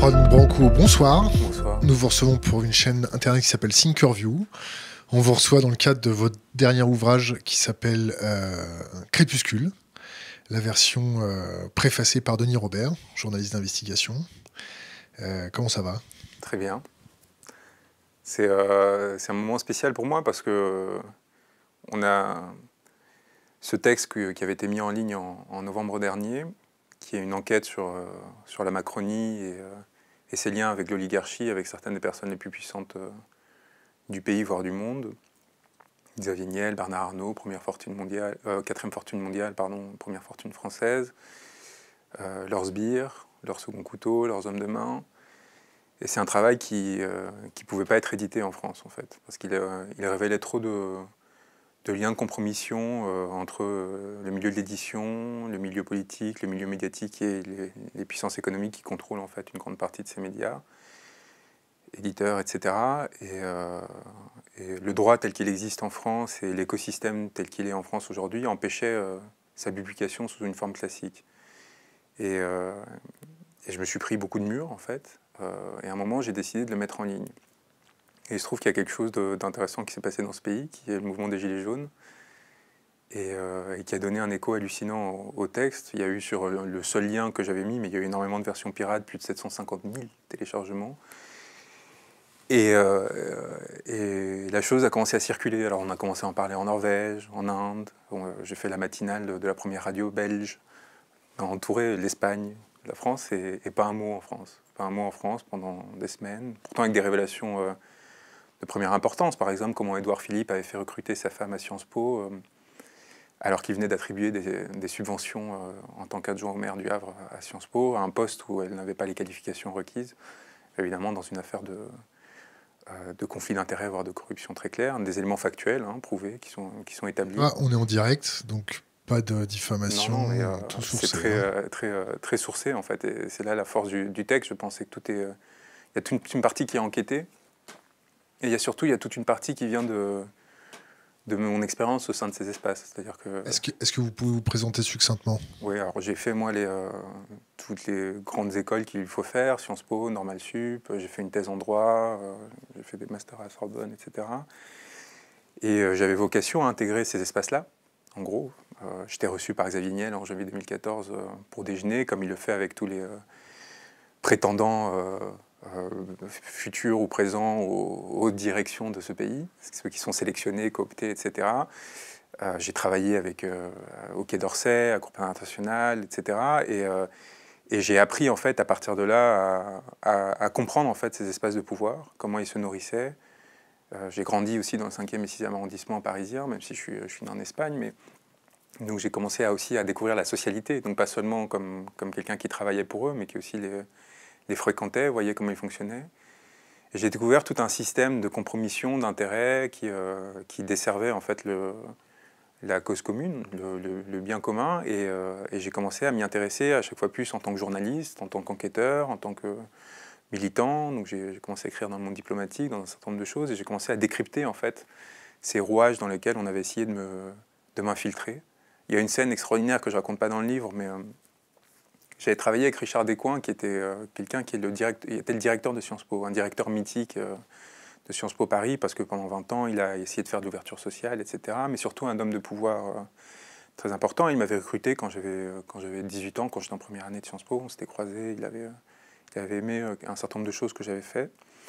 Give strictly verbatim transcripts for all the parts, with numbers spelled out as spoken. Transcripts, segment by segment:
Juan Branco, bonsoir. Bonsoir. Nous vous recevons pour une chaîne internet qui s'appelle Thinkerview. On vous reçoit dans le cadre de votre dernier ouvrage qui s'appelle euh, Crépuscule, la version euh, préfacée par Denis Robert, journaliste d'investigation. Euh, comment ça va? Très bien. C'est euh, c'est un moment spécial pour moi parce que on a ce texte que, qui avait été mis en ligne en, en novembre dernier, qui est une enquête sur, euh, sur la Macronie et, euh, et ses liens avec l'oligarchie, avec certaines des personnes les plus puissantes euh, du pays, voire du monde. Xavier Niel, Bernard Arnault, première fortune mondiale, euh, quatrième fortune mondiale, pardon, première fortune française, euh, leurs sbires, leurs second couteaux, leurs hommes de main. Et c'est un travail qui ne euh, pouvait pas être édité en France, en fait, parce qu'il euh, il révélait trop de, de liens de compromission euh, entre euh, le milieu de l'édition, le milieu politique, le milieu médiatique et les, les puissances économiques qui contrôlent en fait une grande partie de ces médias, éditeurs, et cetera. Et, euh, et le droit tel qu'il existe en France et l'écosystème tel qu'il est en France aujourd'hui empêchait euh, sa publication sous une forme classique. Et, euh, et je me suis pris beaucoup de murs, en fait. Euh, et à un moment, j'ai décidé de le mettre en ligne. Et il se trouve qu'il y a quelque chose d'intéressant qui s'est passé dans ce pays, qui est le mouvement des Gilets jaunes, et, euh, et qui a donné un écho hallucinant au, au texte. Il y a eu sur le, le seul lien que j'avais mis, mais il y a eu énormément de versions pirates, plus de sept cent cinquante mille téléchargements. Et, euh, et la chose a commencé à circuler. Alors on a commencé à en parler en Norvège, en Inde. J'ai fait la matinale de, de la première radio belge, entouré l'Espagne, la France, et, et pas un mot en France. Pas un mot en France pendant des semaines, pourtant avec des révélations euh, de première importance. Par exemple, comment Édouard Philippe avait fait recruter sa femme à Sciences Po, euh, alors qu'il venait d'attribuer des, des subventions euh, en tant qu'adjoint au maire du Havre à Sciences Po, à un poste où elle n'avait pas les qualifications requises, évidemment dans une affaire de, euh, de conflit d'intérêts, voire de corruption très claire, des éléments factuels, hein, prouvés, qui sont, qui sont établis. Ah, on est en direct, donc pas de diffamation, non, non, mais, euh, tout sourcé. C'est très, hein. euh, très, euh, très sourcé, en fait, et c'est là la force du, du texte. Je pensais que tout est... Euh, il y a toute une partie qui est enquêtée, et il y a surtout il y a toute une partie qui vient de, de mon expérience au sein de ces espaces. C'est-à-dire que... Est-ce que, est-ce que vous pouvez vous présenter succinctement? Oui, alors j'ai fait, moi, les, euh, toutes les grandes écoles qu'il faut faire, Sciences Po, Normal Sup, j'ai fait une thèse en droit, euh, j'ai fait des masters à Sorbonne, et cetera. Et euh, j'avais vocation à intégrer ces espaces-là, en gros. Euh, j'étais reçu par Xavier Niel en janvier deux mille quatorze euh, pour déjeuner, comme il le fait avec tous les euh, prétendants euh, euh, futurs ou présents aux hautes directions de ce pays, ceux qui sont sélectionnés, cooptés, et cetera. Euh, j'ai travaillé avec, euh, au Quai d'Orsay, à Groupe International, et cetera. Et, euh, et j'ai appris, en fait, à partir de là, à, à, à comprendre, en fait, ces espaces de pouvoir, comment ils se nourrissaient. Euh, j'ai grandi aussi dans le cinquième et sixième arrondissement parisien, même si je suis, je suis né en Espagne, mais donc j'ai commencé à aussi à découvrir la socialité, donc pas seulement comme, comme quelqu'un qui travaillait pour eux, mais qui aussi les, les fréquentait, voyait comment ils fonctionnaient. Et j'ai découvert tout un système de compromission, d'intérêts qui, euh, qui desservait en fait le, la cause commune, le, le, le bien commun, et, euh, et j'ai commencé à m'y intéresser à chaque fois plus en tant que journaliste, en tant qu'enquêteur, en tant que militant. Donc j'ai commencé à écrire dans le monde diplomatique, dans un certain nombre de choses, et j'ai commencé à décrypter en fait ces rouages dans lesquels on avait essayé de me, de m'infiltrer. Il y a une scène extraordinaire que je raconte pas dans le livre, mais euh, j'avais travaillé avec Richard Descoings, qui était euh, quelqu'un qui est le direct, était le directeur de Sciences Po, un directeur mythique euh, de Sciences Po Paris, parce que pendant vingt ans, il a essayé de faire de l'ouverture sociale, et cetera, mais surtout un homme de pouvoir euh, très important. Il m'avait recruté quand j'avais quand j'avais dix-huit ans, quand j'étais en première année de Sciences Po, on s'était croisés, il avait... Euh, Il avait aimé un certain nombre de choses que j'avais fait.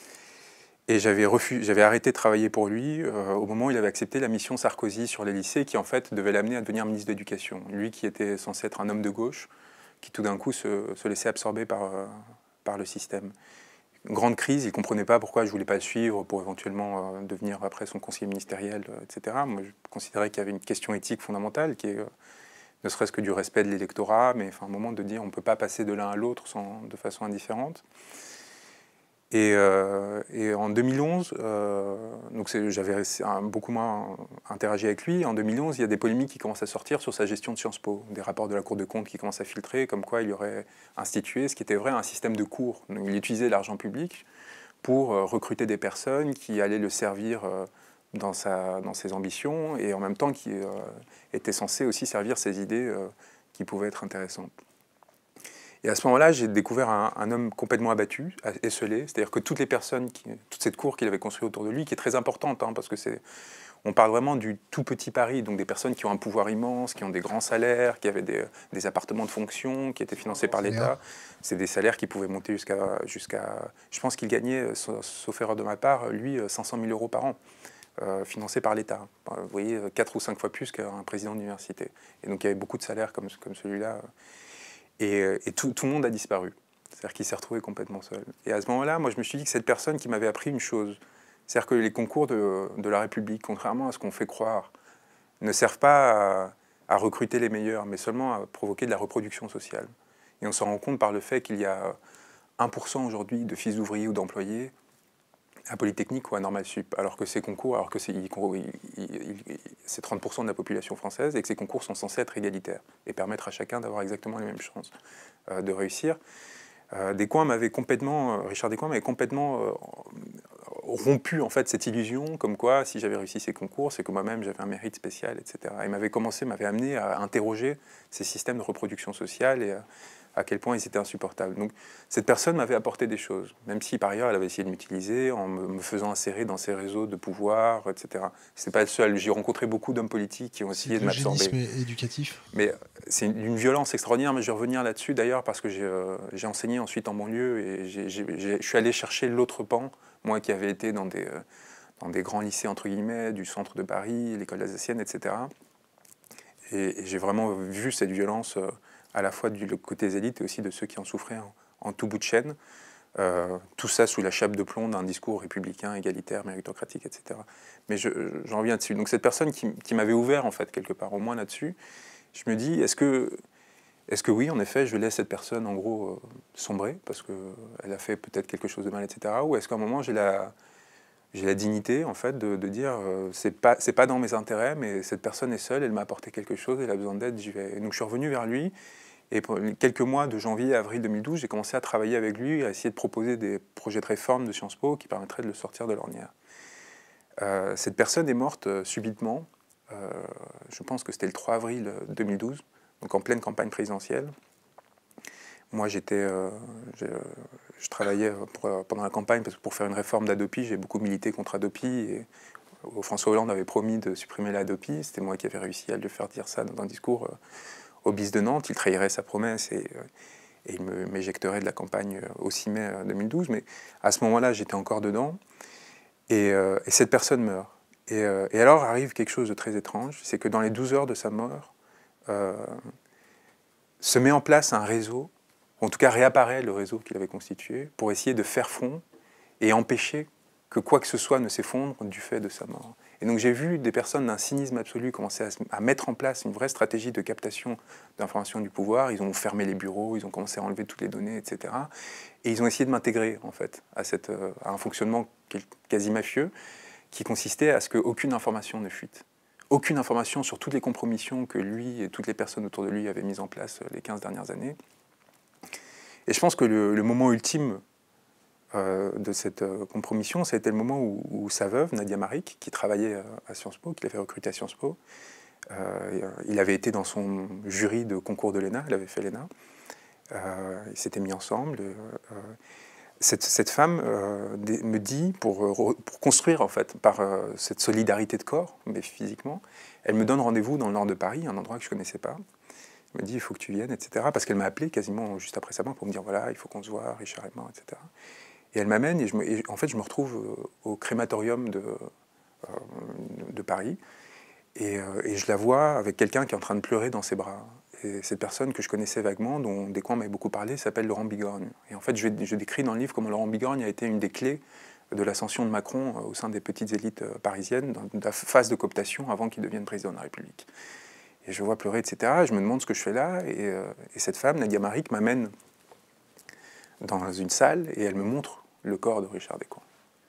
Et j'avais refus, j'avais arrêté de travailler pour lui euh, au moment où il avait accepté la mission Sarkozy sur les lycées, qui en fait devait l'amener à devenir ministre de l'Éducation. Lui qui était censé être un homme de gauche, qui tout d'un coup se, se laissait absorber par, euh, par le système. Une grande crise, il ne comprenait pas pourquoi je ne voulais pas le suivre pour éventuellement euh, devenir après son conseiller ministériel, euh, et cetera. Moi, je considérais qu'il y avait une question éthique fondamentale qui est... Euh, ne serait-ce que du respect de l'électorat, mais enfin, un moment de dire on ne peut pas passer de l'un à l'autre de façon indifférente. Et, euh, et en deux mille onze, euh, j'avais beaucoup moins interagi avec lui. En deux mille onze, il y a des polémiques qui commencent à sortir sur sa gestion de Sciences Po, des rapports de la Cour des comptes qui commencent à filtrer, comme quoi il aurait institué, ce qui était vrai, un système de cours. Donc, il utilisait l'argent public pour euh, recruter des personnes qui allaient le servir euh, dans, sa, dans ses ambitions, et en même temps qui euh, était censé aussi servir ses idées euh, qui pouvaient être intéressantes. Et à ce moment-là, j'ai découvert un, un homme complètement abattu, esseulé, c'est-à-dire que toutes les personnes, qui, toute cette cour qu'il avait construite autour de lui, qui est très importante, hein, parce que c'est, on parle vraiment du tout petit Paris, donc des personnes qui ont un pouvoir immense, qui ont des grands salaires, qui avaient des, des appartements de fonction, qui étaient financés par l'État. C'est des salaires qui pouvaient monter jusqu'à, jusqu'à je pense qu'il gagnait, sauf erreur de ma part, lui, cinq cent mille euros par an. Euh, financé par l'État. Vous voyez, quatre ou cinq fois plus qu'un président d'université. Et donc il y avait beaucoup de salaires comme, comme celui-là. Et, et tout, tout le monde a disparu. C'est-à-dire qu'il s'est retrouvé complètement seul. Et à ce moment-là, moi je me suis dit que cette personne qui m'avait appris une chose, c'est-à-dire que les concours de, de la République, contrairement à ce qu'on fait croire, ne servent pas à, à recruter les meilleurs, mais seulement à provoquer de la reproduction sociale. Et on s'en rend compte par le fait qu'il y a un pour cent aujourd'hui de fils d'ouvriers ou d'employés à Polytechnique ou à Normal Sup, alors que ces concours, alors que c'est trente pour cent de la population française et que ces concours sont censés être égalitaires et permettre à chacun d'avoir exactement les mêmes chances euh, de réussir. Euh, Descoings m'avait complètement, Richard Descoings m'avait complètement euh, rompu en fait cette illusion, comme quoi si j'avais réussi ces concours, c'est que moi-même j'avais un mérite spécial, et cetera. Il m'avait commencé, m'avait amené à interroger ces systèmes de reproduction sociale et à, à quel point ils étaient insupportables. Donc cette personne m'avait apporté des choses, même si par ailleurs elle avait essayé de m'utiliser en me, me faisant insérer dans ses réseaux de pouvoir, et cetera. C'est pas le seul. J'ai rencontré beaucoup d'hommes politiques qui ont essayé de m'absorber. C'est l'eugénisme éducatif. Mais c'est d'une violence extraordinaire. Mais je vais revenir là-dessus d'ailleurs parce que j'ai euh, enseigné ensuite en banlieue et je suis allé chercher l'autre pan, moi qui avais été dans des, euh, dans des grands lycées entre guillemets du centre de Paris, l'école alsacienne, et cetera. Et, et j'ai vraiment vu cette violence. Euh, à la fois du côté des élites et aussi de ceux qui en souffraient en, en tout bout de chaîne. Euh, tout ça sous la chape de plomb d'un discours républicain, égalitaire, méritocratique, et cetera. Mais j'en je, reviens dessus. Donc cette personne qui, qui m'avait ouvert, en fait, quelque part, au moins là-dessus, je me dis, est-ce que, est-ce que oui, en effet, je laisse cette personne, en gros, euh, sombrer, parce qu'elle a fait peut-être quelque chose de mal, et cetera. Ou est-ce qu'à un moment, j'ai la, j'ai la dignité, en fait, de, de dire, euh, c'est pas, c'est pas dans mes intérêts, mais cette personne est seule, elle m'a apporté quelque chose, elle a besoin d'aide, j'y vais. Et donc je suis revenu vers lui. Et pour quelques mois, de janvier à avril deux mille douze, j'ai commencé à travailler avec lui, à essayer de proposer des projets de réforme de Sciences Po qui permettraient de le sortir de l'ornière. Euh, cette personne est morte euh, subitement, euh, je pense que c'était le trois avril deux mille douze, donc en pleine campagne présidentielle. Moi, j'étais, euh, je travaillais pour, pendant la campagne parce que pour faire une réforme d'Adopi, j'ai beaucoup milité contre Adopi. Et François Hollande avait promis de supprimer l'Adopi, c'était moi qui avais réussi à lui faire dire ça dans un discours euh, au B I S de Nantes. Il trahirait sa promesse et, et il m'éjecterait de la campagne au six mai deux mille douze. Mais à ce moment-là, j'étais encore dedans. Et, euh, et cette personne meurt. Et, euh, et alors arrive quelque chose de très étrange, c'est que dans les douze heures de sa mort, euh, se met en place un réseau, en tout cas réapparaît le réseau qu'il avait constitué, pour essayer de faire front et empêcher que quoi que ce soit ne s'effondre du fait de sa mort. Et donc j'ai vu des personnes d'un cynisme absolu commencer à, à mettre en place une vraie stratégie de captation d'informations du pouvoir. Ils ont fermé les bureaux, ils ont commencé à enlever toutes les données, et cetera. Et ils ont essayé de m'intégrer en fait à, cette, à un fonctionnement quasi mafieux qui consistait à ce qu'aucune information ne fuite. Aucune information sur toutes les compromissions que lui et toutes les personnes autour de lui avaient mises en place les quinze dernières années. Et je pense que le, le moment ultime Euh, de cette euh, compromission, ça a été le moment où, où sa veuve, Nadia Maric, qui travaillait euh, à Sciences Po, qui l'avait recruté à Sciences Po, euh, il avait été dans son jury de concours de l'E N A, il avait fait l'E N A, euh, ils s'étaient mis ensemble. Euh, cette, cette femme euh, me dit, pour, pour construire en fait, par euh, cette solidarité de corps, mais physiquement, elle me donne rendez-vous dans le nord de Paris, un endroit que je ne connaissais pas. Elle me dit, il faut que tu viennes, et cetera. Parce qu'elle m'a appelé quasiment juste après sa mort pour me dire, voilà, il faut qu'on se voit, Richard et moi, et cetera. Et elle m'amène, et, je me, et en fait, je me retrouve au crématorium de, euh, de Paris, et, euh, et je la vois avec quelqu'un qui est en train de pleurer dans ses bras. Et cette personne que je connaissais vaguement, dont Descoings m'avait beaucoup parlé, s'appelle Laurent Bigorgne. Et en fait, je, je décris dans le livre comment Laurent Bigorgne a été une des clés de l'ascension de Macron au sein des petites élites parisiennes, dans la phase de cooptation avant qu'il devienne président de la République. Et je vois pleurer, et cetera. Et je me demande ce que je fais là, et, euh, et cette femme, Nadia Maric, m'amène dans une salle, et elle me montre le corps de Richard Descoings.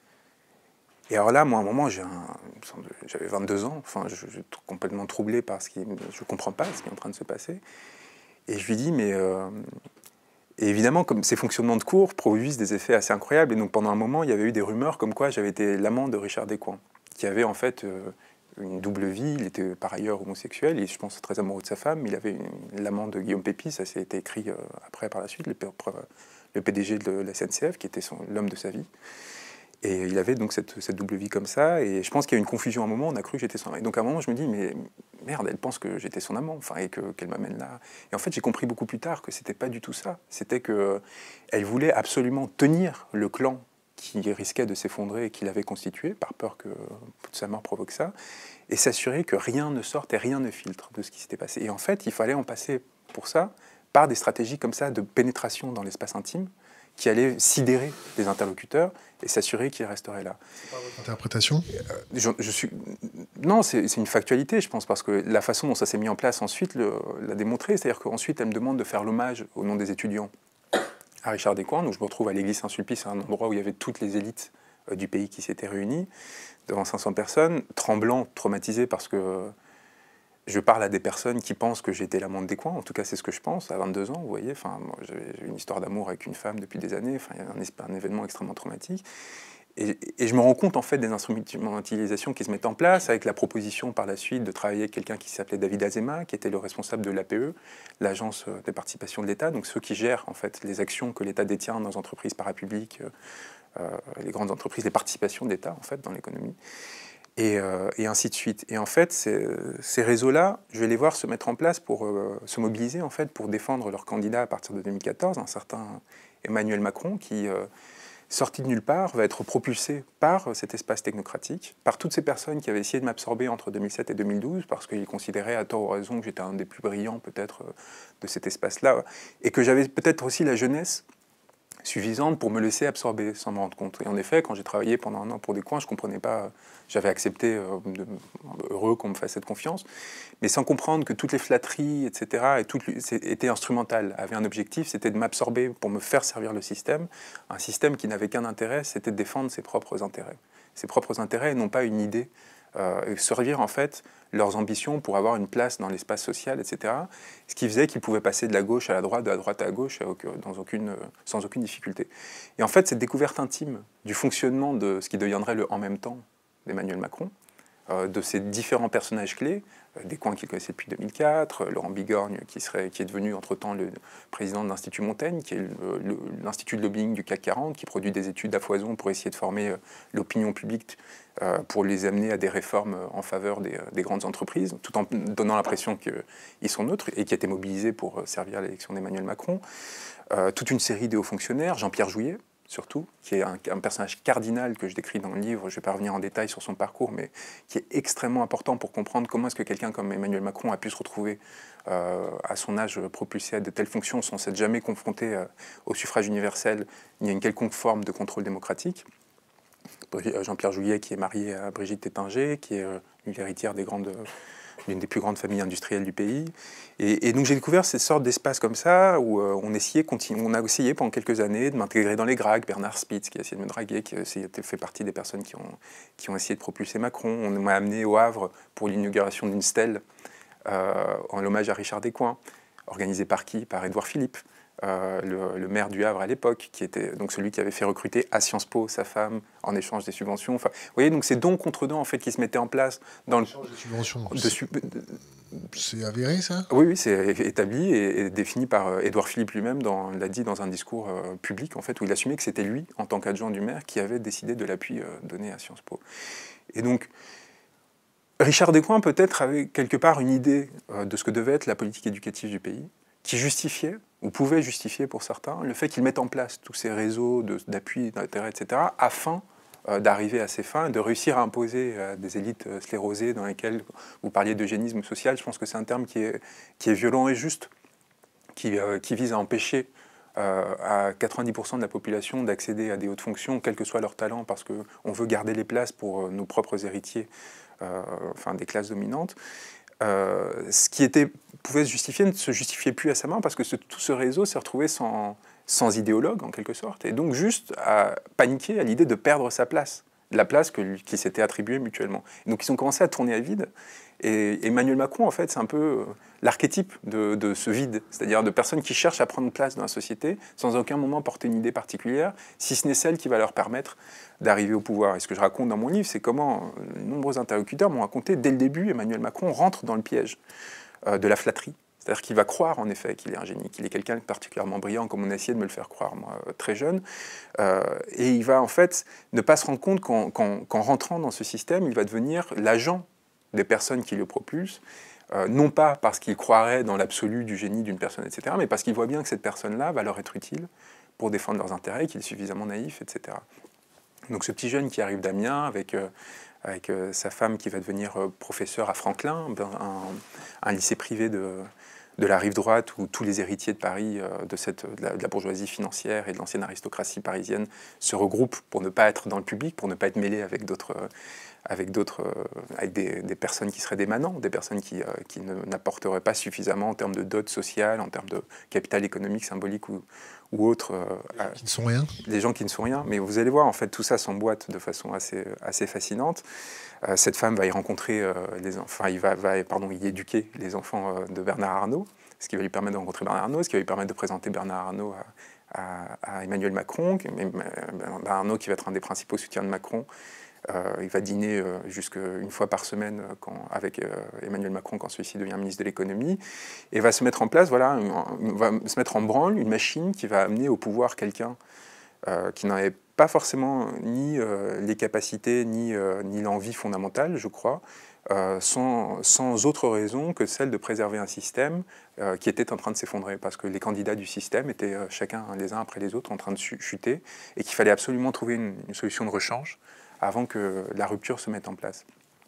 Et alors là, moi, à un moment, j'avais vingt-deux ans, enfin, je, je suis complètement troublé par ce qui... Je ne comprends pas ce qui est en train de se passer. Et je lui dis, mais... Euh, et évidemment, comme ces fonctionnements de cours produisent des effets assez incroyables, et donc pendant un moment, il y avait eu des rumeurs comme quoi j'avais été l'amant de Richard Descoings, qui avait en fait euh, une double vie. Il était par ailleurs homosexuel et je pense très amoureux de sa femme. Il avait l'amant de Guillaume Pépi, ça s'est été écrit euh, après par la suite, le, le P D G de la S N C F, qui était l'homme de sa vie. Et il avait donc cette, cette double vie comme ça. Et je pense qu'il y a eu une confusion à un moment, on a cru que j'étais son amant. Et donc à un moment, je me dis, mais merde, elle pense que j'étais son amant, enfin, et qu'elle qu m'amène là. Et en fait, j'ai compris beaucoup plus tard que c'était pas du tout ça. C'était qu'elle voulait absolument tenir le clan qui risquait de s'effondrer et qu'il avait constitué, par peur que sa mort provoque ça, et s'assurer que rien ne sorte et rien ne filtre de ce qui s'était passé. Et en fait, il fallait en passer pour ça par des stratégies comme ça de pénétration dans l'espace intime, qui allait sidérer les interlocuteurs et s'assurer qu'ils resteraient là. C'est pas votre interprétation ? euh, je, je suis... Non, c'est une factualité, je pense, parce que la façon dont ça s'est mis en place ensuite l'a démontré. C'est-à-dire qu'ensuite, elle me demande de faire l'hommage au nom des étudiants à Richard Descoings. Donc je me retrouve à l'église Saint-Sulpice, un endroit où il y avait toutes les élites euh, du pays qui s'étaient réunies, devant cinq cents personnes, tremblant, traumatisé, parce que je parle à des personnes qui pensent que j'étais l'amant de Descoings. En tout cas, c'est ce que je pense, à vingt-deux ans, vous voyez. Enfin, j'ai une histoire d'amour avec une femme depuis des années. Enfin, il y a un, un événement extrêmement traumatique. Et, et je me rends compte, en fait, des instrumentalisations qui se mettent en place, avec la proposition, par la suite, de travailler avec quelqu'un qui s'appelait David Azema, qui était le responsable de l'A P E, l'Agence des participations de l'État, donc ceux qui gèrent, en fait, les actions que l'État détient dans les entreprises parapubliques, euh, les grandes entreprises, les participations d'État, en fait, dans l'économie. Et, euh, et ainsi de suite. Et en fait, ces, ces réseaux-là, je vais les voir se mettre en place pour euh, se mobiliser, en fait, pour défendre leur candidat à partir de deux mille quatorze, un certain Emmanuel Macron, qui, euh, sorti de nulle part, va être propulsé par cet espace technocratique, par toutes ces personnes qui avaient essayé de m'absorber entre deux mille sept et deux mille douze, parce qu'ils considéraient à tort ou à raison que j'étais un des plus brillants, peut-être, de cet espace-là, et que j'avais peut-être aussi la jeunesse suffisante pour me laisser absorber sans me rendre compte. Et en effet, quand j'ai travaillé pendant un an pour Descoings, je ne comprenais pas, j'avais accepté, euh, de, heureux qu'on me fasse cette confiance, mais sans comprendre que toutes les flatteries, et cetera, et tout, étaient instrumentales, avaient un objectif, c'était de m'absorber pour me faire servir le système, un système qui n'avait qu'un intérêt, c'était de défendre ses propres intérêts. Ses propres intérêts et non pas une idée, euh, et servir en fait leurs ambitions pour avoir une place dans l'espace social, et cetera. Ce qui faisait qu'ils pouvaient passer de la gauche à la droite, de la droite à la gauche, dans aucune, sans aucune difficulté. Et en fait, cette découverte intime du fonctionnement de ce qui deviendrait le « en même temps » d'Emmanuel Macron, euh, de ces différents personnages clés, euh, Descoings qu'il connaissait depuis deux mille quatre, euh, Laurent Bigorgne qui, serait, qui est devenu entre-temps le président de l'Institut Montaigne, qui est l'institut de lobbying du C A C quarante, qui produit des études à foison pour essayer de former euh, l'opinion publique, euh, pour les amener à des réformes en faveur des, des grandes entreprises, tout en donnant l'impression qu'ils sont neutres, et qui a été mobilisé pour servir à l'élection d'Emmanuel Macron. Euh, toute une série de hauts fonctionnaires, Jean-Pierre Jouyet, surtout, qui est un, un personnage cardinal que je décris dans le livre. Je ne vais pas revenir en détail sur son parcours, mais qui est extrêmement important pour comprendre comment est-ce que quelqu'un comme Emmanuel Macron a pu se retrouver euh, à son âge propulsé à de telles fonctions sans s'être jamais confronté euh, au suffrage universel ni à une quelconque forme de contrôle démocratique. Jean-Pierre Jouyet, qui est marié à Brigitte Tétinger, qui est euh, l'héritière des grandes... l'une des plus grandes familles industrielles du pays. Et, et donc j'ai découvert ces sortes d'espaces comme ça, où euh, on, essayait, on a essayé pendant quelques années de m'intégrer dans les Grags. Bernard Spitz, qui a essayé de me draguer, qui a essayé, fait partie des personnes qui ont, qui ont essayé de propulser Macron. On m'a amené au Havre pour l'inauguration d'une stèle euh, en hommage à Richard Descoings, organisée par qui? Par Édouard Philippe. Euh, le, le maire du Havre à l'époque, qui était donc celui qui avait fait recruter à Sciences Po sa femme en échange des subventions. Enfin, vous voyez, donc c'est don contre don en fait qui se mettait en place dans le. Des subventions. De, c'est avéré ça? Oui, oui, c'est établi et, et défini par Édouard Philippe lui-même. L'a dit dans un discours euh, public en fait où il assumait que c'était lui, en tant qu'adjoint du maire, qui avait décidé de l'appui euh, donné à Sciences Po. Et donc. Richard Descoings peut-être avait quelque part une idée euh, de ce que devait être la politique éducative du pays, qui justifiait, ou pouvait justifier pour certains, le fait qu'ils mettent en place tous ces réseaux d'appui, d'intérêt, et cetera, afin euh, d'arriver à ces fins, de réussir à imposer euh, des élites euh, sclérosées dans lesquelles vous parliez d'eugénisme social. Je pense que c'est un terme qui est, qui est violent et juste, qui, euh, qui vise à empêcher euh, à quatre-vingt-dix pour cent de la population d'accéder à des hautes fonctions, quel que soit leur talent, parce qu'on veut garder les places pour euh, nos propres héritiers, euh, enfin des classes dominantes. Euh, ce qui était, pouvait se justifier ne se justifiait plus à sa main parce que ce, tout ce réseau s'est retrouvé sans, sans idéologue en quelque sorte et donc juste à paniquer à l'idée de perdre sa place la place que, qui s'était attribuée mutuellement. Et donc ils ont commencé à tourner à vide. Et Emmanuel Macron, en fait, c'est un peu l'archétype de, de ce vide, c'est-à-dire de personnes qui cherchent à prendre place dans la société sans à aucun moment porter une idée particulière, si ce n'est celle qui va leur permettre d'arriver au pouvoir. Et ce que je raconte dans mon livre, c'est comment de nombreux interlocuteurs m'ont raconté, dès le début, Emmanuel Macron rentre dans le piège euh, de la flatterie. C'est-à-dire qu'il va croire, en effet, qu'il est un génie, qu'il est quelqu'un de particulièrement brillant, comme on a essayé de me le faire croire, moi, très jeune. Euh, et il va, en fait, ne pas se rendre compte qu'en, qu'en, qu'en rentrant dans ce système, il va devenir l'agent des personnes qui le propulsent, euh, non pas parce qu'il croirait dans l'absolu du génie d'une personne, et cetera, mais parce qu'il voit bien que cette personne-là va leur être utile pour défendre leurs intérêts, qu'il est suffisamment naïf, et cetera. Donc ce petit jeune qui arrive d'Amiens, avec, euh, avec euh, sa femme qui va devenir euh, professeur à Franklin, un, un lycée privé de... de la rive droite, où tous les héritiers de Paris, euh, de, cette, de, la, de la bourgeoisie financière et de l'ancienne aristocratie parisienne, se regroupent pour ne pas être dans le public, pour ne pas être mêlés avec d'autres, euh, avec, d'autres euh, avec des, des personnes qui seraient des manants, des personnes qui, euh, qui ne, n'apporteraient pas suffisamment en termes de dot sociale, en termes de capital économique, symbolique ou, ou autre. Euh, qui ne sont rien. Des gens qui ne sont rien. Mais vous allez voir, en fait, tout ça s'emboîte de façon assez, assez fascinante. Euh, cette femme va y rencontrer, euh, les, enfin, il va, va pardon, y éduquer les enfants euh, de Bernard Arnault, ce qui va lui permettre de rencontrer Bernard Arnault, ce qui va lui permettre de présenter Bernard Arnault à, à, à Emmanuel Macron, Bernard Arnault qui va être un des principaux soutiens de Macron. Euh, il va dîner euh, jusqu'une fois par semaine quand, avec euh, Emmanuel Macron quand celui-ci devient ministre de l'économie, et va se mettre en place, voilà, une, va se mettre en branle une machine qui va amener au pouvoir quelqu'un euh, qui n'en avait pas forcément ni euh, les capacités ni, euh, ni l'envie fondamentale, je crois, euh, sans, sans autre raison que celle de préserver un système euh, qui était en train de s'effondrer, parce que les candidats du système étaient euh, chacun les uns après les autres en train de chuter, et qu'il fallait absolument trouver une, une solution de rechange avant que la rupture se mette en place.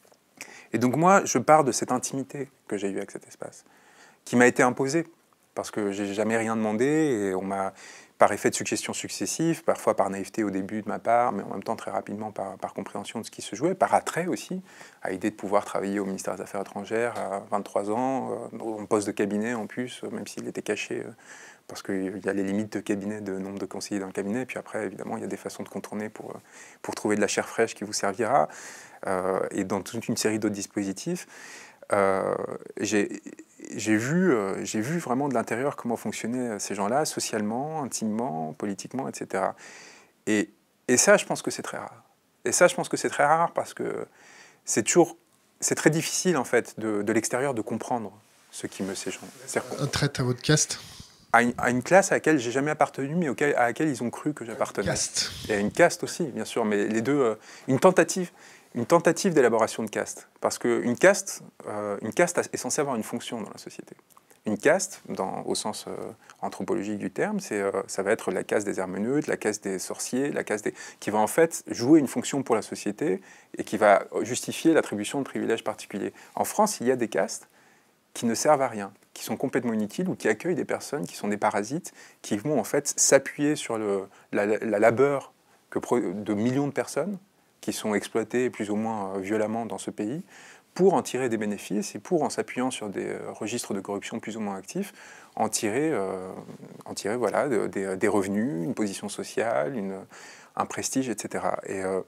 Et donc moi, je pars de cette intimité que j'ai eue avec cet espace, qui m'a été imposée, parce que j'ai jamais rien demandé, et on m'a, par effet de suggestions successives, parfois par naïveté au début de ma part, mais en même temps très rapidement par, par compréhension de ce qui se jouait, par attrait aussi, à l'idée de pouvoir travailler au ministère des Affaires étrangères à vingt-trois ans, euh, en poste de cabinet en plus, même s'il était caché, euh, parce qu'il y a les limites de cabinet, de nombre de conseillers dans le cabinet, et puis après, évidemment, il y a des façons de contourner pour, pour trouver de la chair fraîche qui vous servira, euh, et dans toute une série d'autres dispositifs. Euh, j'ai j'ai vu, euh, j'ai vu vraiment de l'intérieur comment fonctionnaient ces gens-là, socialement, intimement, politiquement, et cetera. Et, et ça, je pense que c'est très rare. Et ça, je pense que c'est très rare parce que c'est toujours, c'est très difficile, en fait, de, de l'extérieur de comprendre ce qui me séjourne. Un trait à votre caste à une, à une classe à laquelle j'ai jamais appartenu, mais auquel, à laquelle ils ont cru que j'appartenais. Caste. Et à une caste aussi, bien sûr, mais les deux, euh, une tentative, une tentative d'élaboration de caste, parce qu'une caste, euh, une caste est censée avoir une fonction dans la société. Une caste, dans, au sens euh, anthropologique du terme, c'est, euh, ça va être la caste des hermeneutes, la caste des sorciers, la caste des, qui va en fait jouer une fonction pour la société et qui va justifier l'attribution de privilèges particuliers. En France, il y a des castes qui ne servent à rien, qui sont complètement inutiles ou qui accueillent des personnes qui sont des parasites, qui vont en fait s'appuyer sur le, la, la labeur que pro, de millions de personnes qui sont exploitées plus ou moins euh, violemment dans ce pays, pour en tirer des bénéfices et pour, en s'appuyant sur des euh, registres de corruption plus ou moins actifs, en tirer, euh, en tirer voilà, de, de, des revenus, une position sociale, une, un prestige, et cetera. Et, euh,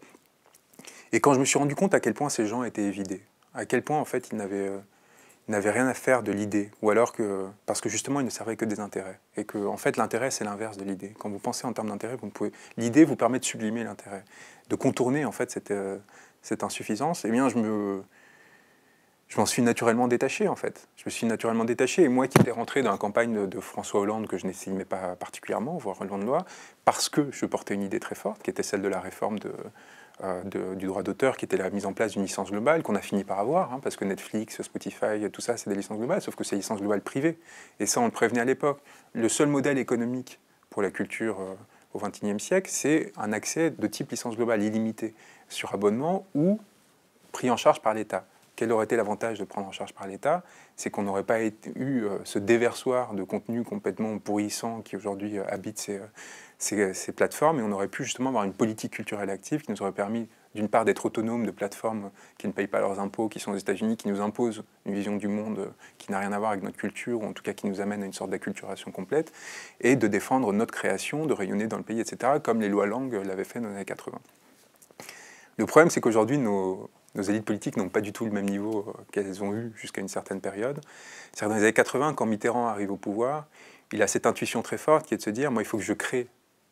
et quand je me suis rendu compte à quel point ces gens étaient évidés, à quel point en fait ils n'avaient... Euh, n'avaient rien à faire de l'idée, ou alors que, parce que justement, ils ne servaient que des intérêts. Et que, en fait, l'intérêt, c'est l'inverse de l'idée. Quand vous pensez en termes d'intérêt, vous ne pouvez... l'idée vous permet de sublimer l'intérêt, de contourner, en fait, cette, euh, cette insuffisance. Eh bien, je me... je m'en suis naturellement détaché, en fait. Je me suis naturellement détaché. Et moi, qui étais rentré dans la campagne de, de François Hollande, que je n'estimais pas particulièrement, voire loin de loi, parce que je portais une idée très forte, qui était celle de la réforme de... Euh, de, du droit d'auteur, qui était la mise en place d'une licence globale qu'on a fini par avoir, hein, parce que Netflix, Spotify, tout ça, c'est des licences globales, sauf que c'est des licences globales privées. Et ça, on le prévenait à l'époque. Le seul modèle économique pour la culture euh, au vingt et unième siècle, c'est un accès de type licence globale illimitée sur abonnement ou pris en charge par l'État. Quel aurait été l'avantage de prendre en charge par l'État? C'est qu'on n'aurait pas été, eu euh, ce déversoir de contenu complètement pourrissant qui aujourd'hui euh, habite ces... Euh, Ces, ces plateformes, et on aurait pu justement avoir une politique culturelle active qui nous aurait permis d'une part d'être autonome de plateformes qui ne payent pas leurs impôts, qui sont aux États-Unis, qui nous imposent une vision du monde qui n'a rien à voir avec notre culture, ou en tout cas qui nous amène à une sorte d'acculturation complète, et de défendre notre création, de rayonner dans le pays, et cetera, comme les lois Lang l'avaient fait dans les années quatre-vingts. Le problème, c'est qu'aujourd'hui, nos, nos élites politiques n'ont pas du tout le même niveau qu'elles ont eu jusqu'à une certaine période. C'est-à-dire dans les années quatre-vingts, quand Mitterrand arrive au pouvoir, il a cette intuition très forte qui est de se dire, moi, il faut que je crée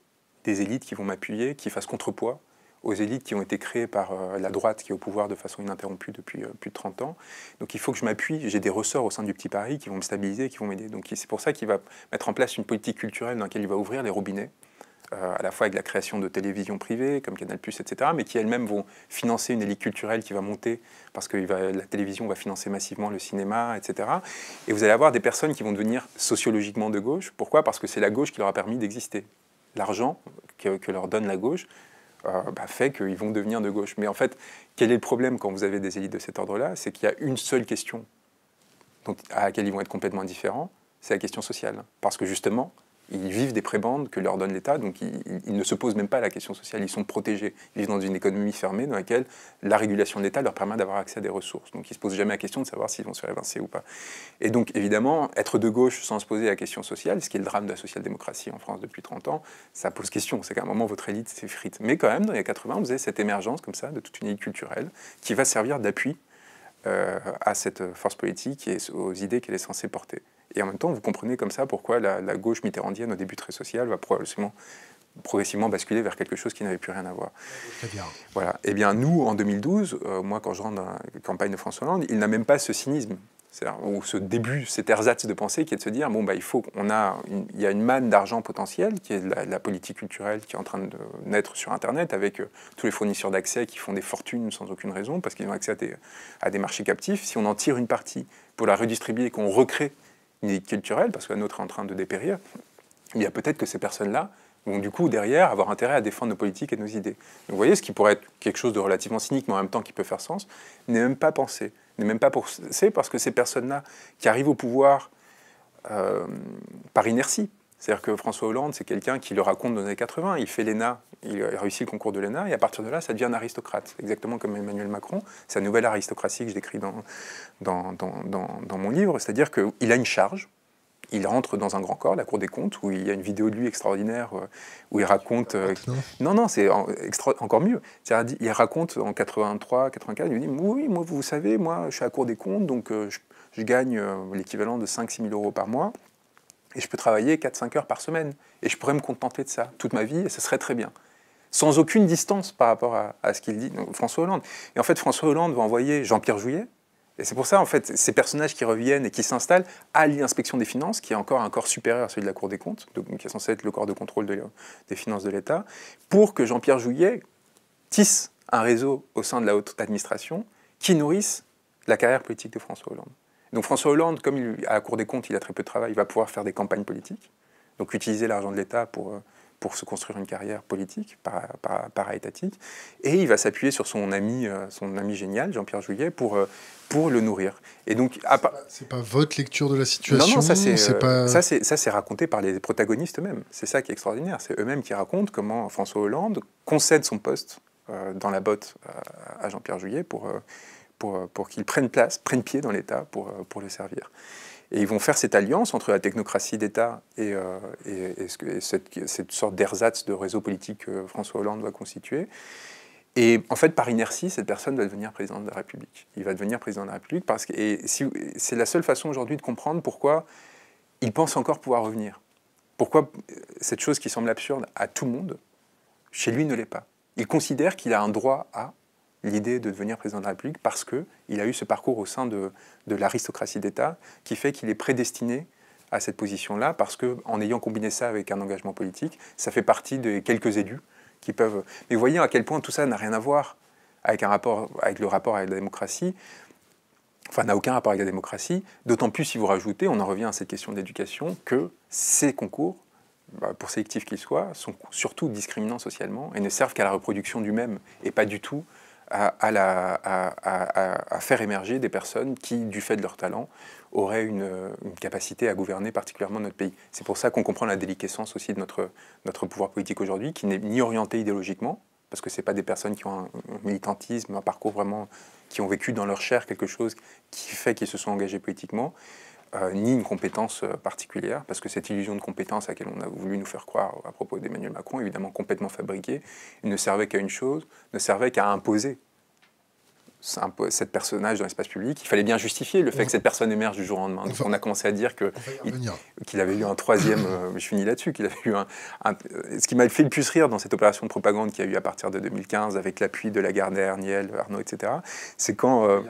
des élites qui vont m'appuyer, qui fassent contrepoids aux élites qui ont été créées par euh, la droite qui est au pouvoir de façon ininterrompue depuis euh, plus de trente ans. Donc il faut que je m'appuie, j'ai des ressorts au sein du Petit Paris qui vont me stabiliser, qui vont m'aider. Donc c'est pour ça qu'il va mettre en place une politique culturelle dans laquelle il va ouvrir les robinets, euh, à la fois avec la création de télévisions privées, comme Canal+, et cetera, mais qui elles-mêmes vont financer une élite culturelle qui va monter, parce que il va, la télévision va financer massivement le cinéma, et cetera. Et vous allez avoir des personnes qui vont devenir sociologiquement de gauche. Pourquoi? Parce que c'est la gauche qui leur a permis d'exister. L'argent que, que leur donne la gauche Euh, bah, fait qu'ils vont devenir de gauche. Mais en fait, quel est le problème quand vous avez des élites de cet ordre-là? C'est qu'il y a une seule question dont, à laquelle ils vont être complètement différents, c'est la question sociale. Parce que justement, ils vivent des prébendes que leur donne l'État, donc ils, ils ne se posent même pas la question sociale, ils sont protégés. Ils vivent dans une économie fermée dans laquelle la régulation de l'État leur permet d'avoir accès à des ressources. Donc ils ne se posent jamais la question de savoir s'ils vont se faire évincer ou pas. Et donc évidemment, être de gauche sans se poser la question sociale, ce qui est le drame de la social-démocratie en France depuis trente ans, ça pose question. C'est qu'à un moment, votre élite s'effrite. Mais quand même, dans les quatre-vingts, vous avez cette émergence comme ça de toute une élite culturelle qui va servir d'appui euh, à cette force politique et aux idées qu'elle est censée porter. Et en même temps, vous comprenez comme ça pourquoi la, la gauche mitterrandienne, au début très sociale, va probablement, progressivement basculer vers quelque chose qui n'avait plus rien à voir. Très bien. Voilà. Eh bien, nous, en deux mille douze, euh, moi, quand je rentre dans la campagne de François Hollande, il n'a même pas ce cynisme, ou ce début, cet ersatz de pensée qui est de se dire, bon, bah, il faut qu'on a, une, il y a une manne d'argent potentielle, qui est la, la politique culturelle qui est en train de naître sur Internet, avec euh, tous les fournisseurs d'accès qui font des fortunes sans aucune raison, parce qu'ils ont accès à des, à des marchés captifs. Si on en tire une partie pour la redistribuer et qu'on recrée une élite culturelle, parce que la nôtre est en train de dépérir, il y a peut-être que ces personnes-là vont du coup derrière avoir intérêt à défendre nos politiques et nos idées. Donc, vous voyez, ce qui pourrait être quelque chose de relativement cynique, mais en même temps qui peut faire sens, n'est même pas pensé, n'est même pas pensé parce que ces personnes-là qui arrivent au pouvoir euh, par inertie, c'est-à-dire que François Hollande, c'est quelqu'un qui le raconte dans les années quatre-vingts, il fait l'E N A, il a réussi le concours de l'E N A, et à partir de là, ça devient un aristocrate, exactement comme Emmanuel Macron. C'est la nouvelle aristocratie que je décris dans, dans, dans, dans, dans mon livre, c'est-à-dire qu'il a une charge, il rentre dans un grand corps, la Cour des comptes, où il y a une vidéo de lui extraordinaire, où il raconte... Euh, non, non, c'est en, extra, encore mieux. C'est-à-dire, il raconte en quatre-vingt-trois, quatre-vingt-quatre, il dit « Oui, moi, vous savez, moi, je suis à la Cour des comptes, donc euh, je, je gagne euh, l'équivalent de cinq à six mille euros par mois, et je peux travailler quatre à cinq heures par semaine, et je pourrais me contenter de ça toute ma vie, et ce serait très bien. » Sans aucune distance par rapport à, à ce qu'il dit, donc, François Hollande. Et en fait, François Hollande va envoyer Jean-Pierre Jouyet. Et c'est pour ça, en fait, ces personnages qui reviennent et qui s'installent à l'inspection des finances, qui est encore un corps supérieur à celui de la Cour des comptes, donc, qui est censé être le corps de contrôle de, des finances de l'État, pour que Jean-Pierre Jouyet tisse un réseau au sein de la haute administration qui nourrisse la carrière politique de François Hollande. Donc François Hollande, comme il, à la Cour des comptes, il a très peu de travail, il va pouvoir faire des campagnes politiques, donc utiliser l'argent de l'État pour... pour se construire une carrière politique, para-étatique, et il va s'appuyer sur son ami, son ami génial, Jean-Pierre Jouyet, pour, pour le nourrir. Et donc, à part... C'est pas votre lecture de la situation. Non, non, ça c'est, c'est euh, pas... ça, c'est, ça c'est raconté par les protagonistes eux-mêmes. C'est ça qui est extraordinaire. C'est eux-mêmes qui racontent comment François Hollande concède son poste euh, dans la botte à, à Jean-Pierre Jouyet pour, euh, pour, pour qu'il prenne place, prenne pied dans l'État pour, euh, pour le servir. Et ils vont faire cette alliance entre la technocratie d'État et, euh, et, et, ce que, et cette, cette sorte d'ersatz de réseau politique que François Hollande va constituer. Et en fait, par inertie, cette personne va devenir président de la République. Il va devenir président de la République parce que et si, c'est la seule façon aujourd'hui de comprendre pourquoi il pense encore pouvoir revenir. Pourquoi cette chose qui semble absurde à tout le monde, chez lui ne l'est pas. Il considère qu'il a un droit à l'idée de devenir président de la République parce qu'il a eu ce parcours au sein de, de l'aristocratie d'État qui fait qu'il est prédestiné à cette position-là parce qu'en ayant combiné ça avec un engagement politique, ça fait partie des quelques élus qui peuvent... Mais vous voyez à quel point tout ça n'a rien à voir avec, un rapport, avec le rapport avec la démocratie, enfin n'a aucun rapport avec la démocratie, d'autant plus si vous rajoutez, on en revient à cette question d'éducation, que ces concours, bah, pour sélectifs qu'ils soient, sont surtout discriminants socialement et ne servent qu'à la reproduction du même et pas du tout À, à, la, à, à, à faire émerger des personnes qui, du fait de leur talent, auraient une, une capacité à gouverner particulièrement notre pays. C'est pour ça qu'on comprend la déliquescence aussi de notre, notre pouvoir politique aujourd'hui, qui n'est ni orienté idéologiquement, parce que ce n'est pas des personnes qui ont un, un militantisme, un parcours vraiment, qui ont vécu dans leur chair quelque chose qui fait qu'ils se sont engagés politiquement, euh, ni une compétence euh, particulière, parce que cette illusion de compétence à laquelle on a voulu nous faire croire à propos d'Emmanuel Macron, évidemment complètement fabriquée, il ne servait qu'à une chose, ne servait qu'à imposer cette personnage dans l'espace public. Il fallait bien justifier le fait que cette personne émerge du jour au lendemain. Donc on a commencé à dire que, qu'il avait eu un troisième, euh, je finis là-dessus, qu'il avait eu un, un... Ce qui m'a fait le plus rire dans cette opération de propagande qu'il y a eu à partir de deux mille quinze, avec l'appui de Lagardère, Niel, Arnaud, et cetera, c'est quand, euh,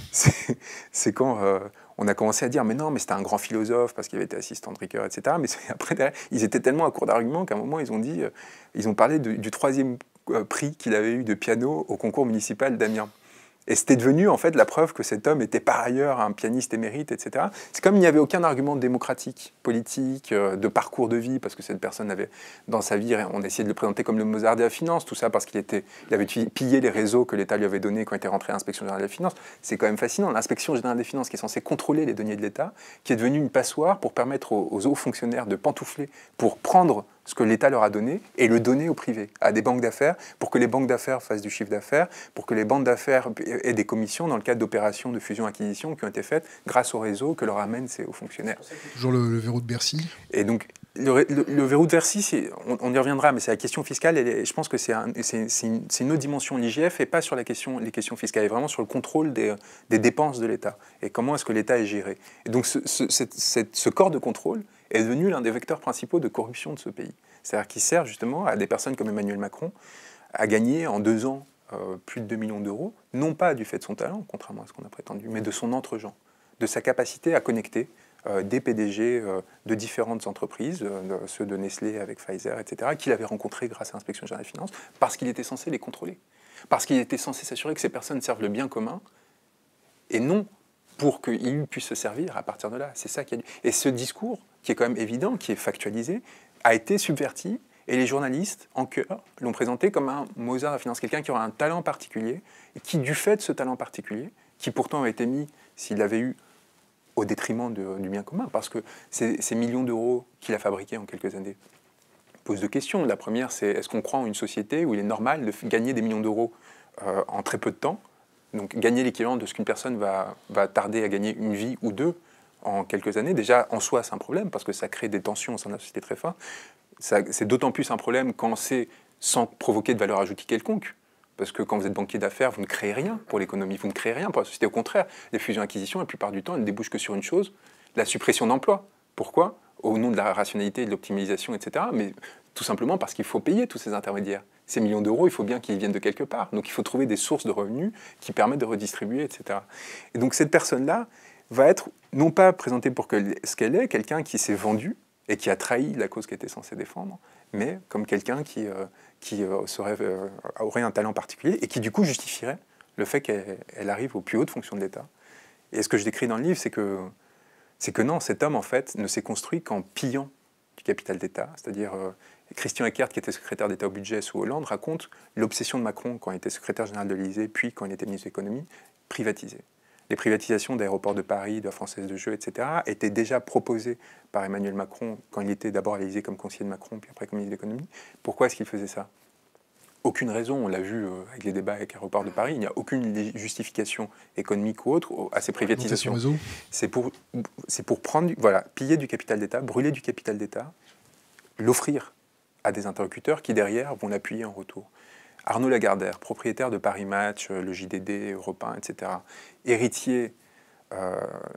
c'est quand euh, on a commencé à dire « mais non, mais c'était un grand philosophe parce qu'il avait été assistant de Ricoeur, et cetera » Mais après, derrière, ils étaient tellement à court d'arguments qu'à un moment, ils ont dit, euh, ils ont parlé de, du troisième euh, prix qu'il avait eu de piano au concours municipal d'Amiens. Et c'était devenu en fait la preuve que cet homme était par ailleurs un pianiste émérite, et cetera. C'est comme il n'y avait aucun argument démocratique, politique, euh, de parcours de vie, parce que cette personne avait, dans sa vie, on essayait de le présenter comme le Mozart de la finance, tout ça parce qu'il était, il avait pillé les réseaux que l'État lui avait donnés quand il était rentré à l'Inspection générale des finances. C'est quand même fascinant. L'Inspection générale des finances, qui est censée contrôler les deniers de l'État, qui est devenue une passoire pour permettre aux, aux hauts fonctionnaires de pantoufler, pour prendre ce que l'État leur a donné et le donner au privé, à des banques d'affaires, pour que les banques d'affaires fassent du chiffre d'affaires, pour que les banques d'affaires aient des commissions dans le cadre d'opérations de fusion-acquisition qui ont été faites grâce au réseau que leur amènent ces hauts fonctionnaires. Toujours le, le verrou de Bercy. Et donc, le, le, le verrou de Bercy, on, on y reviendra, mais c'est la question fiscale, et je pense que c'est un, une, une autre dimension de l'I G F, et pas sur la question, les questions fiscales, et vraiment sur le contrôle des, des dépenses de l'État, et comment est-ce que l'État est géré. Et donc, ce, ce, cette, cette, ce corps de contrôle est devenu l'un des vecteurs principaux de corruption de ce pays. C'est-à-dire qu'il sert justement à des personnes comme Emmanuel Macron à gagner en deux ans euh, plus de deux millions d'euros, non pas du fait de son talent, contrairement à ce qu'on a prétendu, mais de son entre-gens, de sa capacité à connecter euh, des P D G euh, de différentes entreprises, euh, ceux de Nestlé avec Pfizer, et cetera, qu'il avait rencontrés grâce à l'Inspection générale des finances, parce qu'il était censé les contrôler, parce qu'il était censé s'assurer que ces personnes servent le bien commun, et non pour qu'ils puissent se servir à partir de là. C'est ça qui a dû... Et ce discours, qui est quand même évident, qui est factualisé, a été subverti, et les journalistes, en chœur, l'ont présenté comme un Mozart de la finance, quelqu'un qui aura un talent particulier, et qui, du fait de ce talent particulier, qui pourtant a été mis, s'il l'avait eu, au détriment de, du bien commun, parce que ces, ces millions d'euros qu'il a fabriqués en quelques années posent deux questions. La première, c'est est-ce qu'on croit en une société où il est normal de gagner des millions d'euros euh, en très peu de temps, donc gagner l'équivalent de ce qu'une personne va, va tarder à gagner une vie ou deux en quelques années. Déjà, en soi, c'est un problème, parce que ça crée des tensions au sein de la société très fortes. C'est d'autant plus un problème quand c'est sans provoquer de valeur ajoutée quelconque. Parce que quand vous êtes banquier d'affaires, vous ne créez rien pour l'économie, vous ne créez rien pour la société. Au contraire, les fusions-acquisitions, la plupart du temps, elles ne débouchent que sur une chose, la suppression d'emplois. Pourquoi? Au nom de la rationalité, de l'optimisation, et cetera. Mais tout simplement parce qu'il faut payer tous ces intermédiaires. Ces millions d'euros, il faut bien qu'ils viennent de quelque part. Donc il faut trouver des sources de revenus qui permettent de redistribuer, et cetera. Et donc cette personne-là va être non pas présentée pour que, ce qu'elle est, quelqu'un qui s'est vendu et qui a trahi la cause qu'elle était censée défendre, mais comme quelqu'un qui, euh, qui euh, serait, euh, aurait un talent particulier et qui du coup justifierait le fait qu'elle arrive aux plus hautes fonctions de l'État. Et ce que je décris dans le livre, c'est que, c'est que non, cet homme en fait ne s'est construit qu'en pillant du capital d'État. C'est-à-dire euh, Christian Eckert, qui était secrétaire d'État au budget sous Hollande, raconte l'obsession de Macron quand il était secrétaire général de l'Élysée, puis quand il était ministre de l'économie, privatiser. Les privatisations d'aéroports de Paris, de la Française de Jeux, et cetera, étaient déjà proposées par Emmanuel Macron quand il était d'abord à l'Élysée comme conseiller de Macron, puis après comme ministre de l'économie. Pourquoi est-ce qu'il faisait ça? Aucune raison, on l'a vu avec les débats avec l'aéroport de Paris, il n'y a aucune justification économique ou autre à ces privatisations. C'est pour, c'est pour prendre, voilà, piller du capital d'État, brûler du capital d'État, l'offrir à des interlocuteurs qui derrière vont l'appuyer en retour. Arnaud Lagardère, propriétaire de Paris Match, le J D D, Europe un, et cetera, héritier, euh,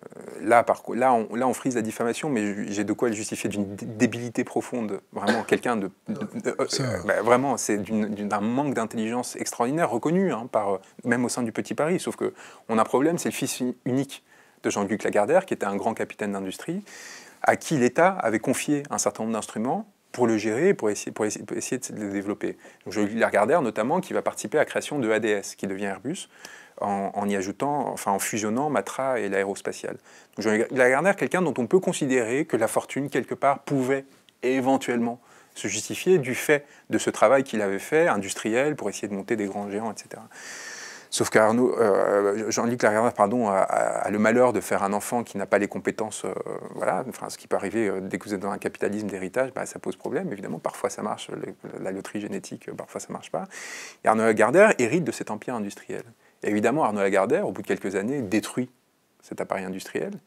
là, par, là, on, là on frise la diffamation, mais j'ai de quoi le justifier d'une débilité profonde, vraiment quelqu'un de... de, de, de euh, bah, vraiment, c'est d'un manque d'intelligence extraordinaire, reconnu, hein, par, même au sein du Petit Paris, sauf qu'on a un problème, c'est le fils unique de Jean-Luc Lagardère, qui était un grand capitaine d'industrie, à qui l'État avait confié un certain nombre d'instruments pour le gérer, pour essayer, pour essayer, pour essayer de le développer. Donc, Jean-Luc Lagardère, notamment, qui va participer à la création de A D S, qui devient Airbus, en, en y ajoutant, enfin en fusionnant Matra et l'aérospatiale. Donc Jean-Luc Lagardère, quelqu'un dont on peut considérer que la fortune, quelque part, pouvait éventuellement se justifier du fait de ce travail qu'il avait fait, industriel, pour essayer de monter des grands géants, et cetera. Sauf que euh, Jean-Luc Lagardère pardon, a, a, a le malheur de faire un enfant qui n'a pas les compétences, euh, voilà, enfin, ce qui peut arriver euh, dès que vous êtes dans un capitalisme d'héritage, bah, ça pose problème, évidemment, parfois ça marche, le, la loterie génétique, parfois ça ne marche pas. Et Arnaud Lagardère hérite de cet empire industriel. Et évidemment, Arnaud Lagardère, au bout de quelques années, détruit cet appareil industriel,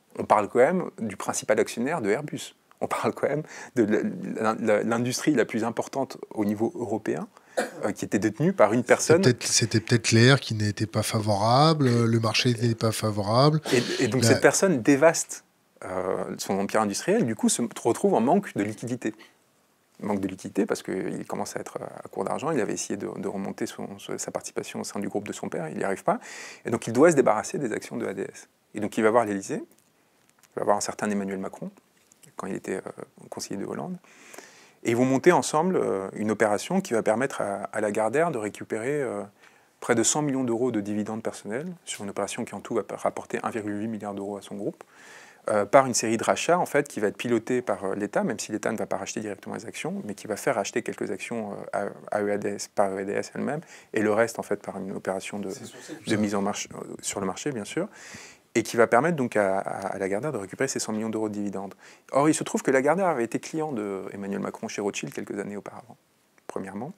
on parle quand même du principal actionnaire de Airbus. On parle quand même de l'industrie la plus importante au niveau européen, euh, qui était détenue par une personne. C'était peut-être l'air qui n'était pas favorable, le marché n'était pas favorable. Et, et donc La... cette personne dévaste euh, son empire industriel, du coup se retrouve en manque de liquidité. Manque de liquidité parce qu'il commence à être à court d'argent. Il avait essayé de, de remonter son, sa participation au sein du groupe de son père, il n'y arrive pas. Et donc il doit se débarrasser des actions de A D S. Et donc il va voir l'Élysée, il va voir un certain Emmanuel Macron, quand il était euh, conseiller de Hollande. Et ils vont monter ensemble euh, une opération qui va permettre à, à Lagardère de récupérer euh, près de cent millions d'euros de dividendes personnels sur une opération qui en tout va rapporter un virgule huit milliard d'euros à son groupe, euh, par une série de rachats en fait, qui va être pilotée par euh, l'État, même si l'État ne va pas racheter directement les actions, mais qui va faire racheter quelques actions euh, à, à E A D S, par E A D S elle-même, et le reste en fait par une opération de, de mise en marche euh, sur le marché, bien sûr. Et qui va permettre donc à, à Lagardère de récupérer ces cent millions d'euros de dividendes. Or, il se trouve que Lagardère avait été client de Emmanuel Macron chez Rothschild quelques années auparavant, premièrement,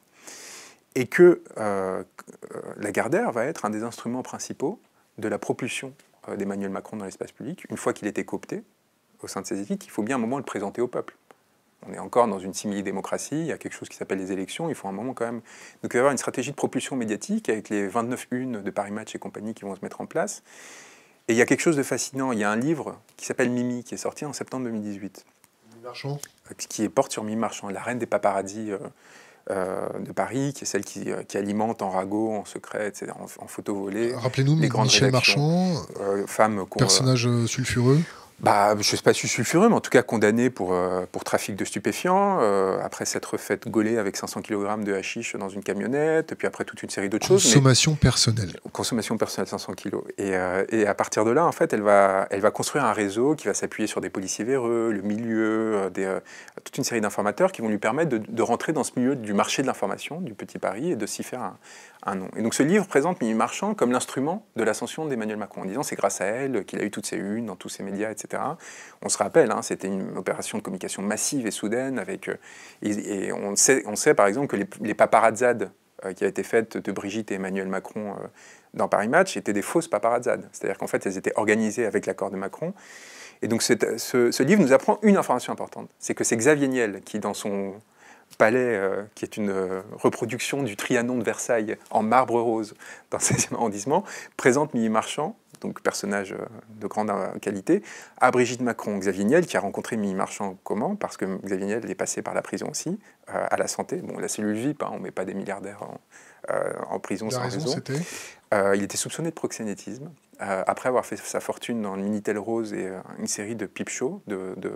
et que euh, Lagardère va être un des instruments principaux de la propulsion euh, d'Emmanuel Macron dans l'espace public. Une fois qu'il était coopté au sein de ses élites, il faut bien un moment le présenter au peuple. On est encore dans une simili-démocratie, il y a quelque chose qui s'appelle les élections, il faut un moment quand même... Donc il va y avoir une stratégie de propulsion médiatique avec les vingt-neuf unes de Paris Match et compagnie qui vont se mettre en place. Et il y a quelque chose de fascinant. Il y a un livre qui s'appelle Mimi, qui est sorti en septembre deux mille dix-huit. Mimi Marchand. Qui porte sur Mimi Marchand, la reine des paparazzis euh, euh, de Paris, qui est celle qui, qui alimente en ragot, en secret, et cetera, en, en photo volée. Rappelez-nous, Michel Marchand, euh, femme personnage euh, sulfureux. Bah, je ne sais pas si je suis sulfureux, mais en tout cas condamné pour, euh, pour trafic de stupéfiants, euh, après s'être fait gauler avec cinq cents kilogrammes de hashish dans une camionnette, et puis après toute une série d'autres choses. Consommation personnelle. Consommation personnelle, cinq cents kilos. Et, euh, et à partir de là, en fait, elle va, elle va construire un réseau qui va s'appuyer sur des policiers véreux, le milieu, euh, des, euh, toute une série d'informateurs qui vont lui permettre de, de rentrer dans ce milieu du marché de l'information, du petit Paris, et de s'y faire un, un nom. Et donc ce livre présente Mimi Marchand comme l'instrument de l'ascension d'Emmanuel Macron, en disant c'est grâce à elle qu'il a eu toutes ses unes dans tous ses médias, et cetera. On se rappelle, hein, c'était une opération de communication massive et soudaine, avec, euh, et, et on, sait, on sait par exemple que les, les paparazzades euh, qui a été faites de Brigitte et Emmanuel Macron euh, dans Paris Match étaient des fausses paparazzades. C'est-à-dire qu'en fait, elles étaient organisées avec l'accord de Macron. Et donc ce, ce livre nous apprend une information importante, c'est que c'est Xavier Niel qui, dans son palais, euh, qui est une euh, reproduction du Trianon de Versailles en marbre rose dans le seizième arrondissement, présente Mimi Marchand, donc personnage euh, de grande euh, qualité, à Brigitte Macron. Xavier Niel, qui a rencontré Mimi Marchand comment? Parce que Xavier Niel est passé par la prison aussi, euh, à la santé. Bon, la cellule V I P, hein, on ne met pas des milliardaires en, euh, en prison la sans raison. raison. C'était euh, il était soupçonné de proxénétisme, euh, après avoir fait sa fortune dans le Minitel Rose et euh, une série de pipe shows, de... de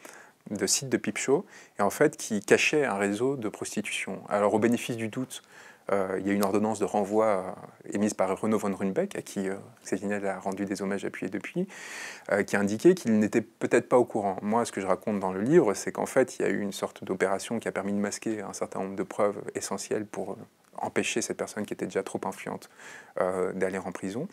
de sites de pipe show, et en fait qui cachait un réseau de prostitution. Alors au bénéfice du doute, euh, il y a une ordonnance de renvoi euh, émise par Renaud von Runbeck, à qui euh, Xavier Niel a rendu des hommages appuyés depuis, euh, qui a indiqué qu'il n'était peut-être pas au courant. Moi, ce que je raconte dans le livre, c'est qu'en fait, il y a eu une sorte d'opération qui a permis de masquer un certain nombre de preuves essentielles pour euh, empêcher cette personne qui était déjà trop influente euh, d'aller en prison.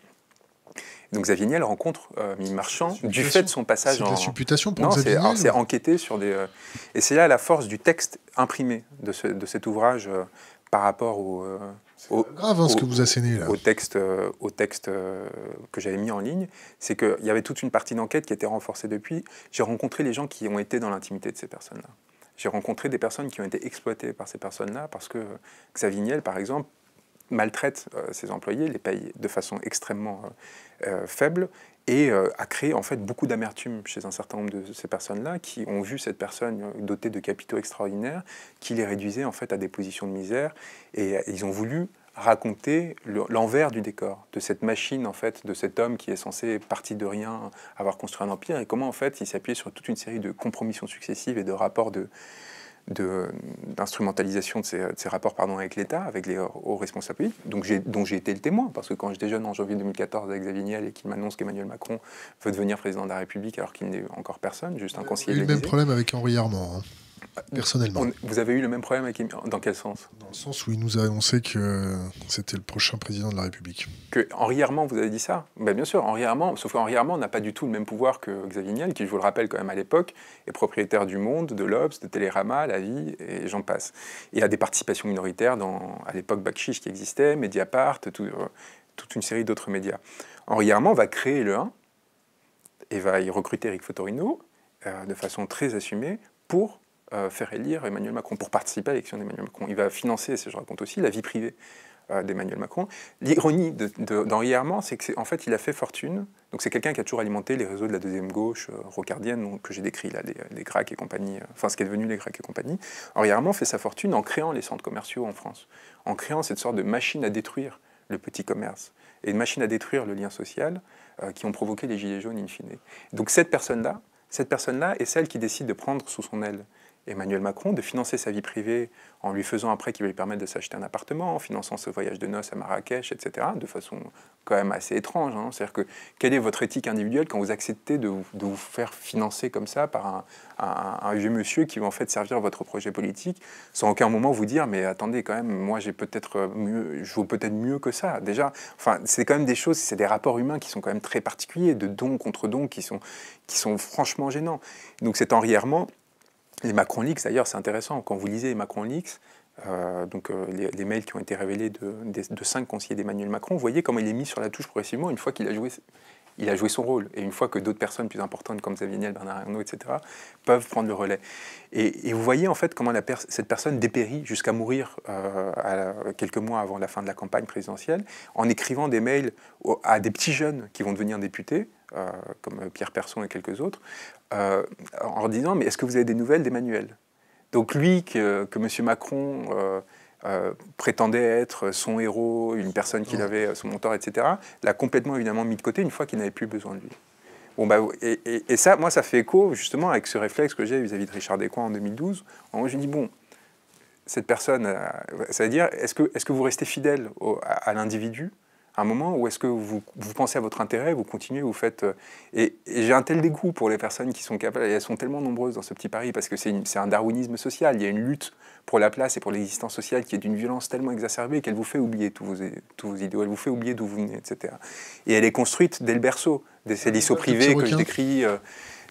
Donc Xavier Niel rencontre euh, Mimi Marchand du fait de son passage en... C'est de la supputation pour non, Xavier Niel. C'est enquêté sur des... Euh... Et c'est là la force du texte imprimé de, ce, de cet ouvrage euh, par rapport au... Euh, au grave hein, au, ce que vous assénez là. Au texte, euh, au texte euh, que j'avais mis en ligne, c'est qu'il y avait toute une partie d'enquête qui a été renforcée depuis. J'ai rencontré les gens qui ont été dans l'intimité de ces personnes-là. J'ai rencontré des personnes qui ont été exploitées par ces personnes-là parce que Xavier Niel, par exemple, maltraite euh, ses employés, les paye de façon extrêmement euh, euh, faible et euh, a créé en fait beaucoup d'amertume chez un certain nombre de ces personnes-là qui ont vu cette personne dotée de capitaux extraordinaires qui les réduisait en fait à des positions de misère et, et ils ont voulu raconter l'envers du décor de cette machine en fait, de cet homme qui est censé parti de rien avoir construit un empire et comment en fait il s'appuyait sur toute une série de compromissions successives et de rapports de d'instrumentalisation de, de, ces, de ces rapports pardon, avec l'État, avec les hauts responsables politiques, donc dont j'ai été le témoin, parce que quand j'étais jeune en janvier deux mille quatorze avec Xavier Niel et qu'il m'annonce qu'Emmanuel Macron veut devenir président de la République alors qu'il n'est encore personne, juste un conseiller de l'Élysée. Il y a eu le même problème avec Henri Armand, hein, personnellement. On, vous avez eu le même problème avec... Dans quel sens? Dans le sens où il nous a annoncé que c'était le prochain président de la République. Que Henri Armand, vous avez dit ça? Ben bien sûr, Henri Armand, sauf qu'Henri Armand n'a pas du tout le même pouvoir que Xavier Niel, qui, je vous le rappelle quand même à l'époque, est propriétaire du Monde, de l'Obs, de Télérama, La Vie, et j'en passe. Il a des participations minoritaires dans, à l'époque, Bakchiche qui existait, Mediapart, tout, euh, toute une série d'autres médias. Henri Armand va créer le un, et va y recruter Eric Fotorino euh, de façon très assumée pour euh, faire élire Emmanuel Macron, pour participer à l'élection d'Emmanuel Macron. Il va financer, et je raconte aussi, la vie privée euh, d'Emmanuel Macron. L'ironie d'Henri Herman, c'est qu'en fait, il a fait fortune. Donc c'est quelqu'un qui a toujours alimenté les réseaux de la deuxième gauche euh, rocardienne, donc, que j'ai décrit là, les, les Gracs et compagnie, euh, enfin ce qui est devenu les Gracs et compagnie. Henri Herman fait sa fortune en créant les centres commerciaux en France, en créant cette sorte de machine à détruire le petit commerce et une machine à détruire le lien social euh, qui ont provoqué les gilets jaunes in fine. Donc cette personne-là, cette personne-là est celle qui décide de prendre sous son aile Emmanuel Macron, de financer sa vie privée en lui faisant après qu'il va lui permettre de s'acheter un appartement, en finançant ce voyage de noces à Marrakech, et cetera, de façon quand même assez étrange. Hein. C'est-à-dire que quelle est votre éthique individuelle quand vous acceptez de vous, de vous faire financer comme ça par un, un, un vieux monsieur qui va en fait servir votre projet politique, sans aucun moment vous dire mais attendez quand même, moi j'ai peut-être mieux, je vaux peut-être mieux que ça. Déjà, enfin c'est quand même des choses, c'est des rapports humains qui sont quand même très particuliers, de don contre don, qui sont, qui sont franchement gênants. Donc cet Henri Herman, les Macron Leaks, d'ailleurs, c'est intéressant. Quand vous lisez les Macron Leaks, euh, donc euh, les, les mails qui ont été révélés de, de, de cinq conseillers d'Emmanuel Macron, vous voyez comment il est mis sur la touche progressivement une fois qu'il a joué, il a joué son rôle. Et une fois que d'autres personnes plus importantes comme Xavier Niel, Bernard Arnault, et cetera, peuvent prendre le relais. Et, et vous voyez en fait comment la per cette personne dépérit jusqu'à mourir euh, à la, quelques mois avant la fin de la campagne présidentielle, en écrivant des mails au, à des petits jeunes qui vont devenir députés, euh, comme Pierre Persson et quelques autres, euh, en leur disant « mais est-ce que vous avez des nouvelles d'Emmanuel ?» Donc lui, que, que M. Macron euh, euh, prétendait être son héros, une personne qu'il avait, son mentor, et cetera, l'a complètement évidemment mis de côté une fois qu'il n'avait plus besoin de lui. Bon, bah, et, et, et ça, moi, ça fait écho justement avec ce réflexe que j'ai vis-à-vis de Richard Descoings en deux mille douze. Moi, je me dis, bon, cette personne, euh, ça veut dire, est-ce que, est-ce que vous restez fidèle au, à, à l'individu à un moment, ou est-ce que vous, vous pensez à votre intérêt, vous continuez, vous faites... Euh, et, et j'ai un tel dégoût pour les personnes qui sont capables, et elles sont tellement nombreuses dans ce petit Paris, parce que c'est un darwinisme social, il y a une lutte pour la place et pour l'existence sociale qui est d'une violence tellement exacerbée qu'elle vous fait oublier tous vos, tous vos idéaux, elle vous fait oublier d'où vous venez, et cetera. Et elle est construite dès le berceau, dès ces lycées privés que je décris. Euh,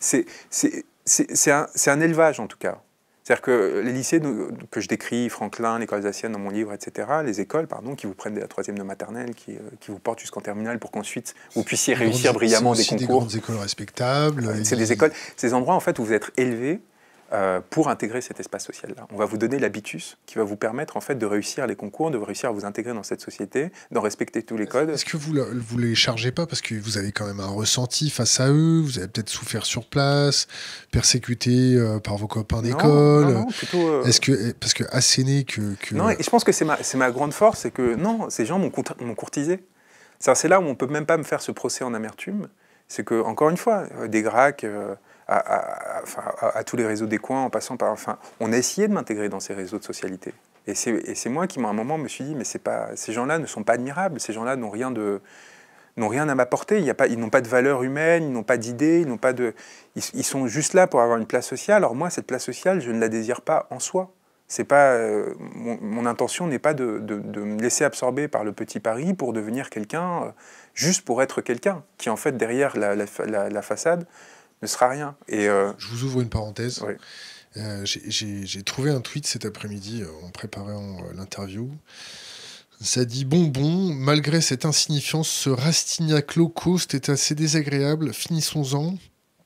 c'est un, un élevage, en tout cas. C'est-à-dire que les lycées que je décris, Franklin, l'école alsacienne dans mon livre, et cetera, les écoles, pardon, qui vous prennent dès la troisième de maternelle, qui, euh, qui vous portent jusqu'en terminale pour qu'ensuite vous puissiez réussir grandes, brillamment des concours. C'est des grandes écoles respectables. Euh, c'est des écoles, ces endroits en fait où vous êtes élevés euh, pour intégrer cet espace social-là. On va vous donner l'habitus qui va vous permettre en fait de réussir les concours, de réussir à vous intégrer dans cette société, d'en respecter tous les codes. Est-ce que vous ne les chargez pas parce que vous avez quand même un ressenti face à eux, vous avez peut-être souffert sur place, persécuté euh, par vos copains d'école. Non, non, non, plutôt. Euh... Est-ce que parce que asséné que, que... Non, et je pense que c'est ma, c'est ma grande force, c'est que non, ces gens m'ont courtisé. C'est là où on peut même pas me faire ce procès en amertume. C'est que encore une fois, des Gracs. Euh, À, à, à, à tous les réseaux des coins, en passant par... Enfin, on a essayé de m'intégrer dans ces réseaux de socialité. Et c'est moi qui, à un moment, me suis dit, mais c'est pas, ces gens-là ne sont pas admirables, ces gens-là n'ont rien, de, n'ont rien à m'apporter, ils n'ont pas de valeur humaine, ils n'ont pas d'idées, ils, n'ont pas de, ils, ils sont juste là pour avoir une place sociale. Alors moi, cette place sociale, je ne la désire pas en soi. C'est pas, euh, mon, mon intention n'est pas de, de, de me laisser absorber par le petit Paris pour devenir quelqu'un, euh, juste pour être quelqu'un, qui en fait, derrière la, la, la, la façade, ne sera rien. Et euh... Je vous ouvre une parenthèse. Oui. Euh, J'ai trouvé un tweet cet après-midi euh, en préparant euh, l'interview. Ça dit « Bonbon, malgré cette insignifiance, ce Rastignac low cost est assez désagréable. Finissons-en.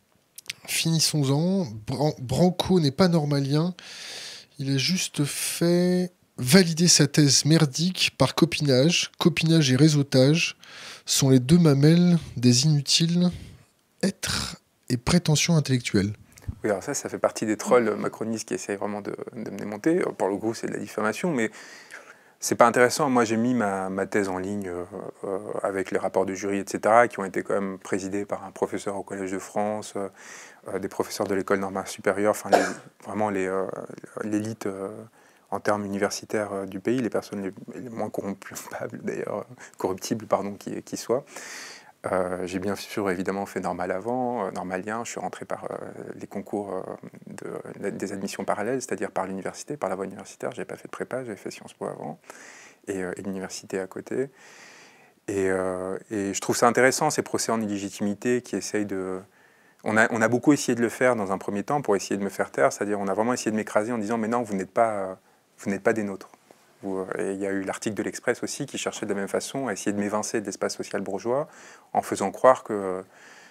Finissons-en. Bran Branco n'est pas normalien. Il a juste fait valider sa thèse merdique par copinage. Copinage et réseautage sont les deux mamelles des inutiles êtres et prétention intellectuelle. » Oui, alors ça, ça fait partie des trolls macronistes qui essayent vraiment de, de me démonter. Pour le coup, c'est de la diffamation, mais c'est pas intéressant. Moi, j'ai mis ma, ma thèse en ligne euh, euh, avec les rapports de jury, et cetera, qui ont été quand même présidés par un professeur au Collège de France, euh, des professeurs de l'école normale supérieure, enfin, les, vraiment l'élite euh, en termes universitaires euh, du pays, les personnes les, les moins corrompables, d'ailleurs, corruptibles, pardon, qui, qui soient. Euh, j'ai bien sûr évidemment fait normal avant, euh, normalien, je suis rentré par euh, les concours euh, de, des admissions parallèles, c'est-à-dire par l'université, par la voie universitaire. J'avais pas fait de prépa, j'avais fait Sciences Po avant, et, euh, et l'université à côté. Et, euh, et je trouve ça intéressant, ces procès en illégitimité qui essayent de... On a, on a beaucoup essayé de le faire dans un premier temps pour essayer de me faire taire, c'est-à-dire on a vraiment essayé de m'écraser en disant « mais non, vous n'êtes pas, vous n'êtes pas des nôtres ». Et il y a eu l'article de l'Express aussi qui cherchait de la même façon à essayer de m'évincer de l'espace social bourgeois en faisant croire que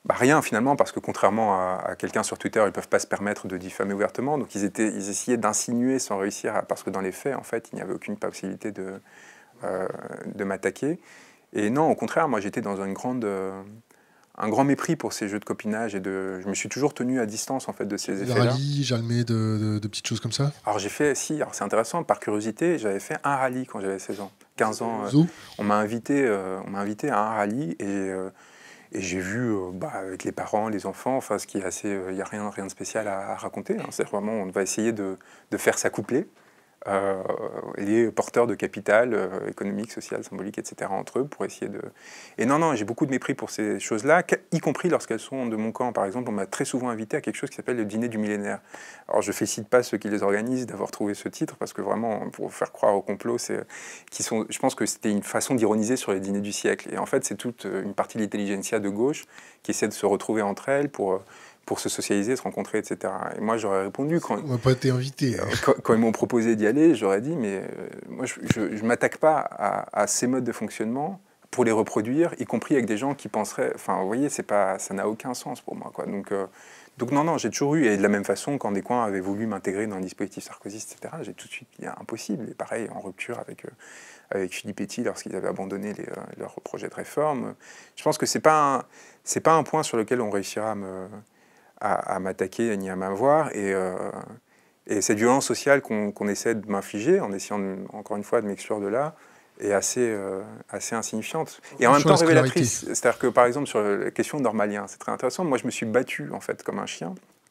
Bah rien finalement, parce que contrairement à, à quelqu'un sur Twitter, ils ne peuvent pas se permettre de diffamer ouvertement. Donc ils, étaient, ils essayaient d'insinuer sans réussir, à, parce que dans les faits, en fait, il n'y avait aucune possibilité de, euh, de m'attaquer. Et non, au contraire, moi j'étais dans une grande, euh, un grand mépris pour ces jeux de copinage. Et de, je me suis toujours tenu à distance en fait, de ces effets-là. Rallye, Jalmé, de, de, de petites choses comme ça. Alors j'ai fait, si, alors c'est intéressant, par curiosité, j'avais fait un rallye quand j'avais seize ans. quinze ans, euh, on m'a invité, euh, on m'a invité à un rallye et... Euh, Et j'ai vu euh, bah, avec les parents, les enfants, enfin, ce qui est assez, il euh, n'y a rien, rien de spécial à, à raconter. Hein. C'est vraiment, on va essayer de, de faire s'accoupler euh, les porteurs de capital euh, économique, social, symbolique, et cetera entre eux pour essayer de. Et non, non, j'ai beaucoup de mépris pour ces choses-là, y compris lorsqu'elles sont de mon camp. Par exemple, on m'a très souvent invité à quelque chose qui s'appelle le dîner du millénaire. Alors, je félicite pas ceux qui les organisent d'avoir trouvé ce titre parce que vraiment, pour faire croire au complot, c'est qui sont. Je pense que c'était une façon d'ironiser sur les dîners du siècle. Et en fait, c'est toute une partie de l'intelligentsia de gauche qui essaie de se retrouver entre elles pour pour se socialiser, se rencontrer, et cetera. Et moi, j'aurais répondu quand... On n'a pas été invité. Hein. Quand, quand ils m'ont proposé d'y aller, j'aurais dit, mais euh, moi, je ne m'attaque pas à, à ces modes de fonctionnement pour les reproduire, y compris avec des gens qui penseraient... Enfin, vous voyez, c'est pas, ça n'a aucun sens pour moi, quoi. Donc, euh, donc non, non, j'ai toujours eu... Et de la même façon, quand des coins avaient voulu m'intégrer dans un dispositif sarkozyste, et cetera, j'ai tout de suite dit, impossible. Et pareil, en rupture avec... Euh, avec Philippe Etty lorsqu'ils avaient abandonné les, euh, leur projet de réforme. Je pense que ce n'est pas, un, pas un point sur lequel on réussira à me... à, à m'attaquer ni à m'avoir. Et, euh, et cette violence sociale qu'on qu'on essaie de m'infliger, en essayant, de, encore une fois, de m'exclure de là, est assez, euh, assez insignifiante. Et en même temps révélatrice. C'est-à-dire que, par exemple, sur la question normalien, c'est très intéressant. Moi, je me suis battu, en fait, comme un chien,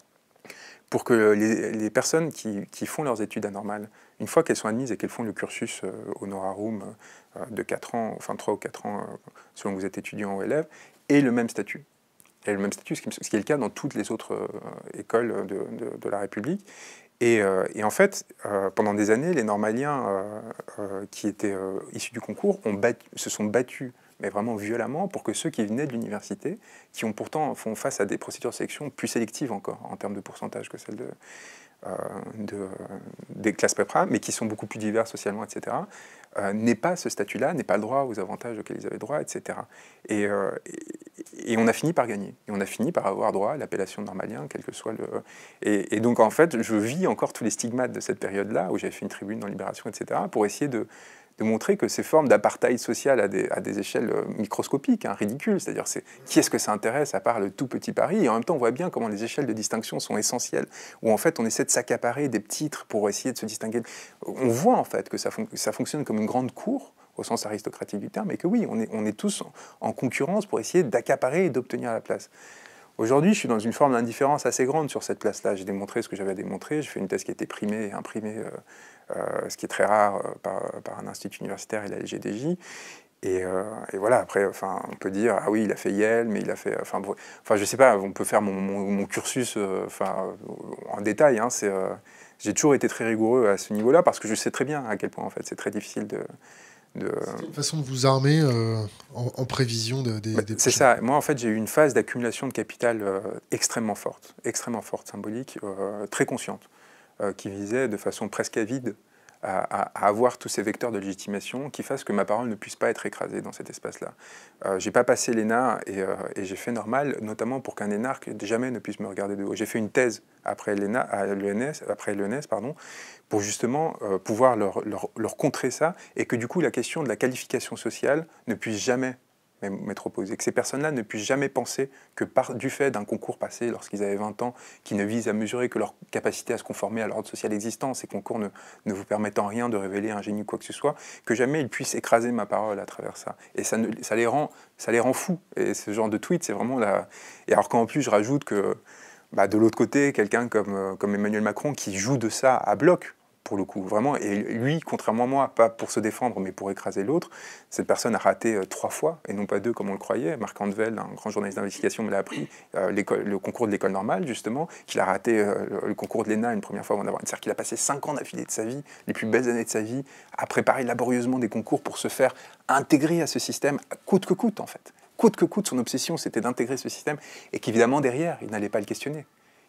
pour que les, les personnes qui, qui font leurs études anormales, une fois qu'elles sont admises et qu'elles font le cursus euh, honorarum euh, de quatre ans, enfin trois ou quatre ans, euh, selon que vous êtes étudiant ou élève, aient le même statut. Et le même statut, ce qui, ce qui est le cas dans toutes les autres euh, écoles de, de, de la République. Et, euh, et en fait, euh, pendant des années, les normaliens euh, euh, qui étaient euh, issus du concours ont battu, se sont battus, mais vraiment violemment, pour que ceux qui venaient de l'université, qui ont pourtant font face à des procédures de sélection plus sélectives encore, en termes de pourcentage que celles de, euh, de, des classes prépa, mais qui sont beaucoup plus diverses socialement, et cetera, euh, n'aient pas ce statut-là, n'aient pas le droit aux avantages auxquels ils avaient droit, et cetera. Et, euh, et, et on a fini par gagner. Et on a fini par avoir droit à l'appellation de normalien, quel que soit le... Et, et donc, en fait, je vis encore tous les stigmates de cette période-là, où j'avais fait une tribune dans Libération, et cetera, pour essayer de... de montrer que ces formes d'apartheid social à des, à des échelles microscopiques, hein, ridicules, c'est-à-dire c'est, qui est-ce que ça intéresse à part le tout petit Paris, et en même temps on voit bien comment les échelles de distinction sont essentielles, où en fait on essaie de s'accaparer des titres pour essayer de se distinguer. On voit en fait que ça, fon- ça fonctionne comme une grande cour, au sens aristocratique du terme, et que oui, on est, on est tous en, en concurrence pour essayer d'accaparer et d'obtenir la place. Aujourd'hui, je suis dans une forme d'indifférence assez grande sur cette place-là. J'ai démontré ce que j'avais à démontrer. J'ai fait une thèse qui a été primée et imprimée, euh, euh, ce qui est très rare, euh, par, par un institut universitaire et la L G D J. Et, euh, et voilà, après, enfin, on peut dire, ah oui, il a fait Yale, mais il a fait... Enfin, bon, enfin je sais pas, on peut faire mon, mon, mon cursus euh, enfin, en détail. Hein, c'est, euh, j'ai toujours été très rigoureux à ce niveau-là, parce que je sais très bien à quel point, en fait, c'est très difficile de... De... C'est une façon de vous armer euh, en, en prévision de, des, bah, des c'est ça. Moi, en fait, j'ai eu une phase d'accumulation de capital euh, extrêmement forte, extrêmement forte, symbolique, euh, très consciente, euh, qui visait de façon presque avide à, à, à avoir tous ces vecteurs de légitimation qui fassent que ma parole ne puisse pas être écrasée dans cet espace-là. Euh, j'ai pas passé l'E N A et, euh, et j'ai fait normal, notamment pour qu'un énarque jamais ne puisse me regarder de haut. J'ai fait une thèse après l'E N A, à l'E N S, après l'E N S, pardon, pour justement euh, pouvoir leur, leur, leur contrer ça, et que du coup la question de la qualification sociale ne puisse jamais m'être opposée, que ces personnes-là ne puissent jamais penser que par, du fait d'un concours passé lorsqu'ils avaient vingt ans, qui ne vise à mesurer que leur capacité à se conformer à l'ordre social existant, ces concours ne, ne vous permettent en rien de révéler un génie ou quoi que ce soit, que jamais ils puissent écraser ma parole à travers ça. Et ça, ne, ça, les, rend, ça les rend fous. Et ce genre de tweet, c'est vraiment la... Et alors qu'en plus, je rajoute que bah, de l'autre côté, quelqu'un comme, comme Emmanuel Macron qui joue de ça à bloc, pour le coup, vraiment, et lui, contrairement à moi, pas pour se défendre, mais pour écraser l'autre, cette personne a raté euh, trois fois, et non pas deux comme on le croyait. Marc Andvel, un grand journaliste d'investigation, me l'a appris, euh, le concours de l'école normale, justement, qu'il a raté euh, le concours de l'E N A une première fois avant d'avoir... C'est-à-dire qu'il a passé cinq ans d'affilée de sa vie, les plus belles années de sa vie, à préparer laborieusement des concours pour se faire intégrer à ce système, coûte que coûte, en fait. Coûte que coûte, son obsession, c'était d'intégrer ce système, et qu'évidemment, derrière, il n'allait pas le questionner.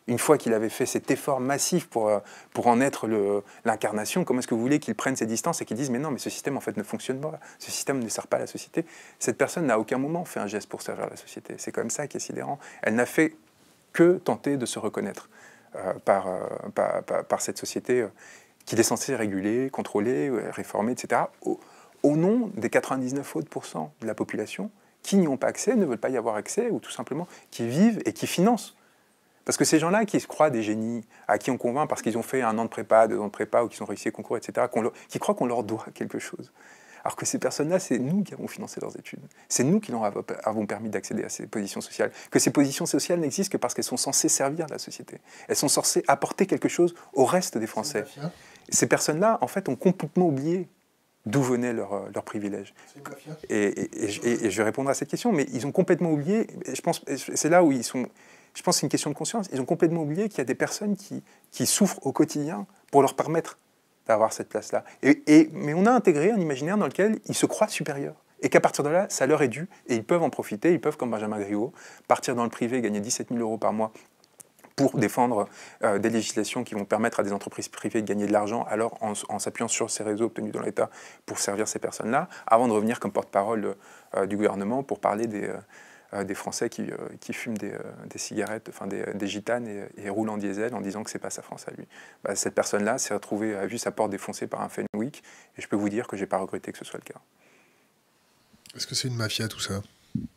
Une fois qu'il avait fait cet effort massif pour, pour en être l'incarnation, comment est-ce que vous voulez qu'il prenne ses distances et qu'il dise « mais non, mais ce système en fait ne fonctionne pas, ce système ne sert pas à la société ». Cette personne n'a à aucun moment fait un geste pour servir la société. C'est comme ça qui est sidérant. Elle n'a fait que tenter de se reconnaître euh, par, euh, par, par, par cette société euh, qu'il est censé réguler, contrôler, réformer, et cetera, au, au nom des quatre-vingt-dix-neuf autres pourcents de la population qui n'y ont pas accès, ne veulent pas y avoir accès, ou tout simplement qui vivent et qui financent. Parce que ces gens-là qui se croient des génies, à qui on convainc parce qu'ils ont fait un an de prépa, deux ans de prépa, ou qu'ils ont réussi les concours, et cetera, leur, qui croient qu'on leur doit quelque chose. Alors que ces personnes-là, c'est nous qui avons financé leurs études. C'est nous qui leur avons permis d'accéder à ces positions sociales. Que ces positions sociales n'existent que parce qu'elles sont censées servir la société. Elles sont censées apporter quelque chose au reste des Français. Ces personnes-là, en fait, ont complètement oublié d'où venaient leurs leur privilèges. Et, et, et, et je vais répondre à cette question, mais ils ont complètement oublié, et je pense, c'est là où ils sont... Je pense que c'est une question de conscience. Ils ont complètement oublié qu'il y a des personnes qui, qui souffrent au quotidien pour leur permettre d'avoir cette place-là. Et, et, mais on a intégré un imaginaire dans lequel ils se croient supérieurs. Et qu'à partir de là, ça leur est dû. Et ils peuvent en profiter. Ils peuvent, comme Benjamin Griveaux, partir dans le privé, gagner dix-sept mille euros par mois pour défendre euh, des législations qui vont permettre à des entreprises privées de gagner de l'argent, alors en, en s'appuyant sur ces réseaux obtenus dans l'État pour servir ces personnes-là, avant de revenir comme porte-parole euh, du gouvernement pour parler des... Euh, des Français qui, euh, qui fument des, euh, des cigarettes, enfin des, des gitanes et, et roulent en diesel en disant que c'est pas sa France à lui. Bah, cette personne-là s'est retrouvée, a vu sa porte défoncée par un Fenwick, et je peux vous dire que j'ai pas regretté que ce soit le cas. Est-ce que c'est une mafia tout ça?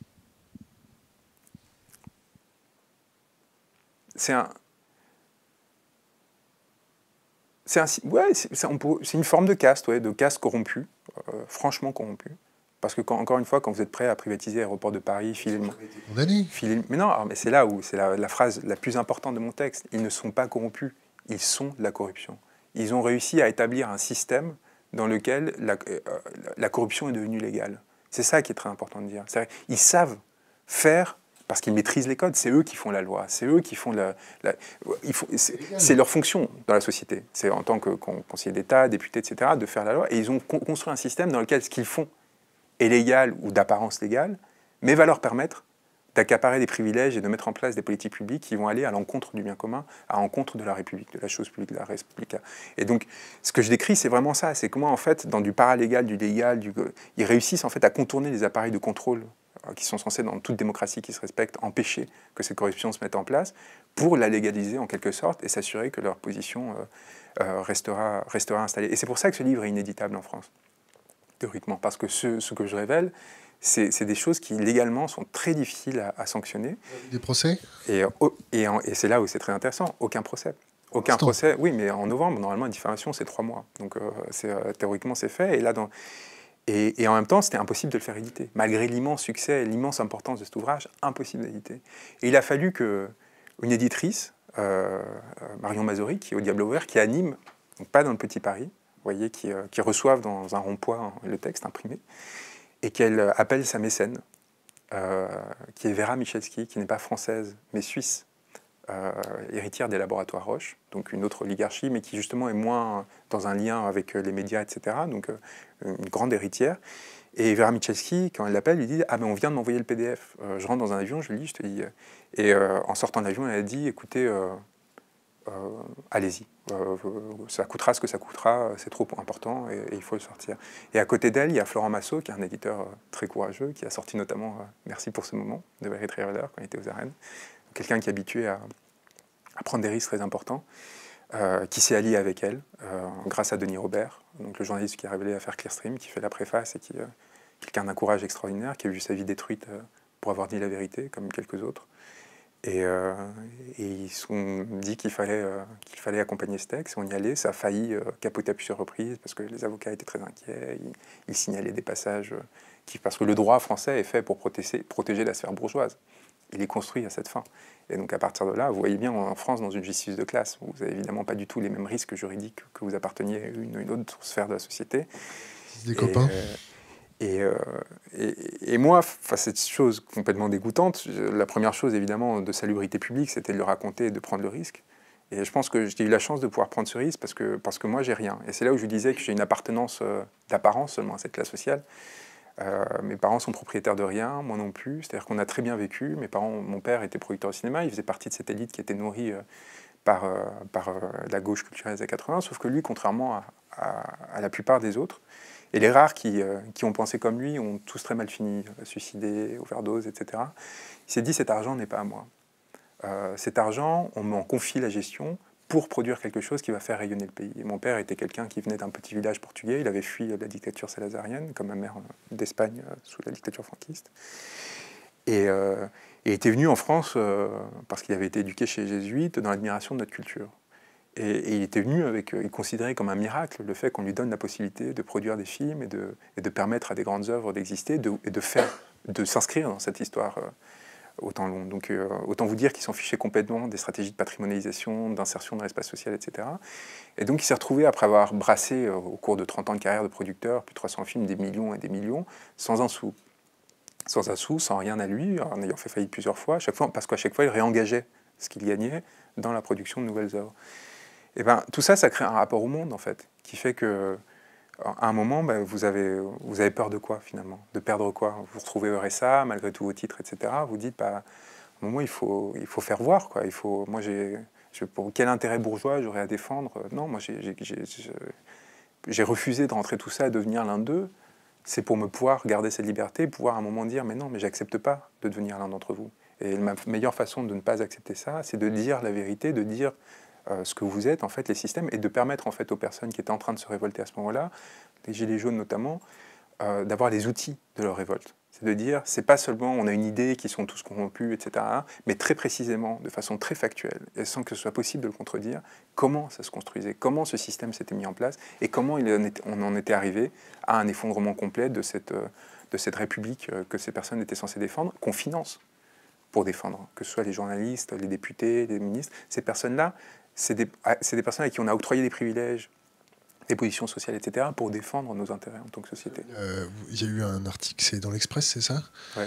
C'est un... C'est un... ouais, c'est une forme de caste, ouais, de caste corrompue, euh, franchement corrompue. Parce que, quand, encore une fois, quand vous êtes prêt à privatiser l'aéroport de Paris, filer le... filer, mais non, mais c'est là où c'est la, la phrase la plus importante de mon texte. Ils ne sont pas corrompus, ils sont de la corruption. Ils ont réussi à établir un système dans lequel la, euh, la corruption est devenue légale. C'est ça qui est très important de dire. Ils savent faire, parce qu'ils maîtrisent les codes, c'est eux qui font la loi, c'est eux qui font la... la c'est leur fonction dans la société. C'est en tant que conseiller d'État, député, et cetera, de faire la loi. Et ils ont construit un système dans lequel ce qu'ils font est légal ou d'apparence légale, mais va leur permettre d'accaparer des privilèges et de mettre en place des politiques publiques qui vont aller à l'encontre du bien commun, à l'encontre de la République, de la chose publique, de la République. Et donc, ce que je décris, c'est vraiment ça. C'est comment, en fait, dans du paralégal, du légal, du... ils réussissent en fait à contourner les appareils de contrôle euh, qui sont censés, dans toute démocratie qui se respecte, empêcher que cette corruption se mette en place pour la légaliser en quelque sorte et s'assurer que leur position euh, euh, restera, restera installée. Et c'est pour ça que ce livre est inéditable en France. Théoriquement, parce que ce, ce que je révèle, c'est des choses qui, légalement, sont très difficiles à, à sanctionner. Des procès? Et, et, et c'est là où c'est très intéressant, aucun procès. Aucun Instant. procès, oui, mais en novembre, normalement, une diffamation, c'est trois mois. Donc, euh, euh, théoriquement, c'est fait. Et, là, dans... et, et en même temps, c'était impossible de le faire éditer. Malgré l'immense succès et l'immense importance de cet ouvrage, impossible d'éditer. Et il a fallu qu'une éditrice, euh, Marion Mazory, qui est au Diable Ouvert, qui anime, donc pas dans le Petit Paris, vous voyez, qui, euh, qui reçoivent dans un rond-point le texte imprimé, et qu'elle appelle sa mécène, euh, qui est Vera Michalski, qui n'est pas française, mais suisse, euh, héritière des laboratoires Roche, donc une autre oligarchie, mais qui justement est moins dans un lien avec les médias, et cetera, donc euh, une grande héritière. Et Vera Michalski, quand elle l'appelle, lui dit « Ah, mais on vient de m'envoyer le P D F. Euh, je rentre dans un avion, je le lis, je te dis... » Et euh, en sortant de l'avion, elle a dit « Écoutez... Euh, Euh, allez-y, euh, ça coûtera ce que ça coûtera, c'est trop important et, et il faut le sortir. » Et à côté d'elle, il y a Florent Massot, qui est un éditeur euh, très courageux, qui a sorti notamment euh, Merci pour ce moment de Valérie Trierweiler quand il était aux arènes. Quelqu'un qui est habitué à, à prendre des risques très importants, euh, qui s'est allié avec elle euh, grâce à Denis Robert, donc le journaliste qui a révélé l'affaire Clearstream, qui fait la préface et qui est euh, quelqu'un d'un courage extraordinaire, qui a vu sa vie détruite euh, pour avoir dit la vérité, comme quelques autres. Et, euh, et ils se sont dit qu'il fallait, euh, qu'il fallait accompagner ce texte. On y allait, ça a failli euh, capoter à plusieurs reprises parce que les avocats étaient très inquiets. Ils, ils signalaient des passages euh, qui, parce que le droit français est fait pour protéger, protéger la sphère bourgeoise. Il est construit à cette fin. Et donc à partir de là, vous voyez bien en France, dans une justice de classe, vous n'avez évidemment pas du tout les mêmes risques juridiques que vous apparteniez à une ou une autre sphère de la société. Des et, copains. Euh, Et, euh, et, et moi, face à cette chose complètement dégoûtante, la première chose, évidemment, de salubrité publique, c'était de le raconter et de prendre le risque. Et je pense que j'ai eu la chance de pouvoir prendre ce risque parce que, parce que moi, j'ai rien. Et c'est là où je vous disais que j'ai une appartenance euh, d'apparence seulement à cette classe sociale. Euh, mes parents sont propriétaires de rien, moi non plus. C'est-à-dire qu'on a très bien vécu. Mes parents, mon père était producteur de cinéma, il faisait partie de cette élite qui était nourrie euh, par, euh, par euh, la gauche culturelle des années quatre-vingts, sauf que lui, contrairement à, à, à la plupart des autres, et les rares qui, euh, qui ont pensé comme lui ont tous très mal fini, euh, suicidés, overdose, et cetera. Il s'est dit, cet argent n'est pas à moi. Euh, cet argent, on m'en confie la gestion pour produire quelque chose qui va faire rayonner le pays. Et mon père était quelqu'un qui venait d'un petit village portugais, il avait fui la dictature salazarienne, comme ma mère d'Espagne sous la dictature franquiste. Et, euh, et était venu en France euh, parce qu'il avait été éduqué chez les jésuites dans l'admiration de notre culture. Et, et il était venu avec, il considérait comme un miracle le fait qu'on lui donne la possibilité de produire des films et de, et de permettre à des grandes œuvres d'exister de, et de faire, de s'inscrire dans cette histoire euh, autant long. Donc euh, autant vous dire qu'ils s'en fichaient complètement des stratégies de patrimonialisation, d'insertion dans l'espace social, et cetera. Et donc il s'est retrouvé, après avoir brassé euh, au cours de trente ans de carrière de producteur, plus de trois cents films, des millions et des millions, sans un sou. Sans un sou, sans rien à lui, en ayant fait faillite plusieurs fois, à chaque fois, parce qu'à chaque fois il réengageait ce qu'il gagnait dans la production de nouvelles œuvres. Et ben, tout ça, ça crée un rapport au monde, en fait, qui fait que à un moment, ben, vous, avez, vous avez peur de quoi, finalement? De perdre quoi? Vous vous retrouvez au R S A, malgré tous vos titres, et cetera. Vous dites, bah, à un moment, il faut, il faut faire voir, quoi. Il faut, moi, j'ai, pour quel intérêt bourgeois j'aurais à défendre? Non, moi, j'ai, j'ai, j'ai, j'ai refusé de rentrer tout ça et devenir l'un d'eux. C'est pour me pouvoir garder cette liberté, pouvoir à un moment dire, mais non, mais j'accepte pas de devenir l'un d'entre vous. Et ma meilleure façon de ne pas accepter ça, c'est de dire la vérité, de dire euh, ce que vous êtes, en fait, les systèmes, et de permettre, en fait, aux personnes qui étaient en train de se révolter à ce moment-là, les Gilets jaunes notamment, euh, d'avoir les outils de leur révolte. C'est de dire, c'est pas seulement on a une idée qui sont tous corrompus, et cetera, mais très précisément, de façon très factuelle, et sans que ce soit possible de le contredire, comment ça se construisait, comment ce système s'était mis en place, et comment il en était, on en était arrivé à un effondrement complet de cette, de cette République que ces personnes étaient censées défendre, qu'on finance pour défendre, que ce soit les journalistes, les députés, les ministres. Ces personnes-là, c'est des, c'est des personnes à qui on a octroyé des privilèges, des positions sociales, et cetera, pour défendre nos intérêts en tant que société. Euh, il y a eu un article, c'est dans l'Express, c'est ça? Ouais.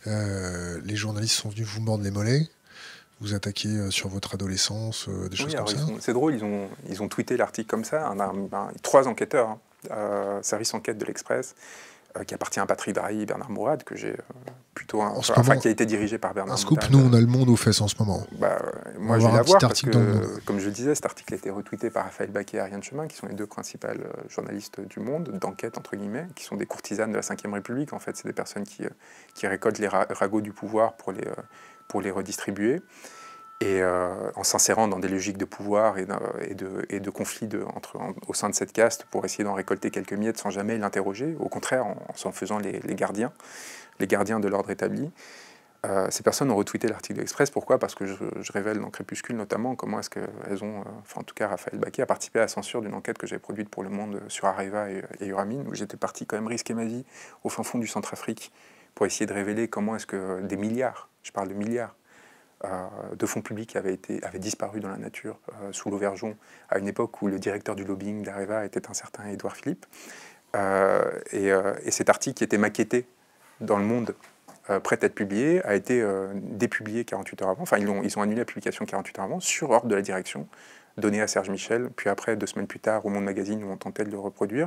Euh, les journalistes sont venus vous mordre les mollets, vous attaquer sur votre adolescence, euh, des choses oui, comme ça. C'est drôle, ils ont, ils ont tweeté l'article comme ça. Un, un, un, trois enquêteurs, hein, euh, service enquête de l'Express, euh, qui appartient à Patrick Drahi et Bernard Mourad, que j'ai euh, plutôt, un, enfin, moment, qui a été dirigé par Bernard. Un scoop, Mourad. Nous on a Le Monde aux fesses en ce moment. Bah, moi je vais la voir parce que, comme je le disais, cet article a été retweeté par Raphaël Baquet et Ariane Chemin, qui sont les deux principales euh, journalistes du Monde, d'enquête entre guillemets, qui sont des courtisanes de la cinquième République. En fait, c'est des personnes qui, euh, qui récoltent les ra ragots du pouvoir pour les, euh, pour les redistribuer. Et euh, en s'insérant dans des logiques de pouvoir et de, et de, et de conflits de, entre, en, au sein de cette caste pour essayer d'en récolter quelques miettes sans jamais l'interroger, au contraire en, en s'en faisant les, les gardiens, les gardiens de l'ordre établi. Euh, ces personnes ont retweeté l'article de l'Express. Pourquoi? Parce que je, je révèle dans Crépuscule notamment comment est-ce qu'elles ont, euh, enfin en tout cas Raphaël Baquet a participé à la censure d'une enquête que j'avais produite pour Le Monde sur Areva et, et Uramine, où j'étais parti quand même risquer ma vie au fin fond du Centrafrique pour essayer de révéler comment est-ce que des milliards, je parle de milliards, Euh, de fonds publics avaient, été, avaient disparu dans la nature euh, sous l'Auvergeon à une époque où le directeur du lobbying d'Areva était un certain Édouard Philippe. Euh, et, euh, et cet article qui était maquetté dans Le Monde, euh, prêt à être publié, a été euh, dépublié quarante-huit heures avant. Enfin, ils ont, ils ont annulé la publication quarante-huit heures avant sur ordre de la direction, donné à Serge Michel, puis après, deux semaines plus tard, au Monde Magazine, où on tentait de le reproduire.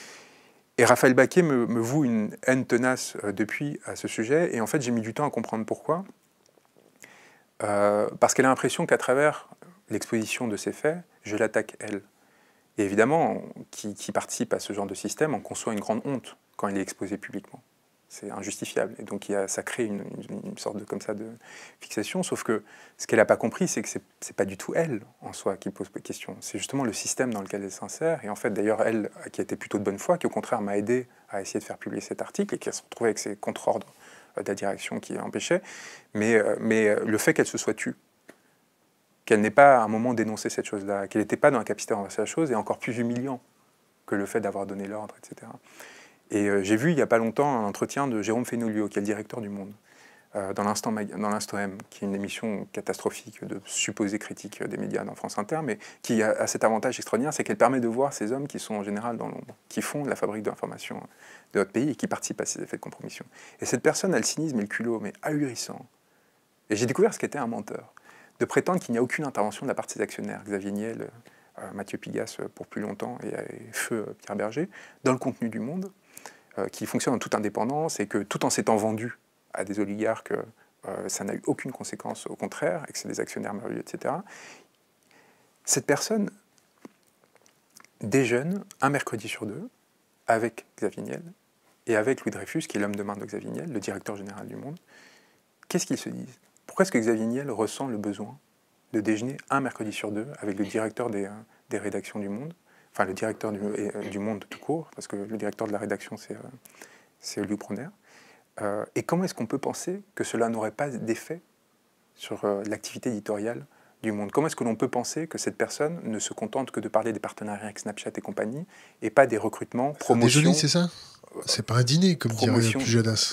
Et Raphaël Baquet me, me voue une haine tenace euh, depuis à ce sujet, et en fait, j'ai mis du temps à comprendre pourquoi. Euh, parce qu'elle a l'impression qu'à travers l'exposition de ces faits, je l'attaque elle. Et évidemment, qui, qui participe à ce genre de système en conçoit une grande honte quand il est exposé publiquement. C'est injustifiable. Et donc il y a, ça crée une, une, une sorte de, comme ça, de fixation. Sauf que ce qu'elle n'a pas compris, c'est que ce n'est pas du tout elle, en soi, qui pose question. C'est justement le système dans lequel elle s'insère. Et en fait, d'ailleurs, elle, qui a été plutôt de bonne foi, qui au contraire m'a aidé à essayer de faire publier cet article et qui se retrouvait avec ses contre-ordres de la direction qui empêchait, mais, mais le fait qu'elle se soit tue, qu'elle n'ait pas à un moment dénoncé cette chose-là, qu'elle n'était pas dans la capacité de renverser la chose, est encore plus humiliant que le fait d'avoir donné l'ordre, et cetera. Et euh, j'ai vu il n'y a pas longtemps un entretien de Jérôme Fenolio, qui est le directeur du Monde, euh, dans l'Instant M, qui est une émission catastrophique de supposée critique des médias dans France Inter, mais qui a, a cet avantage extraordinaire, c'est qu'elle permet de voir ces hommes qui sont en général dans l'ombre, qui font la fabrique de l'information de notre pays et qui participent à ces effets de compromission. Et cette personne a le cynisme et le culot, mais ahurissant. Et j'ai découvert ce qu'était un menteur, de prétendre qu'il n'y a aucune intervention de la part de ses actionnaires, Xavier Niel, euh, Mathieu Pigasse pour plus longtemps et, et Feu Pierre Berger, dans le contenu du Monde, euh, qui fonctionne en toute indépendance et que tout en s'étant vendu à des oligarques, euh, ça n'a eu aucune conséquence, au contraire, et que c'est des actionnaires merveilleux, et cetera. Cette personne déjeune un mercredi sur deux avec Xavier Niel et avec Louis Dreyfus, qui est l'homme de main de Xavier Niel, le directeur général du Monde. Qu'est-ce qu'ils se disent? Pourquoi est-ce que Xavier Niel ressent le besoin de déjeuner un mercredi sur deux avec le directeur des, des rédactions du Monde, enfin le directeur du, du Monde tout court, parce que le directeur de la rédaction, c'est c'est Louis Brunner. Euh, et comment est-ce qu'on peut penser que cela n'aurait pas d'effet sur euh, l'activité éditoriale du Monde? Comment est-ce que l'on peut penser que cette personne ne se contente que de parler des partenariats avec Snapchat et compagnie, et pas des recrutements, promotions... Un déjeuner, c'est ça? C'est pas un dîner, comme promotion, dirait Pujadas.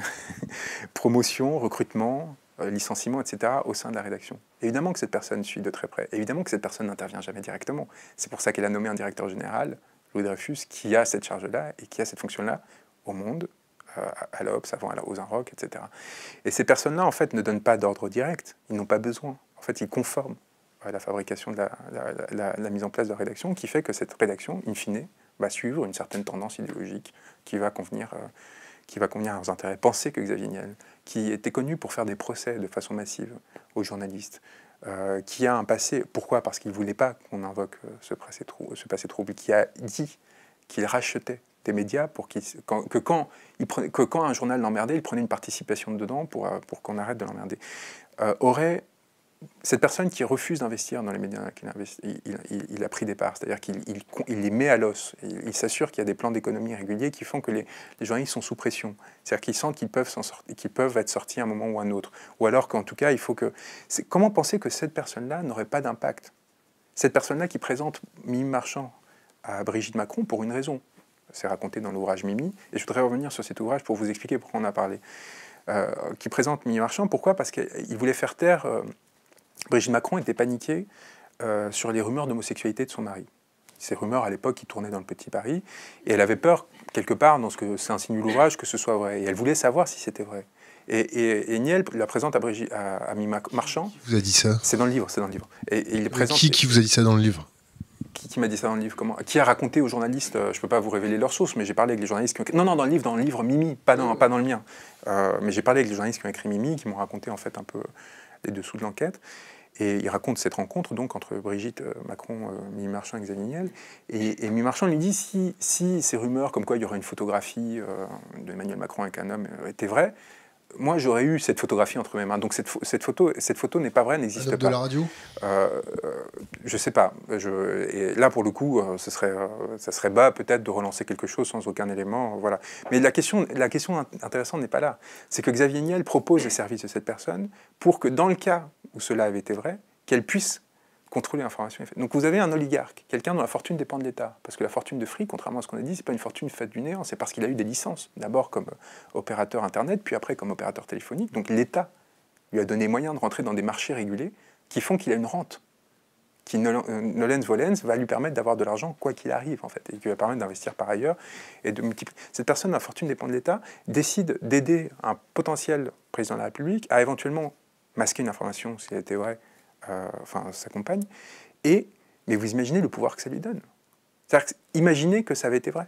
Promotion, recrutement, euh, licenciement, et cetera au sein de la rédaction. Évidemment que cette personne suit de très près. Évidemment que cette personne n'intervient jamais directement. C'est pour ça qu'elle a nommé un directeur général, Louis Dreyfus, qui a cette charge-là et qui a cette fonction-là au Monde, euh, à l'Obs, avant aux Inrocks, et cetera. Et ces personnes-là, en fait, ne donnent pas d'ordre direct. Ils n'ont pas besoin. En fait, ils conforment à la fabrication de la, la, la, la mise en place de la rédaction, qui fait que cette rédaction, in fine, va suivre une certaine tendance idéologique qui va convenir, euh, qui va convenir à leurs intérêts. Pensez que Xavier Niel, qui était connu pour faire des procès de façon massive aux journalistes, euh, qui a un passé, pourquoi? Parce qu'il ne voulait pas qu'on invoque ce passé, trou, ce passé trouble, qui a dit qu'il rachetait des médias pour qu'il, quand, que, quand il prenait, que quand un journal l'emmerdait, il prenait une participation dedans pour, pour qu'on arrête de l'emmerder, euh, aurait... Cette personne qui refuse d'investir dans les médias qu'il investit, il, il, il a pris des parts, c'est-à-dire qu'il il, il les met à l'os. Il, il s'assure qu'il y a des plans d'économie réguliers qui font que les, les journalistes sont sous pression. C'est-à-dire qu'ils sentent qu'ils peuvent, s'en sortir, qu'ils peuvent être sortis à un moment ou à un autre. Ou alors qu'en tout cas, il faut que... Comment penser que cette personne-là n'aurait pas d'impact? Cette personne-là qui présente Mimi Marchand à Brigitte Macron pour une raison. C'est raconté dans l'ouvrage Mimi. Et je voudrais revenir sur cet ouvrage pour vous expliquer pourquoi on a parlé. Euh, qui présente Mimi Marchand, pourquoi? Parce qu'il voulait faire taire... Euh, Brigitte Macron était paniquée euh, sur les rumeurs d'homosexualité de son mari. Ces rumeurs, à l'époque, qui tournaient dans le petit Paris. Et elle avait peur, quelque part, dans ce que s'insinue l'ouvrage, que ce soit vrai. Et elle voulait savoir si c'était vrai. Et, et, et Niel la présente à, Brigitte, à, à Mimi Marchand. Qui vous a dit ça? C'est dans le livre, c'est dans le livre. Et, et il présente, qui, qui vous a dit ça dans le livre? Qui, qui m'a dit ça dans le livre? Comment? Qui a raconté aux journalistes? euh, Je ne peux pas vous révéler leurs sources, mais j'ai parlé avec les journalistes qui ont... Non, non, dans le livre, dans le livre Mimi, pas dans, pas dans le mien. Euh, mais j'ai parlé avec les journalistes qui ont écrit Mimi, qui m'ont raconté en fait un peu les dessous de l'enquête. Et il raconte cette rencontre donc entre Brigitte Macron, euh, Mimi Marchand et Xavier Niel. Et, et Mimi Marchand lui dit si, si ces rumeurs comme quoi il y aurait une photographie euh, d'Emmanuel Macron avec un homme euh, étaient vraies, moi j'aurais eu cette photographie entre mes mains. Donc cette, cette photo, cette photo n'est pas vraie, n'existe pas. De la radio euh, euh, Je sais pas. Je, et là pour le coup, euh, ce serait, euh, ça serait bas peut-être de relancer quelque chose sans aucun élément. Euh, voilà. Mais la question, la question intéressante n'est pas là. C'est que Xavier Niel propose les services de cette personne pour que dans le cas où cela avait été vrai, qu'elle puisse contrôler l'information. Donc vous avez un oligarque, quelqu'un dont la fortune dépend de l'État. Parce que la fortune de Free, contrairement à ce qu'on a dit, c'est pas une fortune faite du néant, c'est parce qu'il a eu des licences. D'abord comme opérateur Internet, puis après comme opérateur téléphonique. Donc l'État lui a donné moyen de rentrer dans des marchés régulés qui font qu'il a une rente, qui, nolens volens, va lui permettre d'avoir de l'argent quoi qu'il arrive, en fait, et qui va permettre d'investir par ailleurs. Et de multiplier. Cette personne, dont la fortune dépend de l'État, décide d'aider un potentiel président de la République à éventuellement masquer une information, si elle était vraie, euh, enfin sa compagne, et, mais vous imaginez le pouvoir que ça lui donne. C'est-à-dire, imaginez que ça avait été vrai.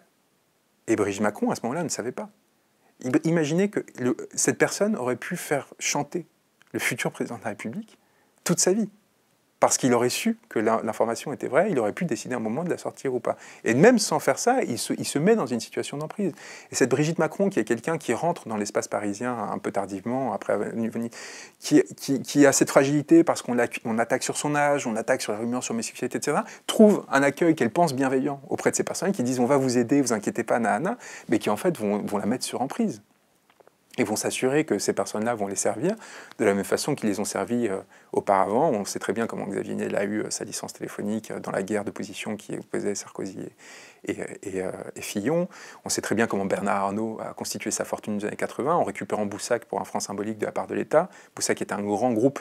Et Brigitte Macron, à ce moment-là, ne savait pas. Imaginez que le, cette personne aurait pu faire chanter le futur président de la République toute sa vie. Parce qu'il aurait su que l'information était vraie, il aurait pu décider un moment de la sortir ou pas. Et même sans faire ça, il se, il se met dans une situation d'emprise. Et cette Brigitte Macron, qui est quelqu'un qui rentre dans l'espace parisien un peu tardivement, après venir, qui, qui, qui a cette fragilité parce qu'on on attaque sur son âge, on attaque sur la rumeur sur homosexualité, et cetera, trouve un accueil qu'elle pense bienveillant auprès de ces personnes qui disent « on va vous aider, vous inquiétez pas, nana », mais qui en fait vont, vont la mettre sur emprise. Et vont s'assurer que ces personnes-là vont les servir de la même façon qu'ils les ont servis euh, auparavant. On sait très bien comment Xavier Niel a eu euh, sa licence téléphonique euh, dans la guerre de position qui opposait Sarkozy et, et, et, euh, et Fillon. On sait très bien comment Bernard Arnault a constitué sa fortune des années quatre-vingts en récupérant Boussac pour un franc symbolique de la part de l'État. Boussac était un grand groupe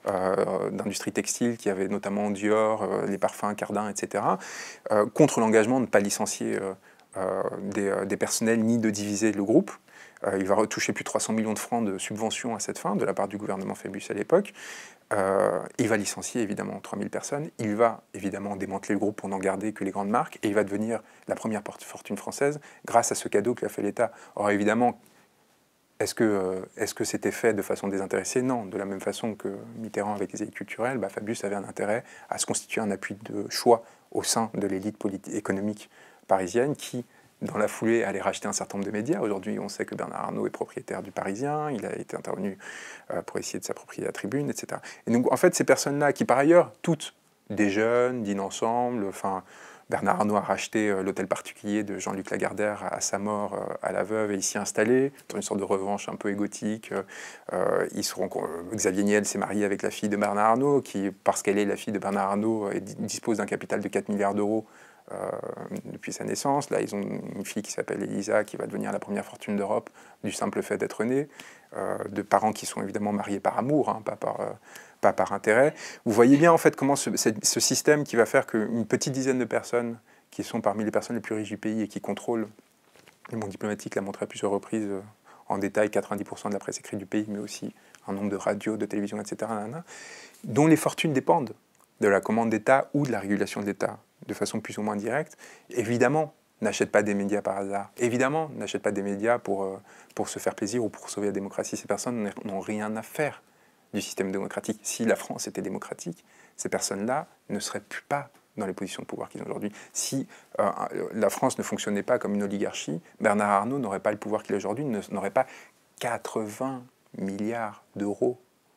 euh, d'industrie textile qui avait notamment Dior, euh, les parfums, Cardin, et cetera, euh, contre l'engagement de ne pas licencier euh, euh, des, euh, des personnels ni de diviser le groupe. Euh, il va retoucher plus de trois cents millions de francs de subventions à cette fin, de la part du gouvernement Phébus à l'époque. Euh, il va licencier évidemment trois mille personnes, il va évidemment démanteler le groupe pour n'en garder que les grandes marques, et il va devenir la première fortune française grâce à ce cadeau que lui a fait l'État. Or évidemment, est-ce que euh, est-ce que c'était fait de façon désintéressée? Non. De la même façon que Mitterrand avec les élites culturelles, bah, Fabius avait un intérêt à se constituer un appui de choix au sein de l'élite économique parisienne qui, dans la foulée, allait racheter un certain nombre de médias. Aujourd'hui, on sait que Bernard Arnault est propriétaire du Parisien, il a été intervenu euh, pour essayer de s'approprier la Tribune, et cetera. Et donc, en fait, ces personnes-là, qui par ailleurs, toutes des jeunes, dînent ensemble, enfin, Bernard Arnault a racheté euh, l'hôtel particulier de Jean-Luc Lagardère à, à sa mort euh, à la Veuve et il s'y est installé, dans une sorte de revanche un peu égotique. Euh, ils seront, euh, Xavier Niel s'est marié avec la fille de Bernard Arnault, qui, parce qu'elle est la fille de Bernard Arnault, et dispose d'un capital de quatre milliards d'euros, Euh, depuis sa naissance. Là, ils ont une fille qui s'appelle Elisa, qui va devenir la première fortune d'Europe du simple fait d'être née, euh, de parents qui sont évidemment mariés par amour, hein, pas, par, euh, pas par intérêt. Vous voyez bien en fait comment ce, ce système qui va faire qu'une petite dizaine de personnes qui sont parmi les personnes les plus riches du pays et qui contrôlent le monde diplomatique, l'a montré à plusieurs reprises euh, en détail, quatre-vingt-dix pour cent de la presse écrite du pays, mais aussi un nombre de radios, de télévision, et cetera, là, là, dont les fortunes dépendent de la commande d'État ou de la régulation de l'État, de façon plus ou moins directe, évidemment, n'achètent pas des médias par hasard. Évidemment, n'achètent pas des médias pour, euh, pour se faire plaisir ou pour sauver la démocratie. Ces personnes n'ont rien à faire du système démocratique. Si la France était démocratique, ces personnes-là ne seraient plus pas dans les positions de pouvoir qu'ils ont aujourd'hui. Si euh, la France ne fonctionnait pas comme une oligarchie, Bernard Arnault n'aurait pas le pouvoir qu'il a aujourd'hui, n'aurait pas quatre-vingts milliards d'euros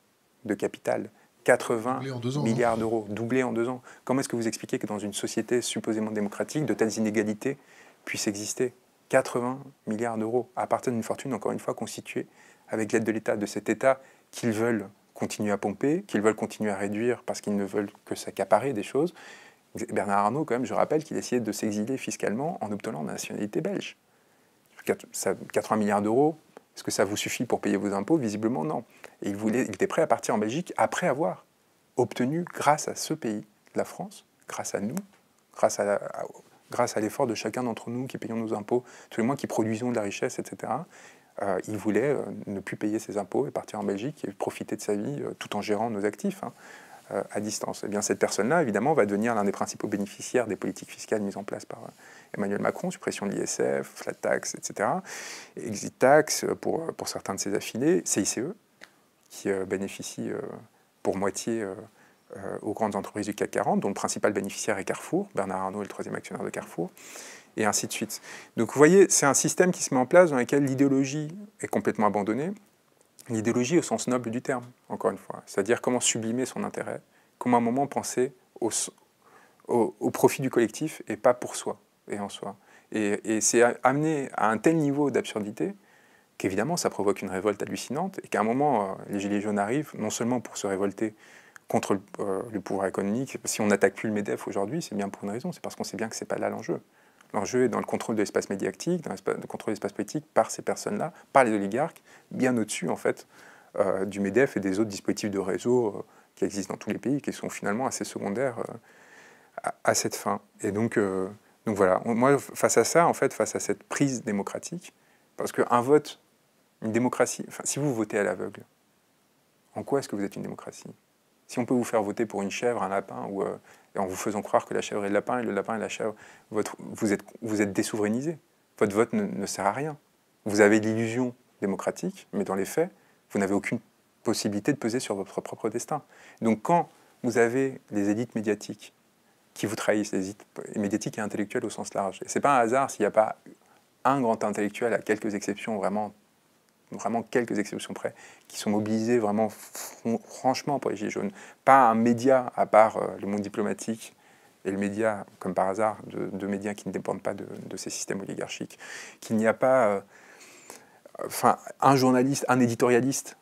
de capital. quatre-vingts milliards d'euros, doublés en deux ans. Comment est-ce que vous expliquez que dans une société supposément démocratique, de telles inégalités puissent exister? quatre-vingts milliards d'euros, à partir d'une fortune, encore une fois, constituée avec l'aide de l'État, de cet État qu'ils veulent continuer à pomper, qu'ils veulent continuer à réduire parce qu'ils ne veulent que s'accaparer des choses. Bernard Arnault, quand même, je rappelle qu'il essayait de s'exiler fiscalement en obtenant la nationalité belge. quatre-vingts milliards d'euros, est-ce que ça vous suffit pour payer vos impôts? Visiblement, non. Et il, voulait, il était prêt à partir en Belgique après avoir obtenu, grâce à ce pays, la France, grâce à nous, grâce à, à, grâce à l'effort de chacun d'entre nous qui payons nos impôts tous les mois, qui produisons de la richesse, et cetera, euh, il voulait euh, ne plus payer ses impôts et partir en Belgique et profiter de sa vie euh, tout en gérant nos actifs hein, euh, à distance. Et bien cette personne-là, évidemment, va devenir l'un des principaux bénéficiaires des politiques fiscales mises en place par euh, Emmanuel Macron, suppression de l'I S F, flat tax, et cetera, exit tax pour, pour certains de ses affiliés, C I C E, qui euh, bénéficie euh, pour moitié euh, euh, aux grandes entreprises du C A C quarante, dont le principal bénéficiaire est Carrefour. Bernard Arnault est le troisième actionnaire de Carrefour, et ainsi de suite. Donc vous voyez, c'est un système qui se met en place dans lequel l'idéologie est complètement abandonnée. L'idéologie au sens noble du terme, encore une fois. C'est-à-dire comment sublimer son intérêt, comment à un moment penser au, au, au profit du collectif et pas pour soi et en soi. Et, et c'est amené à un tel niveau d'absurdité qu'évidemment ça provoque une révolte hallucinante et qu'à un moment, euh, les Gilets jaunes arrivent non seulement pour se révolter contre le, euh, le pouvoir économique. Si on n'attaque plus le MEDEF aujourd'hui, c'est bien pour une raison, c'est parce qu'on sait bien que ce n'est pas là l'enjeu. L'enjeu est dans le contrôle de l'espace médiatique, dans le contrôle de l'espace politique par ces personnes-là, par les oligarques, bien au-dessus en fait euh, du MEDEF et des autres dispositifs de réseau euh, qui existent dans tous les pays, qui sont finalement assez secondaires euh, à, à cette fin. Et donc, euh, donc voilà, moi face à ça, en fait, face à cette prise démocratique, parce qu'un vote, une démocratie, enfin, si vous votez à l'aveugle, en quoi est-ce que vous êtes une démocratie? Si on peut vous faire voter pour une chèvre, un lapin, ou, euh, et en vous faisant croire que la chèvre est le lapin, et le lapin est la chèvre, votre, vous, êtes, vous êtes désouverainisé. Votre vote ne, ne sert à rien. Vous avez l'illusion démocratique, mais dans les faits, vous n'avez aucune possibilité de peser sur votre propre destin. Donc quand vous avez les élites médiatiques qui vous trahissent, les élites médiatiques et intellectuelles au sens large, et ce n'est pas un hasard s'il n'y a pas un grand intellectuel, à quelques exceptions vraiment vraiment quelques exceptions près, qui sont mobilisés vraiment fr franchement pour les Gilets jaunes. Pas un média, à part euh, le monde diplomatique et le média, comme par hasard, de, de médias qui ne dépendent pas de, de ces systèmes oligarchiques. Qu'il n'y a pas euh, enfin, un journaliste, un éditorialiste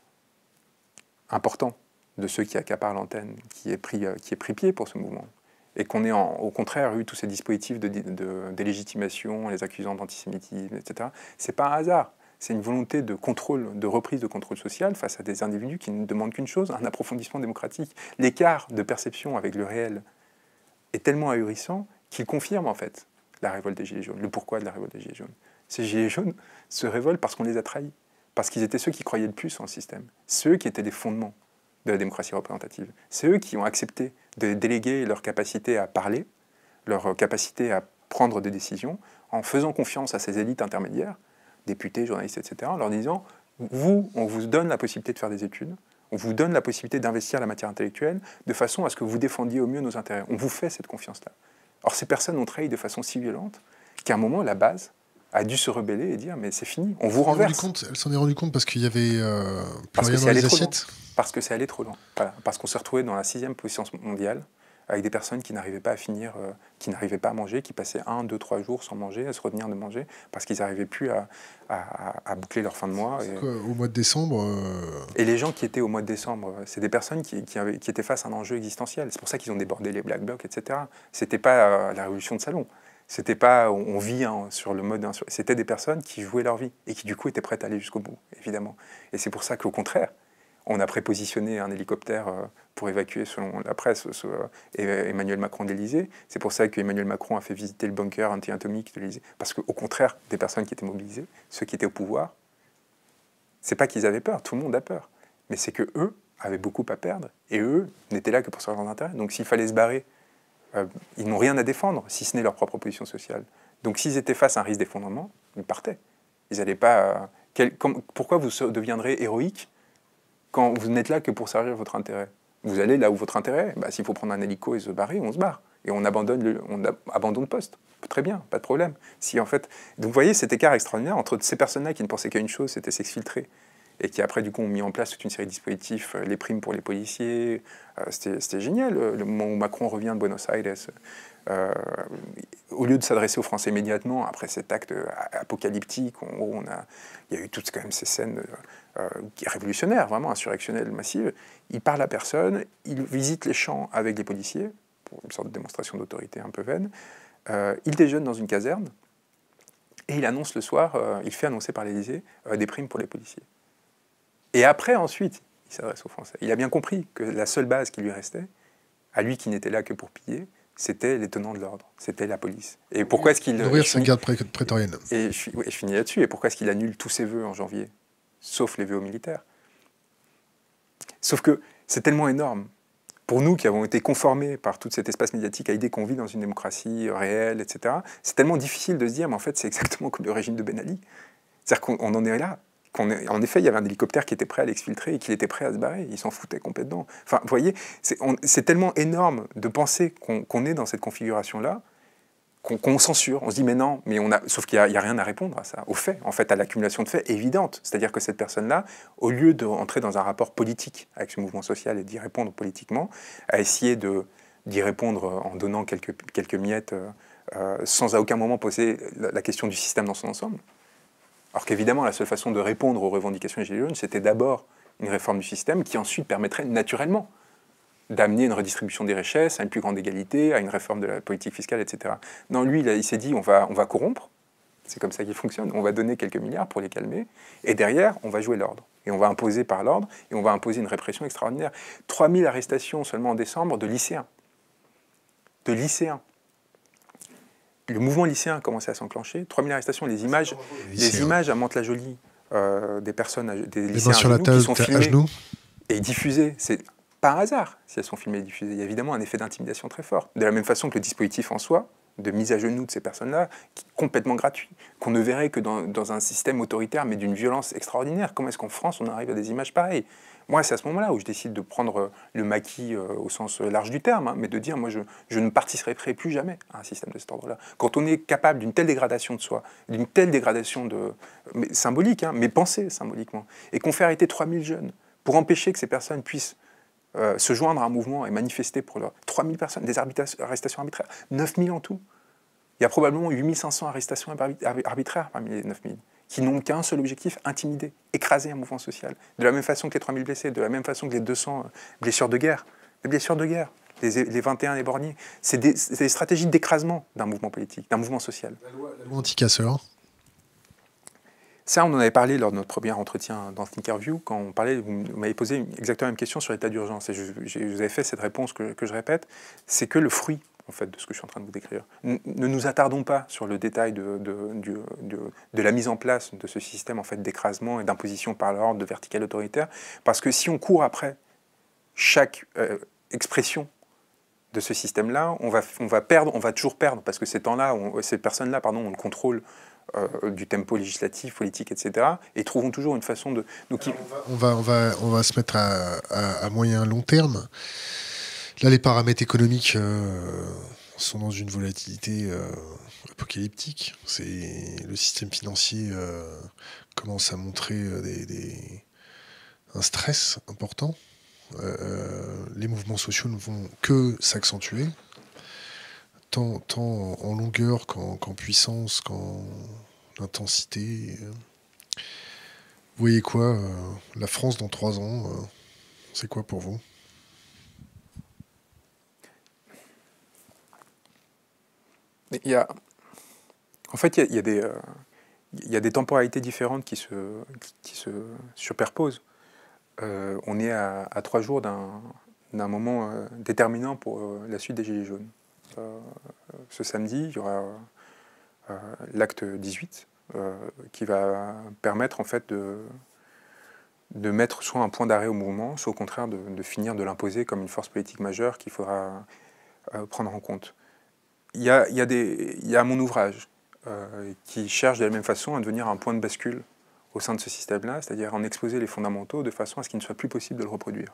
important de ceux qui accaparent l'antenne, qui, euh, qui est pris pied pour ce mouvement. Et qu'on ait en, au contraire eu tous ces dispositifs de, de, de délégitimation, les accusant d'antisémitisme, et cetera. C'est pas un hasard. C'est une volonté de contrôle, de reprise de contrôle social face à des individus qui ne demandent qu'une chose, un approfondissement démocratique. L'écart de perception avec le réel est tellement ahurissant qu'il confirme en fait la révolte des Gilets jaunes, le pourquoi de la révolte des Gilets jaunes. Ces Gilets jaunes se révoltent parce qu'on les a trahis, parce qu'ils étaient ceux qui croyaient le plus en le système, ceux qui étaient les fondements de la démocratie représentative. C'est eux qui ont accepté de déléguer leur capacité à parler, leur capacité à prendre des décisions, en faisant confiance à ces élites intermédiaires, députés, journalistes, et cetera, en leur disant « Vous, on vous donne la possibilité de faire des études, on vous donne la possibilité d'investir la matière intellectuelle de façon à ce que vous défendiez au mieux nos intérêts. On vous fait cette confiance-là. » Or, ces personnes ont trahi de façon si violente qu'à un moment, la base a dû se rebeller et dire « Mais c'est fini, on vous renverse. » Elle s'en est rendue compte parce qu'il y avait euh, plus parce rien que dans les assiettes. Parce que c'est allé trop loin. Voilà. Parce qu'on s'est retrouvé dans la sixième puissance mondiale avec des personnes qui n'arrivaient pas à finir, euh, qui n'arrivaient pas à manger, qui passaient un, deux, trois jours sans manger, à se retenir de manger, parce qu'ils n'arrivaient plus à, à, à boucler leur fin de mois. Et... Quoi, au mois de décembre euh... Et les gens qui étaient au mois de décembre, c'est des personnes qui, qui, avaient, qui étaient face à un enjeu existentiel. C'est pour ça qu'ils ont débordé les Black Blocs, et cetera. C'était pas euh, la révolution de salon. C'était pas on, on vit hein, sur le mode... C'était des personnes qui jouaient leur vie et qui, du coup, étaient prêtes à aller jusqu'au bout, évidemment. Et c'est pour ça qu'au contraire, on a prépositionné un hélicoptère euh, pour évacuer, selon la presse, ce, euh, Emmanuel Macron de l'Élysée. C'est pour ça qu'Emmanuel Macron a fait visiter le bunker anti-atomique de l'Élysée. Parce qu'au contraire des personnes qui étaient mobilisées, ceux qui étaient au pouvoir, c'est pas qu'ils avaient peur, tout le monde a peur. Mais c'est qu'eux avaient beaucoup à perdre. Et eux n'étaient là que pour servir leurs intérêts. Donc s'il fallait se barrer, euh, ils n'ont rien à défendre, si ce n'est leur propre position sociale. Donc s'ils étaient face à un risque d'effondrement, ils partaient. Ils n'allaient pas... Euh, quel, comme, pourquoi vous deviendrez héroïque quand vous n'êtes là que pour servir votre intérêt? Vous allez là où votre intérêt est. Bah, s'il faut prendre un hélico et se barrer, on se barre. Et on abandonne le, on a, abandonne poste. Très bien, pas de problème. Si, en fait... Donc vous voyez cet écart extraordinaire entre ces personnes-là qui ne pensaient qu'à une chose, c'était s'exfiltrer, et qui après du coup ont mis en place toute une série de dispositifs, euh, les primes pour les policiers. Euh, c'était génial, le moment où Macron revient de Buenos Aires. Euh, au lieu de s'adresser aux Français immédiatement, après cet acte apocalyptique, on, on a, il y a eu toutes quand même ces scènes euh, révolutionnaires, vraiment insurrectionnelles, massives, il parle à personne, il visite les champs avec les policiers, pour une sorte de démonstration d'autorité un peu vaine, euh, il déjeune dans une caserne, et il annonce le soir, euh, il fait annoncer par l'Élysée euh, des primes pour les policiers. Et après, ensuite, il s'adresse aux Français. Il a bien compris que la seule base qui lui restait, à lui qui n'était là que pour piller, c'était les tenants de l'ordre, c'était la police. Et pourquoi est-ce qu'il... Nourrir sa garde pré prétorienne. Et je, ouais, je finis là-dessus. Et pourquoi est-ce qu'il annule tous ses vœux en janvier, sauf les vœux aux militaires? Sauf que c'est tellement énorme. Pour nous qui avons été conformés par tout cet espace médiatique à l'idée qu'on vit dans une démocratie réelle, et cetera, c'est tellement difficile de se dire, mais en fait, c'est exactement comme le régime de Ben Ali. C'est-à-dire qu'on en est là. Est, en effet, il y avait un hélicoptère qui était prêt à l'exfiltrer et qu'il était prêt à se barrer. Il s'en foutait complètement. Enfin, vous voyez, c'est tellement énorme de penser qu'on qu'on est dans cette configuration-là qu'on qu'on censure. On se dit, mais non, mais on a... sauf qu'il n'y a, a rien à répondre à ça, aux faits, en fait, à l'accumulation de faits évidente. C'est-à-dire que cette personne-là, au lieu d'entrer dans un rapport politique avec ce mouvement social et d'y répondre politiquement, a essayé d'y répondre en donnant quelques, quelques miettes euh, sans à aucun moment poser la, la question du système dans son ensemble. Alors qu'évidemment, la seule façon de répondre aux revendications des Gilets jaunes, c'était d'abord une réforme du système qui ensuite permettrait naturellement d'amener une redistribution des richesses, à une plus grande égalité, à une réforme de la politique fiscale, et cetera. Non, lui, il, il s'est dit, on va, on va corrompre, c'est comme ça qu'il fonctionne, on va donner quelques milliards pour les calmer, et derrière, on va jouer l'ordre. Et on va imposer par l'ordre, et on va imposer une répression extraordinaire. trois mille arrestations seulement en décembre de lycéens. De lycéens. Le mouvement lycéen a commencé à s'enclencher. trois mille arrestations, les images, les images à Mantes-la-Jolie, euh, des personnes, des lycéens sur la à genoux, qui sont filmés genoux. Et diffusées. C'est par hasard si elles sont filmées et diffusées. Il y a évidemment un effet d'intimidation très fort. De la même façon que le dispositif en soi, de mise à genoux de ces personnes-là, qui est complètement gratuit, qu'on ne verrait que dans, dans un système autoritaire, mais d'une violence extraordinaire. Comment est-ce qu'en France, on arrive à des images pareilles? Moi, c'est à ce moment-là où je décide de prendre le maquis euh, au sens large du terme, hein, mais de dire, moi, je, je ne participerai plus jamais à un système de cet ordre-là. Quand on est capable d'une telle dégradation de soi, d'une telle dégradation de, mais, symbolique, hein, mais pensée symboliquement, et qu'on fait arrêter trois mille jeunes pour empêcher que ces personnes puissent euh, se joindre à un mouvement et manifester pour leur... trois mille personnes, des arrestations arbitraires, neuf mille en tout. Il y a probablement huit mille cinq cents arrestations arbitraires parmi les neuf mille. Qui n'ont qu'un seul objectif, intimider, écraser un mouvement social. De la même façon que les trois mille blessés, de la même façon que les deux cents blessures de guerre. Les blessures de guerre, les, les vingt et un éborgnés. C'est des, des stratégies d'écrasement d'un mouvement politique, d'un mouvement social. La loi, la loi anti-casseurs. Ça, on en avait parlé lors de notre premier entretien dans Thinkerview, quand on parlait, vous m'avez posé exactement la même question sur l'état d'urgence. Et je, je, je vous avais fait cette réponse que, que je répète, c'est que le fruit, en fait, de ce que je suis en train de vous décrire. Ne nous attardons pas sur le détail de, de, de, de, de la mise en place de ce système en fait, d'écrasement et d'imposition par l'ordre, de verticale autoritaire, parce que si on court après chaque euh, expression de ce système-là, on va, on va perdre, on va toujours perdre, parce que ces temps-là, on, ces personnes-là, pardon, ont le contrôle euh, du tempo législatif, politique, et cetera, et trouveront toujours une façon de... Donc, il... on, va, on, va, on va se mettre à, à, à moyen long terme. Là, les paramètres économiques euh, sont dans une volatilité euh, apocalyptique. C'est, le système financier euh, commence à montrer euh, des, des, un stress important. Euh, les mouvements sociaux ne vont que s'accentuer, tant, tant en longueur qu'en, qu'en puissance, qu'en intensité. Vous voyez quoi, euh, la France dans trois ans, euh, c'est quoi pour vous? Il y a, en fait, il y a, il y a des, euh, il y a des temporalités différentes qui se, qui, qui se superposent. Euh, on est à, à trois jours d'un, d'un moment euh, déterminant pour euh, la suite des Gilets jaunes. Euh, ce samedi, il y aura euh, l'acte dix-huit euh, qui va permettre en fait de, de mettre soit un point d'arrêt au mouvement, soit au contraire de, de finir de l'imposer comme une force politique majeure qu'il faudra euh, prendre en compte. Il y a, il y a, des, il y a mon ouvrage euh, qui cherche de la même façon à devenir un point de bascule au sein de ce système-là, c'est-à-dire en exposer les fondamentaux de façon à ce qu'il ne soit plus possible de le reproduire.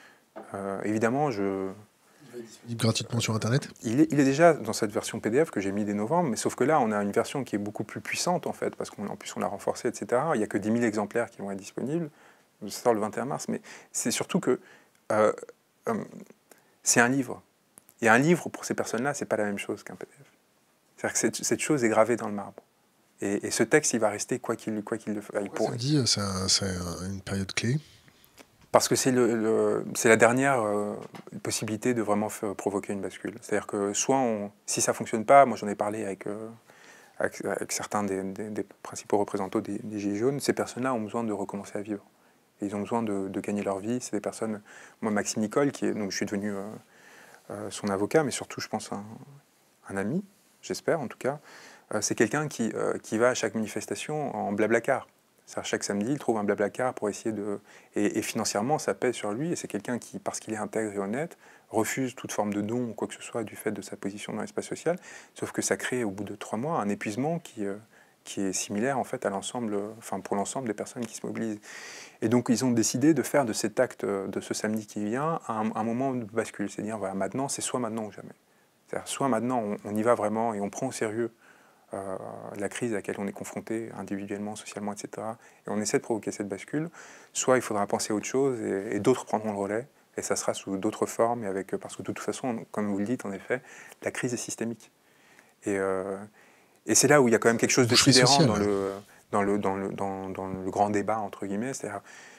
Euh, évidemment, je... Il est disponible gratuitement sur Internet ? il est, il est déjà dans cette version P D F que j'ai mis dès novembre, mais sauf que là, on a une version qui est beaucoup plus puissante, en fait, parce qu'en plus, on l'a renforcée, et cetera. Il n'y a que dix mille exemplaires qui vont être disponibles. Ça sort le vingt et un mars, mais c'est surtout que euh, euh, c'est un livre. Et un livre, pour ces personnes-là, c'est pas la même chose qu'un P D F. C'est-à-dire que cette, cette chose est gravée dans le marbre. Et, et ce texte, il va rester quoi qu'il quoi qu'il le fasse. Ça dit, c'est, un, c'est une période clé. Parce que c'est, le, le, c'est la dernière euh, possibilité de vraiment faire, provoquer une bascule. C'est-à-dire que soit, on, si ça ne fonctionne pas, moi j'en ai parlé avec, euh, avec, avec certains des, des, des principaux représentants des, des Gilets jaunes, ces personnes-là ont besoin de recommencer à vivre. Et ils ont besoin de, de gagner leur vie. C'est des personnes... Moi, Maxime Nicole, qui est, donc je suis devenu euh, euh, son avocat, mais surtout, je pense, un, un ami, j'espère en tout cas, euh, c'est quelqu'un qui, euh, qui va à chaque manifestation en blablacar. C'est-à-dire chaque samedi, il trouve un blablacar pour essayer de... Et, et financièrement, ça pèse sur lui. Et c'est quelqu'un qui, parce qu'il est intègre et honnête, refuse toute forme de don ou quoi que ce soit du fait de sa position dans l'espace social. Sauf que ça crée, au bout de trois mois, un épuisement qui, euh, qui est similaire en fait à l'ensemble, enfin pour l'ensemble des personnes qui se mobilisent. Et donc ils ont décidé de faire de cet acte de ce samedi qui vient un, un moment de bascule. C'est-à-dire, voilà, maintenant, c'est soit maintenant ou jamais. C'est-à-dire, soit maintenant, on, on y va vraiment et on prend au sérieux Euh, la crise à laquelle on est confronté individuellement, socialement, et cetera. Et on essaie de provoquer cette bascule. Soit il faudra penser à autre chose et, et d'autres prendront le relais. Et ça sera sous d'autres formes. Et avec, parce que de toute façon, comme vous le dites, en effet, la crise est systémique. Et, euh, et c'est là où il y a quand même quelque chose de sidérant dans le, dans, le, dans, le, dans, dans le grand débat, entre guillemets. C'est-à-dire,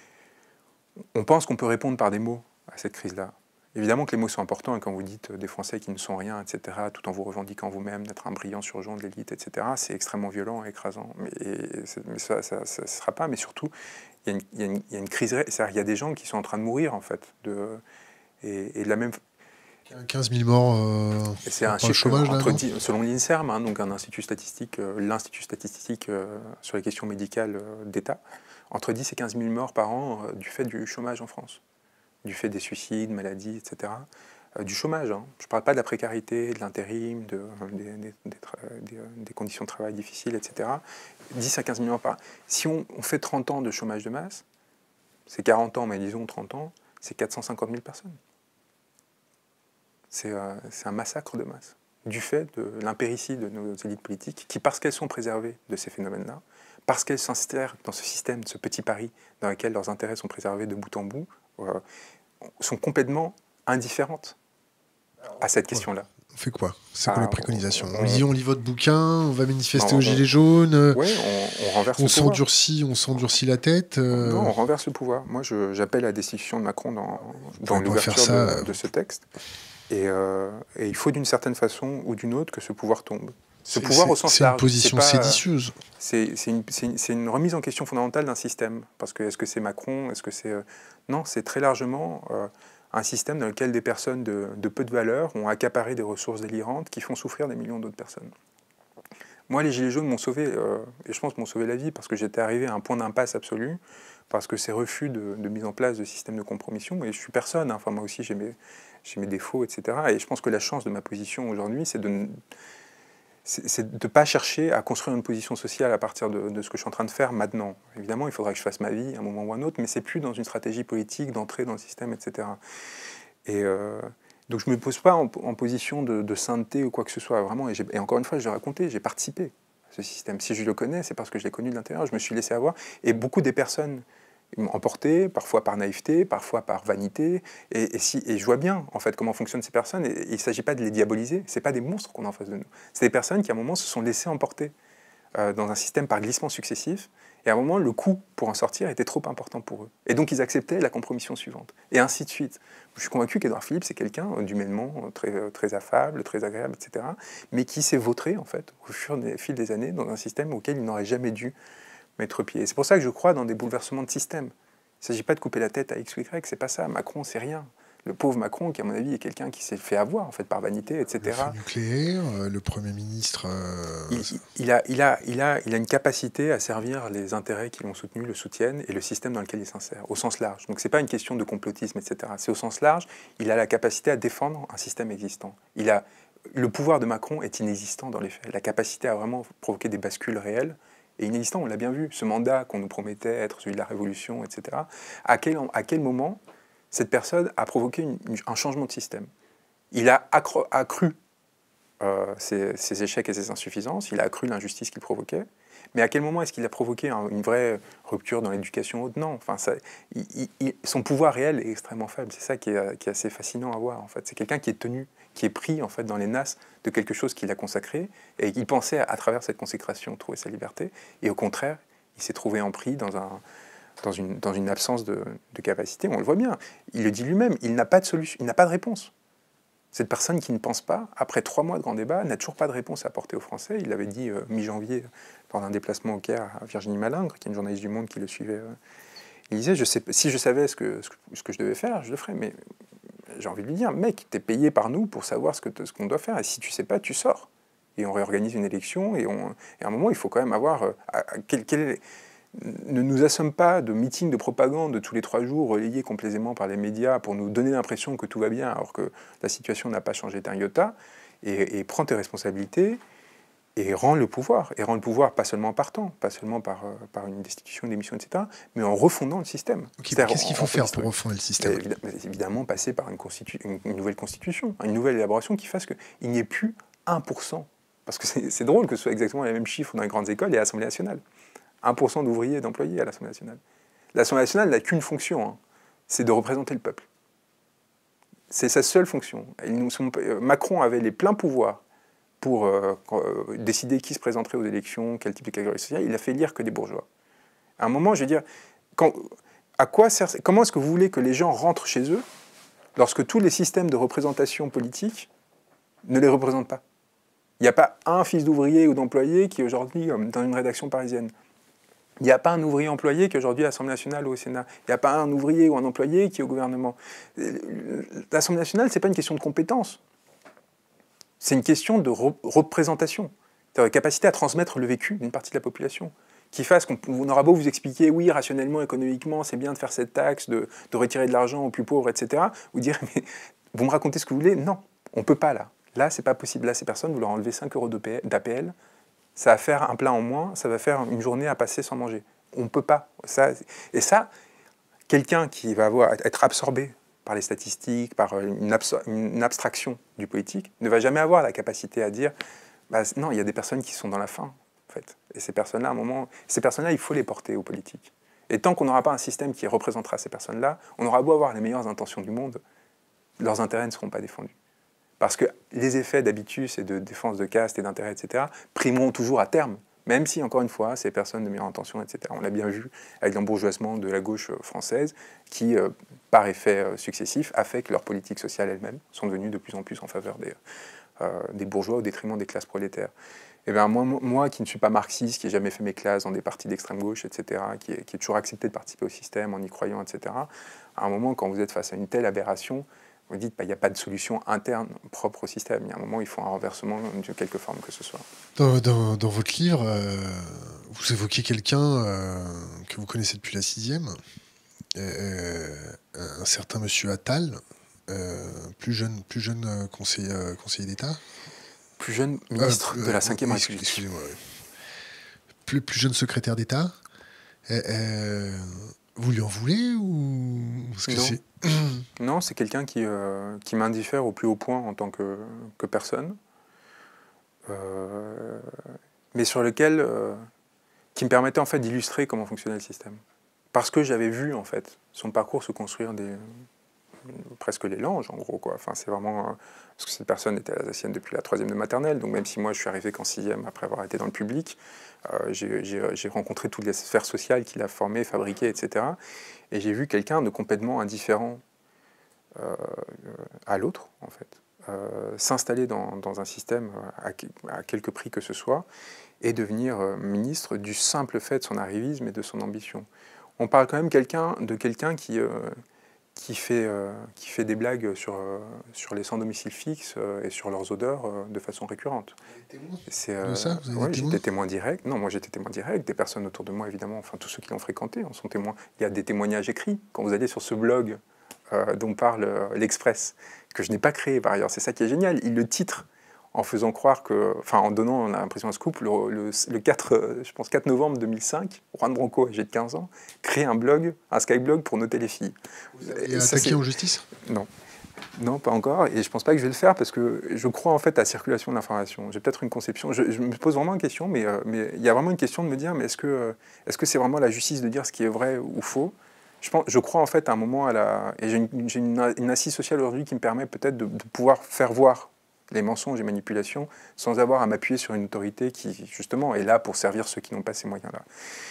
on pense qu'on peut répondre par des mots à cette crise-là. Évidemment que les mots sont importants, et quand vous dites des Français qui ne sont rien, et cetera, tout en vous revendiquant vous-même d'être un brillant surgeon de l'élite, et cetera, c'est extrêmement violent et écrasant. Mais, mais ça ne sera pas, mais surtout, il y, y, y a une crise, c'est-à-dire il y a des gens qui sont en train de mourir, en fait. De, et, et de la même... quinze mille morts euh, c'est un chiffre chômage, entre, là, selon l'INSERM, hein, donc un institut statistique, euh, l'institut statistique euh, sur les questions médicales euh, d'État, entre dix et quinze mille morts par an euh, du fait du chômage en France. Du fait des suicides, maladies, et cetera. Euh, du chômage. Hein. Je ne parle pas de la précarité, de l'intérim, de, des, des, des, des conditions de travail difficiles, et cetera. dix à quinze millions par an. Si on, on fait trente ans de chômage de masse, c'est quarante ans, mais disons trente ans, c'est quatre cent cinquante mille personnes. C'est euh, un massacre de masse. Du fait de l'impéritie de nos élites politiques, qui, parce qu'elles sont préservées de ces phénomènes-là, parce qu'elles s'insèrent dans ce système, ce petit pari dans lequel leurs intérêts sont préservés de bout en bout, euh, sont complètement indifférentes à cette question-là. On fait quoi? C'est quoi ah, les préconisations? On, on, on, lit, on lit votre bouquin, on va manifester non, aux Gilets jaunes, oui, on, on renverse on le pouvoir. s'endurcit, on s'endurcit la tête. Euh... Non, on renverse le pouvoir. Moi, j'appelle à la destitution de Macron dans, dans l'ouverture de, de ce texte. Et, euh, et il faut d'une certaine façon ou d'une autre que ce pouvoir tombe. Ce pouvoir au sens large. C'est une position pas, séditieuse. C'est une, une, une remise en question fondamentale d'un système. Parce que est-ce que c'est Macron? Est-ce que c'est euh... Non, c'est très largement euh, un système dans lequel des personnes de, de peu de valeur ont accaparé des ressources délirantes qui font souffrir des millions d'autres personnes. Moi, les Gilets jaunes m'ont sauvé, euh, et je pense m'ont sauvé la vie, parce que j'étais arrivé à un point d'impasse absolu parce que ces refus de, de mise en place de systèmes de compromission, et je suis personne, hein, enfin moi aussi j'ai mes, j'ai mes défauts, et cetera. Et je pense que la chance de ma position aujourd'hui, c'est de c'est de ne pas chercher à construire une position sociale à partir de, de ce que je suis en train de faire maintenant. Évidemment, il faudra que je fasse ma vie à un moment ou à un autre, mais c'est plus dans une stratégie politique d'entrer dans le système, et cetera. Et euh, donc je ne me pose pas en, en position de, de sainteté ou quoi que ce soit, vraiment. Et, et encore une fois, je l'ai raconté, j'ai participé à ce système. Si je le connais, c'est parce que je l'ai connu de l'intérieur, je me suis laissé avoir. Et beaucoup des personnes emporté, parfois par naïveté, parfois par vanité, et, et, si, et je vois bien en fait comment fonctionnent ces personnes, et, et il ne s'agit pas de les diaboliser, ce n'est pas des monstres qu'on a en face de nous, c'est des personnes qui à un moment se sont laissées emporter euh, dans un système par glissement successif, et à un moment le coût pour en sortir était trop important pour eux, et donc ils acceptaient la compromission suivante, et ainsi de suite. Je suis convaincu qu'Édouard Philippe c'est quelqu'un euh, d'humainement très, très affable, très agréable, et cetera, mais qui s'est vautré en fait au fur et au fil des années dans un système auquel il n'aurait jamais dû mettre pied. C'est pour ça que je crois dans des bouleversements de système. Il ne s'agit pas de couper la tête à X ou Y, c'est pas ça. Macron, c'est rien. Le pauvre Macron, qui à mon avis est quelqu'un qui s'est fait avoir en fait par vanité, et cetera. Le feu nucléaire, euh, le Premier ministre... Euh... Il, il, a, il, a, il, a, il a une capacité à servir les intérêts qui l'ont soutenu, le soutiennent, et le système dans lequel il s'insère, au sens large. Donc c'est pas une question de complotisme, et cetera. C'est au sens large, il a la capacité à défendre un système existant. Il a, le pouvoir de Macron est inexistant dans les faits. La capacité à vraiment provoquer des bascules réelles, et inexistant, on l'a bien vu, ce mandat qu'on nous promettait être celui de la révolution, et cetera. À quel, à quel moment cette personne a provoqué une, une, un changement de système? Il a accru, accru euh, ses, ses échecs et ses insuffisances, il a accru l'injustice qu'il provoquait, mais à quel moment est-ce qu'il a provoqué un, une vraie rupture dans l'éducation haute? Non, enfin, ça, il, il, son pouvoir réel est extrêmement faible, c'est ça qui est, qui est assez fascinant à voir, en fait. C'est quelqu'un qui est tenu, qui est pris en fait, dans les nasses de quelque chose qu'il a consacré, et il pensait à, à travers cette consécration trouver sa liberté, et au contraire, il s'est trouvé empris dans, un, dans, une, dans une absence de, de capacité. On le voit bien, il le dit lui-même, il n'a pas de solution, il n'a pas de réponse. Cette personne qui ne pense pas, après trois mois de grand débat, n'a toujours pas de réponse à apporter aux Français. Il l'avait dit euh, mi-janvier, dans un déplacement au Caire à Virginie Malingre, qui est une journaliste du Monde qui le suivait. Euh, il disait, je sais, si je savais ce que, ce, que, ce que je devais faire, je le ferais, mais j'ai envie de lui dire, mec, t'es payé par nous pour savoir ce qu'on ce qu'on doit faire, et si tu sais pas, tu sors. Et on réorganise une élection, et, on, et à un moment, il faut quand même avoir... Euh, à, à, quel, quel est, ne nous assomme pas de meetings de propagande de tous les trois jours relayés complaisamment par les médias pour nous donner l'impression que tout va bien, alors que la situation n'a pas changé d'un iota, et, et prends tes responsabilités, et rends le pouvoir, et rends le pouvoir pas seulement par temps, pas seulement par, euh, par une destitution, une démission, et cetera, mais en refondant le système. Okay, qu'est-ce qu'il faut en, faire pour refonder le système? Évidemment, évidemment passer par une, une, une nouvelle constitution, une nouvelle élaboration qui fasse qu'il n'y ait plus un pour cent. Parce que c'est drôle que ce soit exactement les mêmes chiffres dans les grandes écoles et à l'Assemblée nationale. un pour cent d'ouvriers et d'employés à l'Assemblée nationale. L'Assemblée nationale n'a qu'une fonction, hein, c'est de représenter le peuple. C'est sa seule fonction. Ils nous sont, Macron avait les pleins pouvoirs pour euh, euh, décider qui se présenterait aux élections, quel type de catégorie sociale. Il a fait lire que des bourgeois. À un moment, je veux dire, quand, à quoi sert, comment est-ce que vous voulez que les gens rentrent chez eux lorsque tous les systèmes de représentation politique ne les représentent pas? Il n'y a pas un fils d'ouvrier ou d'employé qui est aujourd'hui dans une rédaction parisienne. Il n'y a pas un ouvrier employé qui est aujourd'hui à l'Assemblée nationale ou au Sénat. Il n'y a pas un ouvrier ou un employé qui est au gouvernement. L'Assemblée nationale, ce n'est pas une question de compétence. C'est une question de re représentation. C'est-à-dire la capacité à transmettre le vécu d'une partie de la population. Qui fasse qu'on aura beau vous expliquer, oui, rationnellement, économiquement, c'est bien de faire cette taxe, de, de retirer de l'argent aux plus pauvres, et cetera. Vous dire, mais vous me racontez ce que vous voulez? Non, on ne peut pas là. Là, c'est pas possible. Là, ces personnes, vous leur enlevez cinq euros d'A P L, ça va faire un plat en moins, ça va faire une journée à passer sans manger. On ne peut pas. Ça, et ça, quelqu'un qui va avoir, être absorbé par les statistiques, par une, une abstraction du politique, ne va jamais avoir la capacité à dire bah, non, il y a des personnes qui sont dans la faim, en fait. Et ces personnes-là, à un moment, ces personnes-là, il faut les porter aux politiques. Et tant qu'on n'aura pas un système qui représentera ces personnes-là, on aura beau avoir les meilleures intentions du monde, leurs intérêts ne seront pas défendus. Parce que les effets d'habitus et de défense de caste et d'intérêt, et cetera, primeront toujours à terme, même si, encore une fois, ces personnes de meilleure intention, et cetera. On l'a bien vu avec l'embourgeoisement de la gauche française, qui, euh, par effet euh, successif, a fait que leurs politiques sociales elles-mêmes sont devenues de plus en plus en faveur des, euh, des bourgeois au détriment des classes prolétaires. Et bien, moi, moi, qui ne suis pas marxiste, qui n'ai jamais fait mes classes dans des partis d'extrême gauche, et cetera, qui est, qui est toujours accepté de participer au système en y croyant, et cetera, à un moment, quand vous êtes face à une telle aberration, vous dites qu'il bah, n'y a pas de solution interne propre au système. Il y a un moment où il faut un renversement de quelque forme que ce soit. Dans, dans, dans votre livre, euh, vous évoquez quelqu'un euh, que vous connaissez depuis la sixième, euh, un certain monsieur Attal, euh, plus jeune, plus jeune euh, conseiller, euh, conseiller d'État. Plus jeune Euh, ministre plus- de la euh, cinquième oui, République. excusez-moi. ouais. Plus, plus jeune secrétaire d'État. Euh, euh, vous lui en voulez ou parce que Non. c'est Non, c'est quelqu'un qui, euh, qui m'indiffère au plus haut point en tant que, que personne, euh, mais sur lequel, euh, qui me permettait en fait d'illustrer comment fonctionnait le système. Parce que j'avais vu en fait son parcours se construire des, presque les langes en gros quoi. Enfin c'est vraiment euh, parce que cette personne était alsacienne depuis la troisième de maternelle, donc même si moi je suis arrivé qu'en sixième après avoir été dans le public, euh, j'ai rencontré toutes les sphères sociales qu'il a formées, fabriquées, et cetera. Et j'ai vu quelqu'un de complètement indifférent euh, à l'autre en fait, euh, s'installer dans, dans un système à, à quelque prix que ce soit et devenir euh, ministre du simple fait de son arrivisme et de son ambition. On parle quand même quelqu'un de quelqu'un qui euh, qui fait, euh, qui fait des blagues sur, euh, sur les sans-domicile fixe euh, et sur leurs odeurs euh, de façon récurrente. C'est euh, de ça, vous avez ouais, des témoins j'étais témoin direct. Non, moi j'étais témoin direct. Des personnes autour de moi, évidemment, enfin tous ceux qui l'ont fréquenté en sont témoins. Il y a des témoignages écrits. Quand vous allez sur ce blog euh, dont parle euh, l'Express, que je n'ai pas créé par ailleurs, c'est ça qui est génial. Il le titre en faisant croire que, enfin en donnant l'impression à Scoop, le, le, le quatre, je pense quatre novembre deux mille cinq, Juan Branco, âgé de quinze ans, crée un blog, un skyblog pour noter les filles. Vous avez attaqué en justice? Non. Non, pas encore, et je pense pas que je vais le faire parce que je crois en fait à la circulation de l'information. J'ai peut-être une conception, je, je me pose vraiment une question, mais euh, mais il y a vraiment une question de me dire, mais est-ce que euh, est-ce que c'est vraiment la justice de dire ce qui est vrai ou faux? Je, pense, je crois en fait à un moment à la... Et j'ai une, une, une assise sociale aujourd'hui qui me permet peut-être de, de pouvoir faire voir les mensonges et manipulations sans avoir à m'appuyer sur une autorité qui, justement, est là pour servir ceux qui n'ont pas ces moyens-là.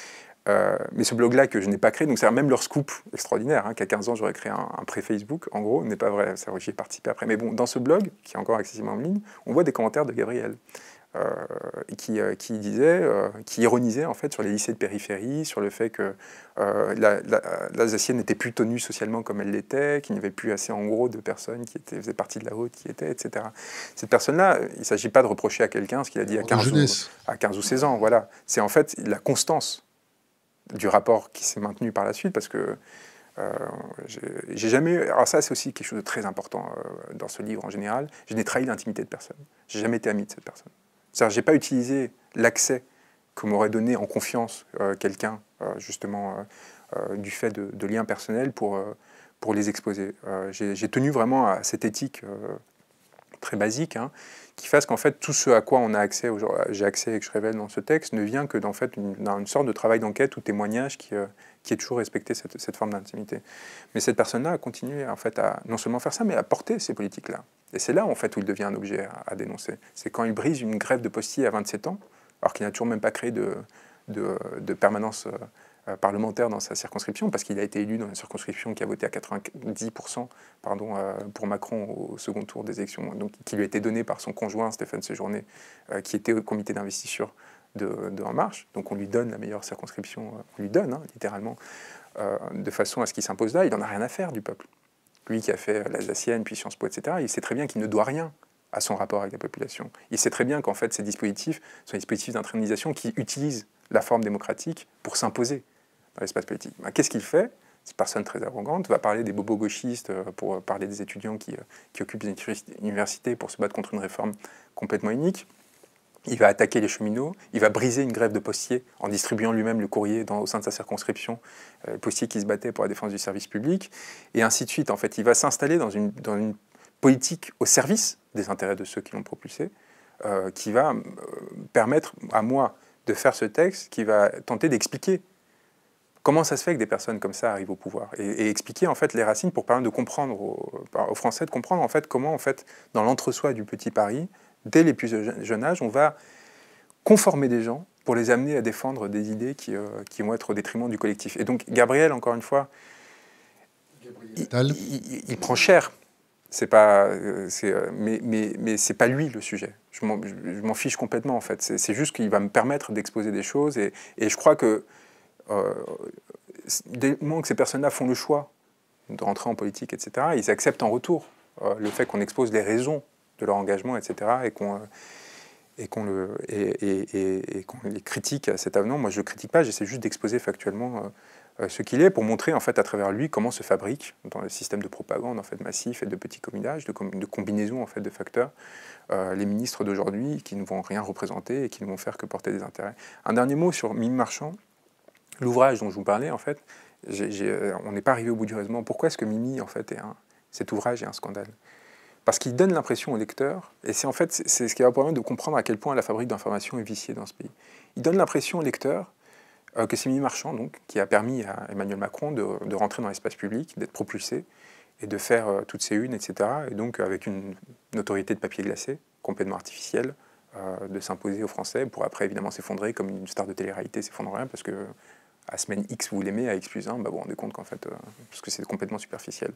Euh, mais ce blog-là que je n'ai pas créé, donc c'est même leur scoop extraordinaire, hein, qu'à quinze ans j'aurais créé un, un pré-Facebook, en gros, n'est pas vrai, j'y ai participé après. Mais bon, dans ce blog, qui est encore accessible en ligne, on voit des commentaires de Gabriel, euh, qui, euh, qui disait, euh, qui ironisait en fait sur les lycées de périphérie, sur le fait que euh, l'Alsacienne n'était plus tenue socialement comme elle l'était, qu'il n'y avait plus assez en gros de personnes qui étaient, faisaient partie de la haute, qui étaient, et cetera. Cette personne-là, il ne s'agit pas de reprocher à quelqu'un ce qu'il a dit à quinze, ou, à quinze ou seize ans, voilà. C'est en fait la constance du rapport qui s'est maintenu par la suite, parce que euh, j'ai jamais... Alors ça, c'est aussi quelque chose de très important euh, dans ce livre en général. Je n'ai trahi l'intimité de personne. J'ai jamais été ami de cette personne. C'est-à-dire, j'ai pas utilisé l'accès que m'aurait donné en confiance euh, quelqu'un, euh, justement, euh, euh, du fait de, de liens personnels pour, euh, pour les exposer. Euh, j'ai tenu vraiment à cette éthique euh, très basique, hein, qui fasse qu'en fait tout ce à quoi on a accès, j'ai accès et que je révèle dans ce texte, ne vient que d'en fait une, une sorte de travail d'enquête ou témoignage qui, euh, qui est toujours respecté cette, cette forme d'intimité. Mais cette personne-là a continué en fait à non seulement faire ça, mais à porter ces politiques-là. Et c'est là en fait où il devient un objet à, à dénoncer. C'est quand il brise une grève de postier à vingt-sept ans, alors qu'il n'a toujours même pas créé de, de, de permanence euh, parlementaire dans sa circonscription, parce qu'il a été élu dans une circonscription qui a voté à quatre-vingt-dix pour cent pardon, euh, pour Macron au second tour des élections, donc, qui lui a été donné par son conjoint Stéphane Séjourné, euh, qui était au comité d'investiture de, de En Marche. Donc on lui donne la meilleure circonscription, euh, on lui donne hein, littéralement, euh, de façon à ce qu'il s'impose là. Il n'en a rien à faire du peuple. Lui qui a fait l'Alsacienne, puis Sciences Po, et cetera, il sait très bien qu'il ne doit rien à son rapport avec la population. Il sait très bien qu'en fait ces dispositifs sont des dispositifs d'intronisation qui utilisent la forme démocratique pour s'imposer dans l'espace politique. Ben, qu'est-ce qu'il fait? Cette personne très arrogante va parler des bobos gauchistes pour parler des étudiants qui, qui occupent les universités pour se battre contre une réforme complètement unique. Il va attaquer les cheminots, il va briser une grève de postiers en distribuant lui-même le courrier dans, au sein de sa circonscription, euh, postiers qui se battaient pour la défense du service public, et ainsi de suite. En fait, il va s'installer dans une, dans une politique au service des intérêts de ceux qui l'ont propulsé, euh, qui va euh, permettre à moi de faire ce texte, qui va tenter d'expliquer comment ça se fait que des personnes comme ça arrivent au pouvoir, et, et expliquer en fait les racines pour permettre de comprendre aux, aux Français, de comprendre en fait comment en fait dans l'entre-soi du petit Paris, dès les plus jeunes âges, on va conformer des gens pour les amener à défendre des idées qui, euh, qui vont être au détriment du collectif. Et donc Gabriel, encore une fois, il, il, il prend cher. C'est pas, c'est, mais mais, mais c'est pas lui le sujet. Je m'en fiche complètement en fait. C'est juste qu'il va me permettre d'exposer des choses. Et, et je crois que euh, dès le moment que ces personnes-là font le choix de rentrer en politique, et cetera, ils acceptent en retour euh, le fait qu'on expose les raisons de leur engagement, et cetera, et qu'on et qu'on le, et, et, et, et qu'on les critique à cet avenant. Moi, je ne le critique pas, j'essaie juste d'exposer factuellement euh, ce qu'il est pour montrer en fait, à travers lui comment se fabrique dans le système de propagande en fait, massif et de petits comminages, de, com de combinaisons en fait, de facteurs, euh, les ministres d'aujourd'hui qui ne vont rien représenter et qui ne vont faire que porter des intérêts. Un dernier mot sur Mimi Marchand, l'ouvrage dont je vous parlais, en fait, j'ai, j'ai, on n'est pas arrivé au bout du raisonnement. Pourquoi est-ce que Mimi, en fait, est un, cet ouvrage est un scandale? Parce qu'il donne l'impression au lecteur, et c'est en fait c'est ce qui va permettre de comprendre à quel point la fabrique d'informations est viciée dans ce pays. Il donne l'impression au lecteur euh, que c'est Mimi Marchand, donc, qui a permis à Emmanuel Macron de, de rentrer dans l'espace public, d'être propulsé, et de faire euh, toutes ses unes, et cetera. Et donc avec une, une autorité de papier glacé, complètement artificielle, euh, de s'imposer aux Français, pour après évidemment s'effondrer comme une star de télé-réalité s'effondrerait, parce que à semaine X vous l'aimez, à X plus un, bah, vous vous rendez compte qu'en fait, euh, parce que c'est complètement superficiel.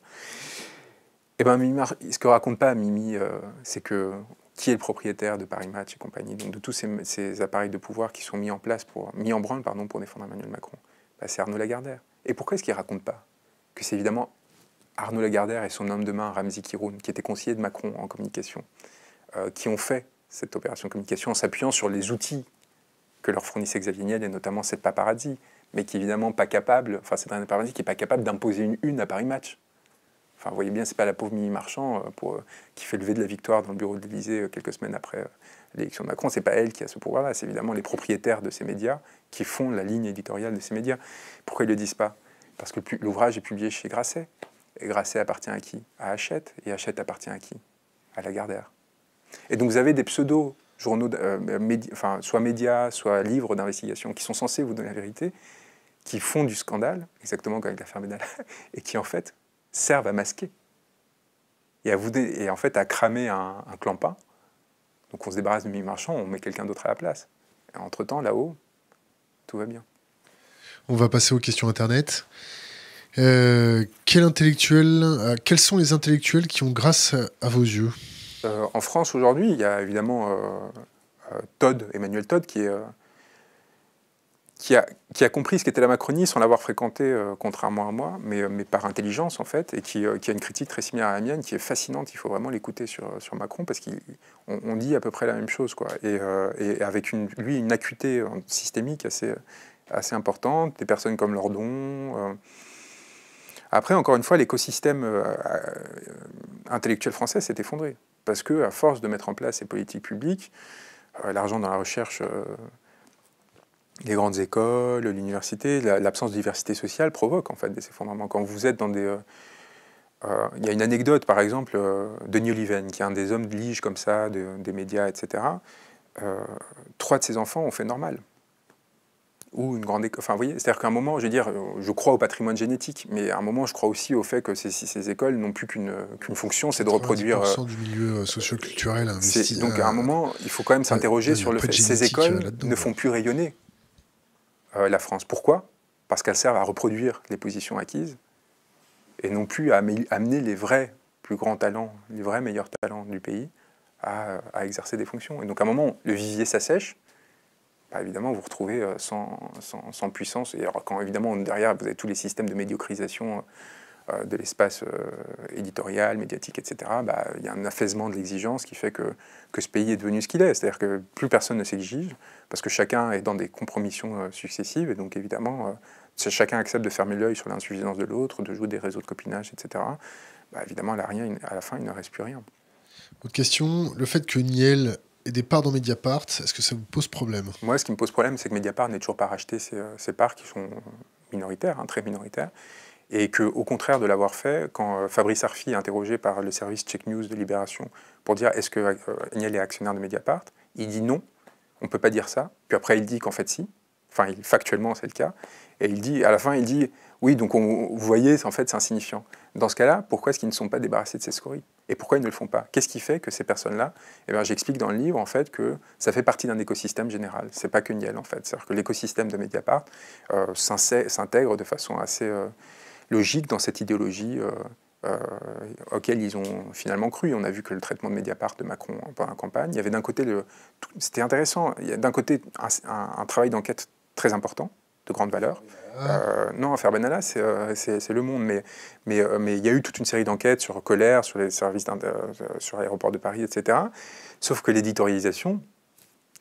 Et ben, Mimi, ce que raconte pas Mimi, euh, c'est que qui est le propriétaire de Paris Match et compagnie, donc de tous ces, ces appareils de pouvoir qui sont mis en place, pour, mis en branle pardon, pour défendre Emmanuel Macron, bah, c'est Arnaud Lagardère. Et pourquoi est-ce qu'il raconte pas que c'est évidemment Arnaud Lagardère et son homme de main, Ramzi Kiroun, qui était conseiller de Macron en communication, euh, qui ont fait cette opération de communication en s'appuyant sur les outils que leur fournissait Xavier Niel, et notamment cette paparazzi, mais qui est évidemment pas capable, enfin c'est un paparazzi qui n'est pas capable d'imposer une une à Paris Match. Enfin, vous voyez bien, c'est pas la pauvre Mimi Marchand euh, pour, euh, qui fait lever de la victoire dans le bureau de l'Élysée euh, quelques semaines après euh, l'élection de Macron. C'est pas elle qui a ce pouvoir-là, c'est évidemment les propriétaires de ces médias qui font la ligne éditoriale de ces médias. Pourquoi ils le disent pas? Parce que l'ouvrage est publié chez Grasset. Et Grasset appartient à qui? À Hachette. Et Hachette appartient à qui? À Lagardère. Et donc vous avez des pseudo-journaux, euh, médi enfin, soit médias, soit livres d'investigation, qui sont censés vous donner la vérité, qui font du scandale, exactement comme avec l'affaire Benalla, et qui en fait servent à masquer. Et, à vous et en fait à cramer un, un clampin. Donc on se débarrasse de Mimi Marchand, on met quelqu'un d'autre à la place. Et entre-temps, là-haut, tout va bien. On va passer aux questions Internet. Euh, quel intellectuel, euh, quels sont les intellectuels qui ont grâce à, à vos yeux? euh, En France, aujourd'hui, il y a évidemment euh, euh, Todd, Emmanuel Todd, qui, est, euh, qui, a, qui a compris ce qu'était la Macronie sans l'avoir fréquenté, euh, contrairement à moi, mais, mais par intelligence, en fait, et qui, euh, qui a une critique très similaire à la mienne, qui est fascinante. Il faut vraiment l'écouter sur, sur Macron, parce qu'on on dit à peu près la même chose, quoi. Et, euh, et avec, une, lui, une acuité systémique assez, assez importante, des personnes comme Lordon... Euh, Après, encore une fois, l'écosystème euh, euh, intellectuel français s'est effondré. Parce qu'à force de mettre en place ces politiques publiques, euh, l'argent dans la recherche, euh, les grandes écoles, l'université, l'absence de diversité sociale provoque en fait des effondrements. Quand vous êtes dans des... Euh, euh, il y a une anecdote, par exemple, euh, Denis Oliven, qui est un des hommes de lige comme ça, de, des médias, et cetera. Euh, trois de ses enfants ont fait normal. Ou une grande école. Enfin, vous voyez, c'est-à-dire qu'à un moment, je veux dire, je crois au patrimoine génétique, mais à un moment, je crois aussi au fait que ces, ces écoles n'ont plus qu'une qu'une fonction, c'est de reproduire. quatre-vingt-dix pour cent du milieu socio-culturel investi. Donc, à un moment, il faut quand même s'interroger sur le fait que ces écoles ne font plus rayonner euh, la France. Pourquoi? Parce qu'elles servent à reproduire les positions acquises et non plus à amener les vrais plus grands talents, les vrais meilleurs talents du pays à, à exercer des fonctions. Et donc, à un moment, le vivier s'assèche. Bah, évidemment, vous vous retrouvez sans, sans, sans puissance. Et alors, quand évidemment, derrière, vous avez tous les systèmes de médiocrisation euh, de l'espace euh, éditorial, médiatique, et cetera, bah, il y a un affaissement de l'exigence qui fait que, que ce pays est devenu ce qu'il est. C'est-à-dire que plus personne ne s'exige, parce que chacun est dans des compromissions euh, successives. Et donc, évidemment, euh, chacun accepte de fermer l'œil sur l'insuffisance de l'autre, de jouer des réseaux de copinage, et cetera. Bah, évidemment, à la, rien, à la fin, il ne reste plus rien. Autre question, le fait que Niel et des parts dans Mediapart, est-ce que ça vous pose problème? Moi, ce qui me pose problème, c'est que Mediapart n'ait toujours pas racheté ses, ses parts qui sont minoritaires, hein, très minoritaires, et qu'au contraire de l'avoir fait, quand Fabrice Arfi est interrogé par le service Check News de Libération pour dire est-ce que euh, Niel est actionnaire de Mediapart, il dit non, on ne peut pas dire ça, puis après il dit qu'en fait si, enfin il, factuellement c'est le cas, et il dit, à la fin il dit oui, donc on, vous voyez, en fait c'est insignifiant. Dans ce cas-là, pourquoi est-ce qu'ils ne sont pas débarrassés de ces scories? Et pourquoi ils ne le font pas? Qu'est-ce qui fait que ces personnes-là, eh bien, j'explique dans le livre en fait que ça fait partie d'un écosystème général. C'est pas que Niel en fait. C'est-à-dire que l'écosystème de Mediapart euh, s'intègre de façon assez euh, logique dans cette idéologie euh, euh, auquel ils ont finalement cru. On a vu que le traitement de Mediapart de Macron pendant la campagne, il y avait d'un côté le, c'était intéressant. Il y a d'un côté un, un, un travail d'enquête très important, de grande valeur. Euh, non, affaire Benalla, c'est euh, Le Monde, mais mais euh, mais il y a eu toute une série d'enquêtes sur Colère, sur les services euh, sur l'aéroport de Paris, et cetera. Sauf que l'éditorialisation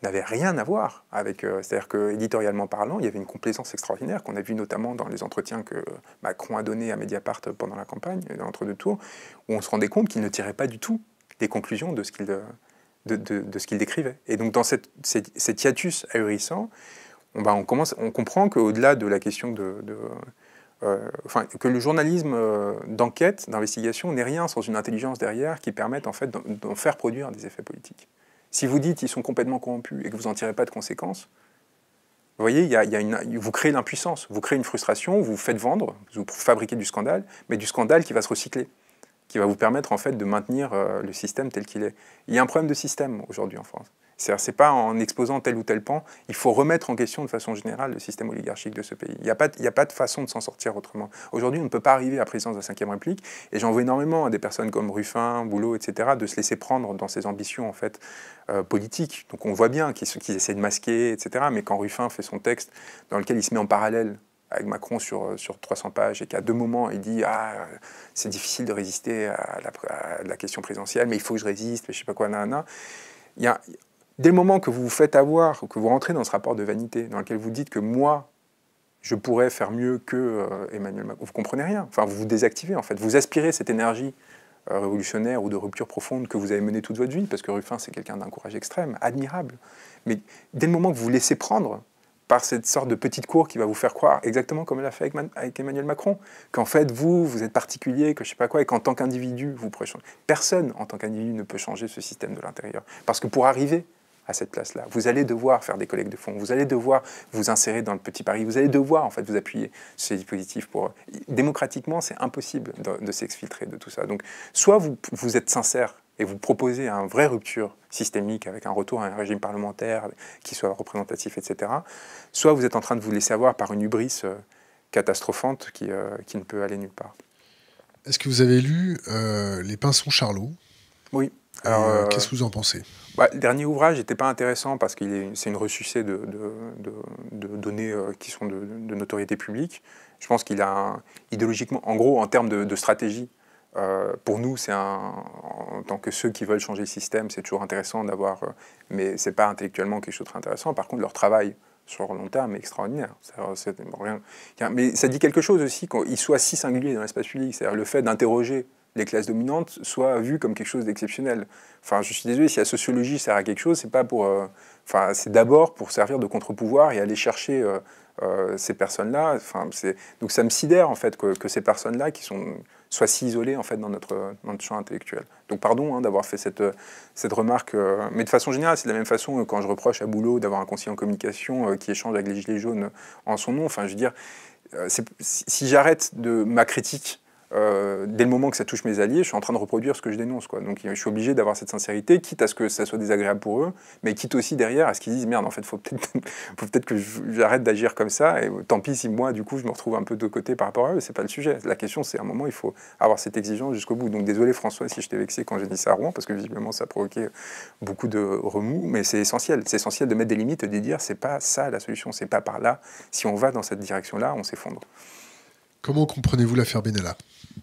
n'avait rien à voir avec... Euh, C'est-à-dire qu'éditorialement parlant, il y avait une complaisance extraordinaire qu'on a vu notamment dans les entretiens que Macron a donnés à Mediapart pendant la campagne, entre-deux tours, où on se rendait compte qu'il ne tirait pas du tout les conclusions de ce qu'il de, de, de ce qu'il décrivait. Et donc dans cette, cette, cet hiatus ahurissant, on, bah, on, commence, on comprend qu'au-delà de la question de... de euh, enfin, que le journalisme euh, d'enquête, d'investigation, n'est rien sans une intelligence derrière qui permette en fait d'en faire produire des effets politiques. Si vous dites qu'ils sont complètement corrompus et que vous n'en tirez pas de conséquences, vous voyez, il y a, il y a une, vous créez l'impuissance, vous créez une frustration, vous faites vendre, vous fabriquez du scandale, mais du scandale qui va se recycler, qui va vous permettre en fait de maintenir euh, le système tel qu'il est. Il y a un problème de système aujourd'hui en France. C'est pas en exposant tel ou tel pan, il faut remettre en question de façon générale le système oligarchique de ce pays. Il n'y a, a pas de façon de s'en sortir autrement. Aujourd'hui, on ne peut pas arriver à la présidence de la cinquième République, et j'en vois énormément à des personnes comme Ruffin, Boulot, et cetera, de se laisser prendre dans ses ambitions en fait, euh, politiques. Donc on voit bien qu'ils qu'ils essaient de masquer, et cetera. Mais quand Ruffin fait son texte dans lequel il se met en parallèle avec Macron sur, sur trois cents pages, et qu'à deux moments, il dit « Ah, c'est difficile de résister à la, à la question présidentielle, mais il faut que je résiste, mais je ne sais pas quoi, nanana », il y a... Dès le moment que vous vous faites avoir, que vous rentrez dans ce rapport de vanité, dans lequel vous dites que moi, je pourrais faire mieux que euh, Emmanuel Macron, vous ne comprenez rien. Enfin, vous vous désactivez, en fait. Vous aspirez cette énergie euh, révolutionnaire ou de rupture profonde que vous avez menée toute votre vie, parce que Ruffin, c'est quelqu'un d'un courage extrême, admirable. Mais dès le moment que vous vous laissez prendre par cette sorte de petite cour qui va vous faire croire, exactement comme elle a fait avec, avec Emmanuel Macron, qu'en fait, vous, vous êtes particulier, que je ne sais pas quoi, et qu'en tant qu'individu, vous pourrez changer. Personne, en tant qu'individu, ne peut changer ce système de l'intérieur. Parce que pour arriver à cette place-là, vous allez devoir faire des collectes de fonds, vous allez devoir vous insérer dans le petit pari, vous allez devoir en fait vous appuyer sur ces dispositifs pour... Démocratiquement, c'est impossible de, de s'exfiltrer de tout ça. Donc, soit vous, vous êtes sincère et vous proposez une vraie rupture systémique avec un retour à un régime parlementaire qui soit représentatif, et cetera, soit vous êtes en train de vous laisser avoir par une hubris euh, catastrophante qui, euh, qui ne peut aller nulle part. Est-ce que vous avez lu euh, Les Pinsons Charlot? Oui. Alors, euh, Qu'est-ce que vous en pensez? Bah, le dernier ouvrage n'était pas intéressant parce que c'est une ressucée de, de, de, de données euh, qui sont de, de notoriété publique. Je pense qu'il a, un, idéologiquement, en gros, en termes de, de stratégie, euh, pour nous, c'est un, en tant que ceux qui veulent changer le système, c'est toujours intéressant d'avoir, euh, mais c'est pas intellectuellement quelque chose de très intéressant. Par contre, leur travail sur le long terme est extraordinaire. C'est rien. Mais ça dit quelque chose aussi qu'il soit si singulier dans l'espace public, c'est-à-dire le fait d'interroger les classes dominantes soit vu comme quelque chose d'exceptionnel. Enfin, je suis désolé, si la sociologie sert à quelque chose, c'est pas pour... Euh, enfin, c'est d'abord pour servir de contre-pouvoir et aller chercher euh, euh, ces personnes-là. Enfin, donc ça me sidère, en fait, que, que ces personnes-là qui sont, soient si isolées, en fait, dans notre, dans notre champ intellectuel. Donc pardon hein, d'avoir fait cette, cette remarque. Euh, mais de façon générale, c'est de la même façon euh, quand je reproche à Boulot d'avoir un conseiller en communication euh, qui échange avec les Gilets jaunes en son nom. Enfin, je veux dire, euh, si j'arrête de ma critique Euh, dès le moment que ça touche mes alliés, je suis en train de reproduire ce que je dénonce, quoi. Donc je suis obligé d'avoir cette sincérité, quitte à ce que ça soit désagréable pour eux, mais quitte aussi derrière à ce qu'ils disent merde, en fait, faut peut-être faut peut-être que j'arrête d'agir comme ça, et tant pis si moi, du coup, je me retrouve un peu de côté par rapport à eux, c'est pas le sujet. La question, c'est à un moment, il faut avoir cette exigence jusqu'au bout. Donc désolé François si je t'ai vexé quand j'ai dit ça à Rouen, parce que visiblement ça a provoqué beaucoup de remous, mais c'est essentiel. C'est essentiel de mettre des limites et de dire c'est pas ça la solution, c'est pas par là. Si on va dans cette direction-là, on s'effondre. Comment comprenez-vous l'affaire Benalla ?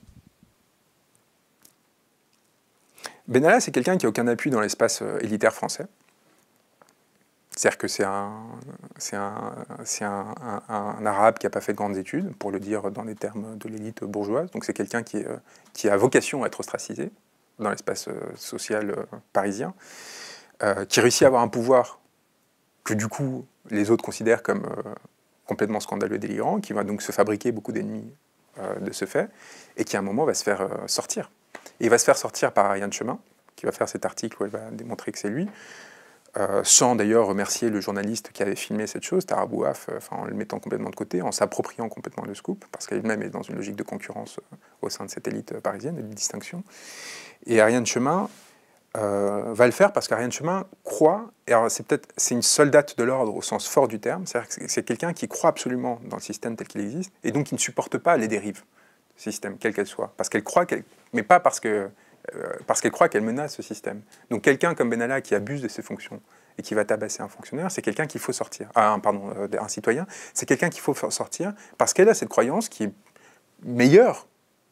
Benalla, c'est quelqu'un qui n'a aucun appui dans l'espace élitaire français. C'est-à-dire que c'est un, c'est un, c'est un, un, un arabe qui n'a pas fait de grandes études, pour le dire dans les termes de l'élite bourgeoise. Donc c'est quelqu'un qui, qui a vocation à être ostracisé dans l'espace social parisien, euh, qui réussit à avoir un pouvoir que du coup les autres considèrent comme euh, complètement scandaleux et délirant, qui va donc se fabriquer beaucoup d'ennemis euh, de ce fait, et qui à un moment va se faire euh, sortir. Et il va se faire sortir par Ariane Chemin, qui va faire cet article où elle va démontrer que c'est lui, euh, sans d'ailleurs remercier le journaliste qui avait filmé cette chose, Tara Bouaf, euh, en le mettant complètement de côté, en s'appropriant complètement le scoop, parce qu'elle-même est dans une logique de concurrence euh, au sein de cette élite parisienne et de distinction. Et Ariane Chemin euh, va le faire parce qu'Ariane Chemin croit, et c'est peut-être c'est une soldate de l'ordre au sens fort du terme, c'est-à-dire que c'est quelqu'un qui croit absolument dans le système tel qu'il existe, et donc qui ne supporte pas les dérives du système, quelle qu'elle soit, parce qu'elle croit qu'elle, mais pas parce que Euh, parce qu'elle croit qu'elle menace ce système. Donc quelqu'un comme Benalla qui abuse de ses fonctions et qui va tabasser un fonctionnaire, c'est quelqu'un qu'il faut sortir. Ah, pardon, euh, un citoyen, c'est quelqu'un qu'il faut sortir parce qu'elle a cette croyance qui est meilleure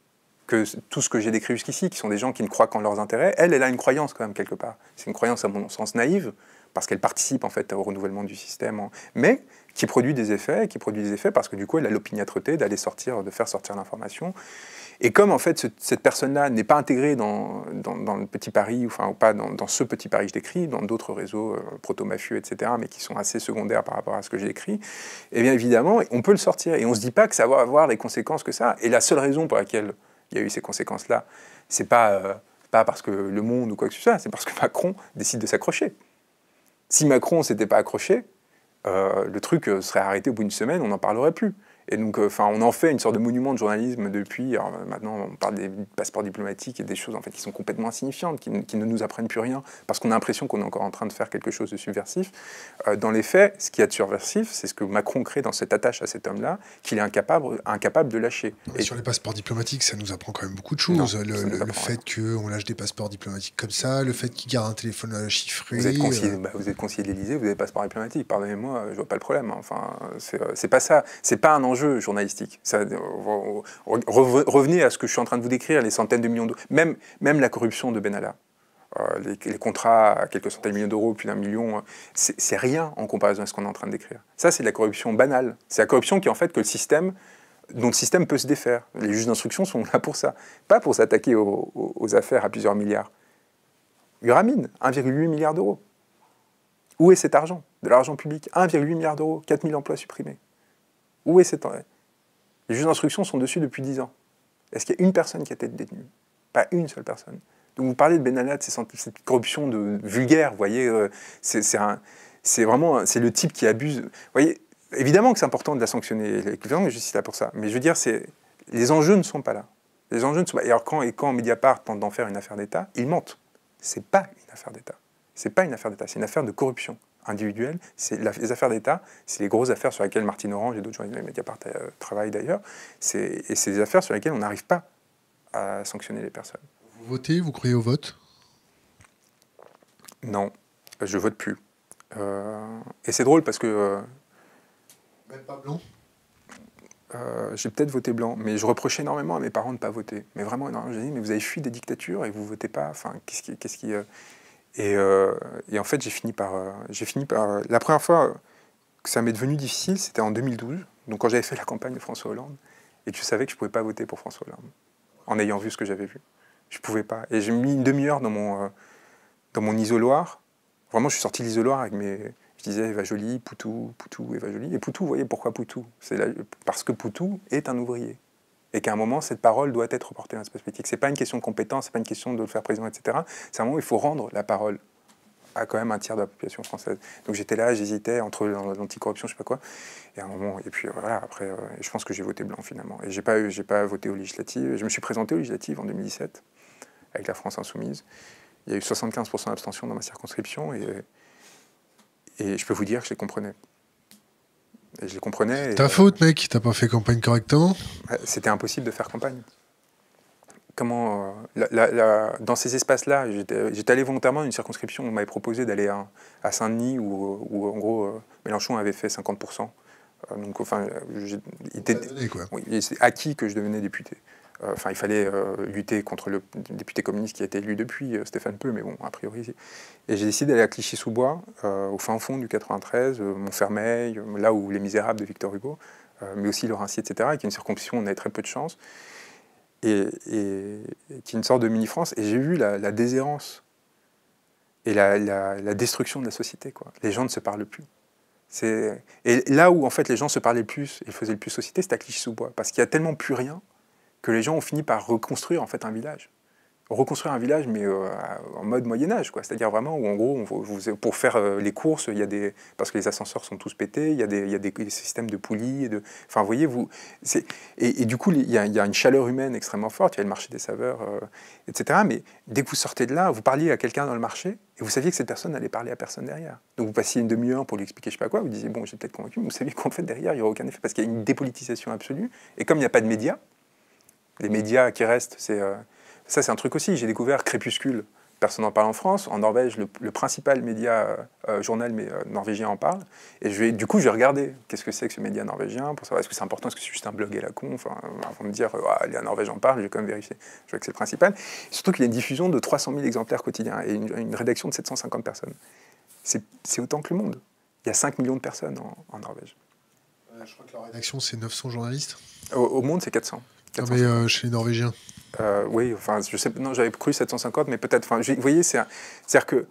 que tout ce que j'ai décrit jusqu'ici, qui sont des gens qui ne croient qu'en leurs intérêts, elle, elle a une croyance quand même quelque part. C'est une croyance à mon sens naïve, parce qu'elle participe en fait au renouvellement du système, mais qui produit des effets, qui produit des effets parce que du coup elle a l'opiniâtreté d'aller sortir, de faire sortir l'information. Et comme en fait ce, cette personne-là n'est pas intégrée dans, dans, dans le petit Paris, enfin ou pas dans, dans ce petit Paris que je décris, dans d'autres réseaux euh, proto-mafieux, et cetera, mais qui sont assez secondaires par rapport à ce que j'ai écrit, eh bien évidemment on peut le sortir et on se dit pas que ça va avoir des conséquences que ça. Et la seule raison pour laquelle il y a eu ces conséquences-là, c'est pas euh, pas parce que Le Monde ou quoi que ce soit, c'est parce que Macron décide de s'accrocher. Si Macron s'était pas accroché, euh, le truc serait arrêté au bout d'une semaine, on n'en parlerait plus. Et donc, enfin, euh, on en fait une sorte de monument de journalisme depuis. Alors, maintenant, on parle des passeports diplomatiques et des choses en fait qui sont complètement insignifiantes, qui, qui ne nous apprennent plus rien, parce qu'on a l'impression qu'on est encore en train de faire quelque chose de subversif. Euh, dans les faits, ce qu'il y a de subversif, c'est ce que Macron crée dans cette attache à cet homme-là, qu'il est incapable, incapable de lâcher. Et sur les passeports diplomatiques, ça nous apprend quand même beaucoup de choses. Non, le, le, le fait qu'on lâche des passeports diplomatiques comme ça, le fait qu'il garde un téléphone chiffré. Vous êtes conseiller, euh... bah, vous êtes conseiller de l'Élysée, vous avez des passeports diplomatiques. Pardonnez-moi, je vois pas le problème. Enfin, c'est pas ça. C'est pas un enjeu journalistique. Ça, revenez à ce que je suis en train de vous décrire, les centaines de millions d'euros, même, même la corruption de Benalla, euh, les, les contrats à quelques centaines de millions d'euros, plus d'un million, c'est rien en comparaison à ce qu'on est en train de décrire. Ça, c'est de la corruption banale. C'est la corruption qui, en fait, que le système, dont le système peut se défaire. Les juges d'instruction sont là pour ça, pas pour s'attaquer aux, aux, aux affaires à plusieurs milliards. Uramine, un virgule huit milliard d'euros. Où est cet argent? De l'argent public, un virgule huit milliard d'euros, quatre mille emplois supprimés. Où est cet argent? Les juges d'instruction sont dessus depuis dix ans. Est-ce qu'il y a une personne qui a été détenue? Pas une seule personne. Donc vous parlez de Benalla, de cette corruption de vulgaire, vous voyez, euh, c'est vraiment c'est le type qui abuse. Vous voyez, évidemment que c'est important de la sanctionner, évidemment que je suis là pour ça, mais je veux dire, les enjeux ne sont pas là. Les enjeux ne sont pas. Et alors quand, et quand Mediapart tente d'en faire une affaire d'État, ils mentent. C'est pas une affaire d'État. C'est pas une affaire d'État, c'est une affaire de corruption individuelle. La, les affaires d'État, c'est les grosses affaires sur lesquelles Martine Orange et d'autres journalistes de Mediapart euh, travaillent d'ailleurs. Et c'est des affaires sur lesquelles on n'arrive pas à sanctionner les personnes. Vous votez, vous croyez au vote? Non, je vote plus. Euh, et c'est drôle parce que... Euh, Même pas blanc? euh, J'ai peut-être voté blanc, mais je reprochais énormément à mes parents de ne pas voter. Mais vraiment énormément. J'ai dit, mais vous avez fui des dictatures et vous ne votez pas. Enfin, qu'est-ce qui... Qu'est-ce qui euh... et, euh, et en fait, j'ai fini par... Euh, j'ai fini par euh, la première fois que ça m'est devenu difficile, c'était en deux mille douze. Donc quand j'avais fait la campagne de François Hollande et que je savais que je ne pouvais pas voter pour François Hollande, en ayant vu ce que j'avais vu. Je ne pouvais pas. Et j'ai mis une demi-heure dans mon, euh, dans mon isoloir. Vraiment, je suis sorti de l'isoloir avec mes... Je disais Eva Joly, Poutou, Poutou, Eva Joly. Et Poutou, vous voyez pourquoi Poutou? C'est parce que Poutou est un ouvrier. Et qu'à un moment, cette parole doit être reportée dans l'espace politique. Ce n'est pas une question de compétence, ce n'est pas une question de le faire président, et cetera. C'est un moment où il faut rendre la parole à quand même un tiers de la population française. Donc j'étais là, j'hésitais entre l'anticorruption, je ne sais pas quoi. Et à un moment, et puis voilà, après, euh, je pense que j'ai voté blanc finalement. Et je n'ai pas, j'ai pas voté aux législatives. Je me suis présenté aux législatives en deux mille dix-sept avec la France Insoumise. Il y a eu soixante-quinze pour cent d'abstention dans ma circonscription et, et je peux vous dire que je les comprenais. Et je les comprenais. Ta faute, mec, t'as pas fait campagne correctement. C'était impossible de faire campagne. Comment, euh, la, la, la, dans ces espaces-là, j'étais allé volontairement dans une circonscription, on m'avait proposé d'aller à, à Saint-Denis où, où, en gros, euh, Mélenchon avait fait cinquante pour cent. Euh, donc, enfin, il était oui, acquis que je devenais député. Euh, enfin, il fallait euh, lutter contre le député communiste qui a été élu depuis, euh, Stéphane Peu, mais bon, a priori. Et j'ai décidé d'aller à Clichy-sous-Bois, euh, au fin fond du quatre-vingt-treize, euh, Montfermeil, là où Les Misérables de Victor Hugo, euh, mais aussi Laurencie, et cetera, et qui est une circonscription où on avait très peu de chance. Et, et, et qui est une sorte de mini-France, et j'ai vu la, la déshérence et la, la, la destruction de la société, quoi. Les gens ne se parlent plus. Et là où en fait les gens se parlaient le plus et faisaient le plus société, c'était à Clichy-sous-Bois, parce qu'il n'y a tellement plus rien que les gens ont fini par reconstruire en fait un village. Reconstruire un village, mais euh, en mode Moyen-Âge, quoi. C'est-à-dire vraiment où, en gros, on, vous, pour faire euh, les courses, il y a des, parce que les ascenseurs sont tous pétés, il y a des, il y a des, des systèmes de poulies, et de, enfin, vous voyez, vous, et, et du coup, il y, a, il y a une chaleur humaine extrêmement forte, il y a le marché des saveurs, euh, et cetera. Mais dès que vous sortez de là, vous parliez à quelqu'un dans le marché, et vous saviez que cette personne n'allait parler à personne derrière. Donc vous passiez une demi-heure pour lui expliquer je sais pas quoi, vous disiez, bon, j'ai peut-être convaincu, mais vous saviez qu'en fait, derrière, il n'y aura aucun effet, parce qu'il y a une dépolitisation absolue, et comme il n'y a pas de médias, les médias qui restent, c'est... Euh, ça, c'est un truc aussi. J'ai découvert Crépuscule, personne n'en parle en France. En Norvège, le, le principal média, euh, journal mais, euh, norvégien en parle. Et je vais, du coup, je vais regarder qu'est-ce que c'est que ce média norvégien pour savoir est-ce que c'est important, est-ce que c'est juste un blog et la con. Enfin, avant de me dire, ah, la Norvège en parle, je vais quand même vérifier. Je vois que c'est le principal. Et surtout qu'il y a une diffusion de trois cent mille exemplaires quotidiens et une, une rédaction de sept cent cinquante personnes. C'est autant que le monde. Il y a cinq millions de personnes en, en Norvège. Ouais, je crois que la rédaction, c'est neuf cents journalistes. Au, au monde, c'est quatre cents. Non, mais euh, chez les Norvégiens. Euh, oui, enfin, je sais, non, j'avais cru sept cent cinquante, mais peut-être. Enfin, vous voyez, c'est-à-dire que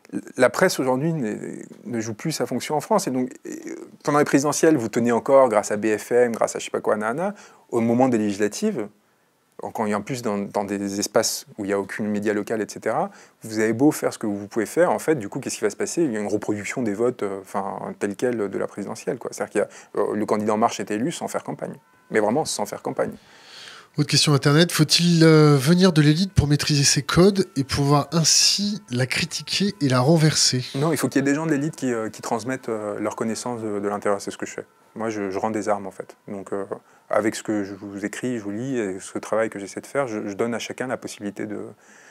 la presse aujourd'hui ne joue plus sa fonction en France. Et donc, pendant les présidentielles, vous tenez encore, grâce à B F M, grâce à je sais pas quoi, nana, au moment des législatives, quand il y a en plus dans, dans des espaces où il n'y a aucune média locale, et cetera, vous avez beau faire ce que vous pouvez faire, en fait, du coup, qu'est-ce qui va se passer? Il y a une reproduction des votes, euh, enfin, tels quels de la présidentielle, quoi. C'est-à-dire que euh, le candidat En Marche est élu sans faire campagne. Mais vraiment sans faire campagne. Autre question Internet, faut-il euh, venir de l'élite pour maîtriser ses codes et pouvoir ainsi la critiquer et la renverser? Non, il faut qu'il y ait des gens de l'élite qui, euh, qui transmettent euh, leur connaissance de, de l'intérieur, c'est ce que je fais. Moi, je, je rends des armes, en fait. Donc, euh, avec ce que je vous écris, je vous lis, et ce travail que j'essaie de faire, je, je donne à chacun la possibilité de...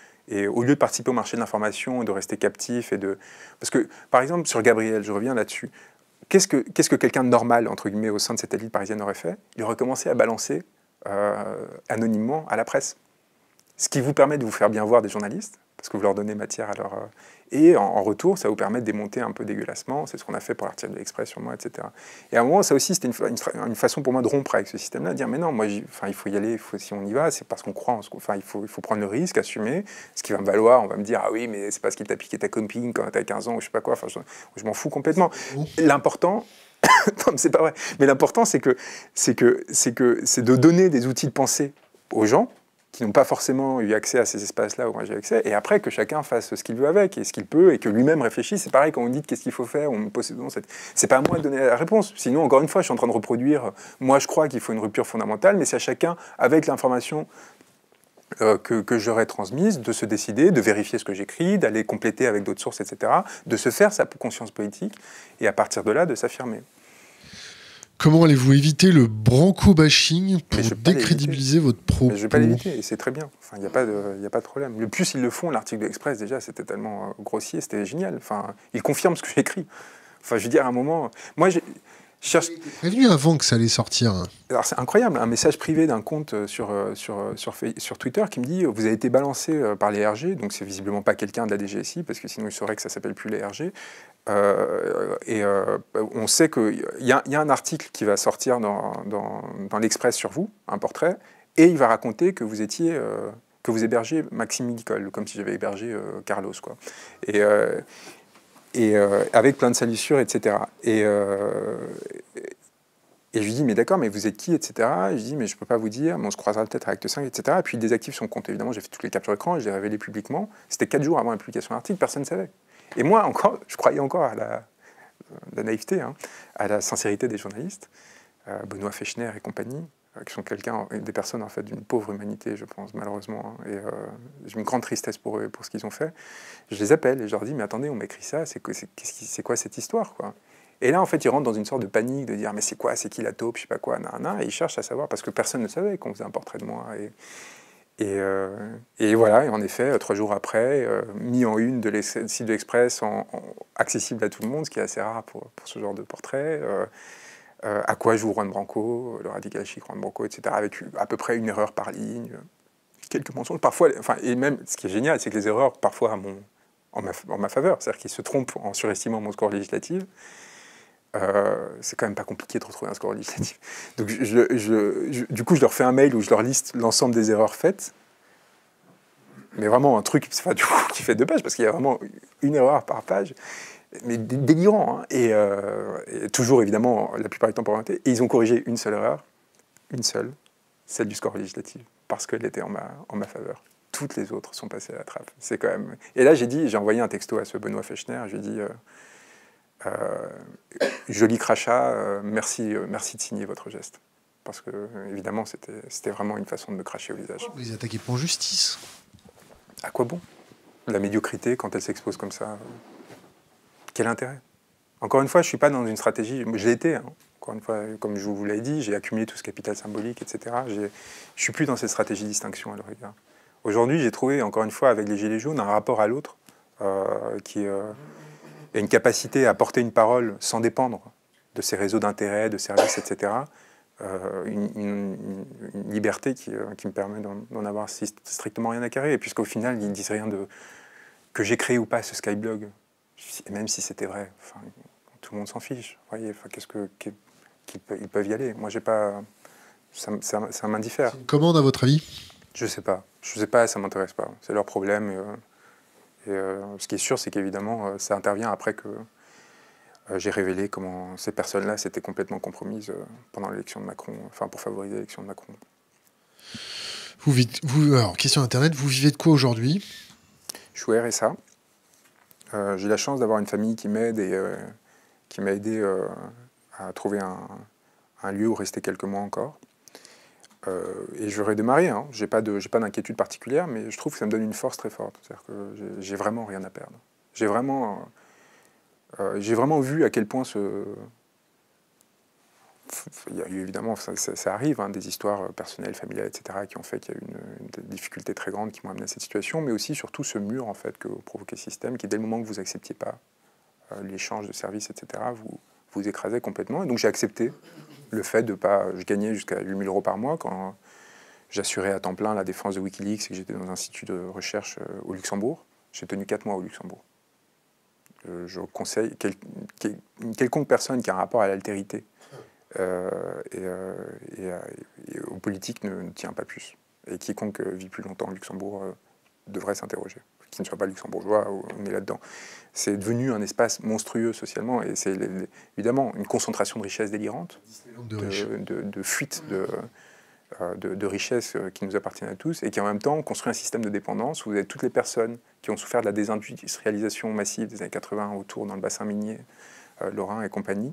Et au lieu de participer au marché de l'information et de rester captif, et de... Parce que, par exemple, sur Gabriel, je reviens là-dessus, qu'est-ce que, qu'est-ce que quelqu'un de normal, entre guillemets, au sein de cette élite parisienne aurait fait? Il aurait commencé à balancer euh, anonymement à la presse. Ce qui vous permet de vous faire bien voir des journalistes, parce que vous leur donnez matière à leur... Euh, et en, en retour, ça vous permet de démonter un peu dégueulassement. C'est ce qu'on a fait pour l'article de l'Express sur moi, et cetera. Et à un moment, ça aussi, c'était une, une, une façon pour moi de rompre avec ce système-là, de dire, mais non, moi, enfin, il faut y aller, il faut, si on y va, c'est parce qu'on croit en ce qu'on... Enfin, il faut, il faut prendre le risque, assumer, ce qui va me valoir. On va me dire, ah oui, mais c'est parce qu'il t'a piqué ta copine quand t'as quinze ans, ou je sais pas quoi. Enfin, je, je m'en fous complètement. L'important... non, mais c'est pas vrai. Mais l'important, c'est que, c'est que, c'est que, c'est de donner des outils de pensée aux gens qui n'ont pas forcément eu accès à ces espaces-là où moi j'ai accès, et après que chacun fasse ce qu'il veut avec, et ce qu'il peut, et que lui-même réfléchisse. C'est pareil quand on dit qu'est-ce qu'il faut faire, on me pose... c'est pas à moi de donner la réponse. Sinon, encore une fois, je suis en train de reproduire, moi je crois qu'il faut une rupture fondamentale, mais c'est à chacun, avec l'information euh, que, que j'aurais transmise, de se décider, de vérifier ce que j'écris, d'aller compléter avec d'autres sources, et cetera, de se faire sa conscience politique, et à partir de là, de s'affirmer. Comment allez-vous éviter le branco-bashing pour décrédibiliser votre propos? Je ne vais pas l'éviter, et c'est très bien. Enfin, il n'y a, a pas de problème. Le plus ils le font, l'article de l'Express, déjà, c'était tellement euh, grossier, c'était génial. Enfin, ils confirment ce que j'écris. Enfin, je veux dire, à un moment... Moi, je cherche... prévenu avant que ça allait sortir. Alors, c'est incroyable, un message privé d'un compte sur, sur, sur, sur Twitter qui me dit « Vous avez été balancé par les R G », donc c'est visiblement pas quelqu'un de la D G S I, parce que sinon il saurait que ça s'appelle plus les R G. Euh, et euh, on sait qu'il y, y a un article qui va sortir dans, dans, dans l'Express sur vous, un portrait, et il va raconter que vous étiez, euh, que vous hébergez Maxime Nicole, comme si j'avais hébergé euh, Carlos, quoi. Et, euh, et euh, avec plein de salissures, et cetera. Et, euh, et je lui dis, mais d'accord, mais vous êtes qui, et cetera. Et je dis, mais je peux pas vous dire, mais on se croisera peut-être à Acte cinq, et cetera. Et puis il désactive son compte, évidemment, j'ai fait toutes les captures d'écran, et je l'ai révélé publiquement. C'était quatre jours avant la publication de l'article, personne ne savait. Et moi, encore, je croyais encore à la, la naïveté, hein, à la sincérité des journalistes, euh, Benoît Fechner et compagnie, euh, qui sont quelqu'un, des personnes en fait d'une pauvre humanité, je pense, malheureusement. Hein, et euh, j'ai une grande tristesse pour eux et pour ce qu'ils ont fait. Je les appelle et je leur dis, mais attendez, on m'écrit ça, c'est c'est quoi cette histoire, quoi? Et là, en fait, ils rentrent dans une sorte de panique de dire, mais c'est quoi, c'est qui la taupe, je sais pas quoi, nan, nan, et ils cherchent à savoir, parce que personne ne savait qu'on faisait un portrait de moi. Et, Et, euh, et voilà, et en effet, trois jours après, euh, mis en une de site de l'Express, en, en, accessible à tout le monde, ce qui est assez rare pour, pour ce genre de portrait. Euh, euh, à quoi joue Juan Branco, le radical chic Juan Branco, et cetera, avec à peu près une erreur par ligne, quelques mensonges. Parfois, enfin, et même, ce qui est génial, c'est que les erreurs, parfois, à mon, en, ma, en ma faveur, c'est-à-dire qu'ils se trompent en surestimant mon score législatif. Euh, c'est quand même pas compliqué de retrouver un score législatif. Donc, je, je, je, du coup, je leur fais un mail où je leur liste l'ensemble des erreurs faites. Mais vraiment un truc enfin, du coup, qui fait deux pages, parce qu'il y a vraiment une erreur par page. Mais délirant. Hein. Et, euh, et toujours, évidemment, la plupart du temps pour orienter. Et ils ont corrigé une seule erreur, une seule, celle du score législatif, parce qu'elle était en ma, en ma faveur. Toutes les autres sont passées à la trappe. C'est quand même... Et là, j'ai dit, j'ai envoyé un texto à ce Benoît Fechner. Je lui ai dit... Euh, Euh, joli crachat, euh, merci, euh, merci de signer votre geste. Parce que, euh, évidemment, c'était vraiment une façon de me cracher au visage. Vous les attaquez pas en justice. À quoi bon? La médiocrité, quand elle s'expose comme ça, euh, quel intérêt? Encore une fois, je ne suis pas dans une stratégie... Je l'ai été, hein. Encore une fois, comme je vous l'ai dit, j'ai accumulé tout ce capital symbolique, et cetera. Je ne suis plus dans cette stratégie de distinction à leur égard. Aujourd'hui, j'ai trouvé, encore une fois, avec les Gilets jaunes, un rapport à l'autre euh, qui euh, a une capacité à porter une parole sans dépendre de ses réseaux d'intérêt, de services, et cetera. Euh, une, une, une liberté qui, euh, qui me permet d'en avoir strictement rien à carrer. Et puisqu'au final, ils ne disent rien de... que j'ai créé ou pas ce Skyblog, même si c'était vrai, enfin, tout le monde s'en fiche. Vous voyez, enfin, qu'est-ce que... Qu ils peuvent y aller. Moi, j'ai pas... Ça, ça, ça m'indiffère. C'est une commande, à votre avis? Je sais pas. Je sais pas, ça m'intéresse pas. C'est leur problème. Et, euh, et, euh, ce qui est sûr, c'est qu'évidemment, euh, ça intervient après que euh, j'ai révélé comment ces personnes-là s'étaient complètement compromises euh, pendant l'élection de Macron, enfin pour favoriser l'élection de Macron. Vous vivez, vous, alors, question Internet, vous vivez de quoi aujourd'hui? Je suis au R S A. Euh, j'ai la chance d'avoir une famille qui m'aide et euh, qui m'a aidé euh, à trouver un, un lieu où rester quelques mois encore. Euh, et je vais redémarrer, hein. J'ai pas de, j'ai pas d'inquiétude particulière, mais je trouve que ça me donne une force très forte. C'est-à-dire que j'ai vraiment rien à perdre. J'ai vraiment, euh, j'ai vraiment vu à quel point ce... Il y a eu évidemment, ça, ça, ça arrive, hein, des histoires personnelles, familiales, et cetera, qui ont fait qu'il y a eu une, une difficulté très grande qui m'ont amené à cette situation, mais aussi surtout ce mur en fait que provoquait le système, qui dès le moment que vous acceptiez pas euh, l'échange de services, et cetera, vous vous écrasait complètement. Et donc j'ai accepté le fait de pas, je gagnais jusqu'à huit mille euros par mois quand j'assurais à temps plein la défense de Wikileaks et que j'étais dans un institut de recherche au Luxembourg. J'ai tenu quatre mois au Luxembourg. Euh, je conseille quel, quel, quelconque personne qui a un rapport à l'altérité euh, et, euh, et, euh, et aux politiques ne, ne tient pas plus. Et quiconque vit plus longtemps au Luxembourg euh, devrait s'interroger. Qui ne soit pas luxembourgeois, on est là-dedans. C'est devenu un espace monstrueux socialement et c'est évidemment une concentration de richesses délirante, de, de, de, de fuite de, de, de richesses qui nous appartiennent à tous et qui en même temps construit un système de dépendance où vous avez toutes les personnes qui ont souffert de la désindustrialisation massive des années quatre-vingts autour dans le bassin minier, euh, Lorrain et compagnie,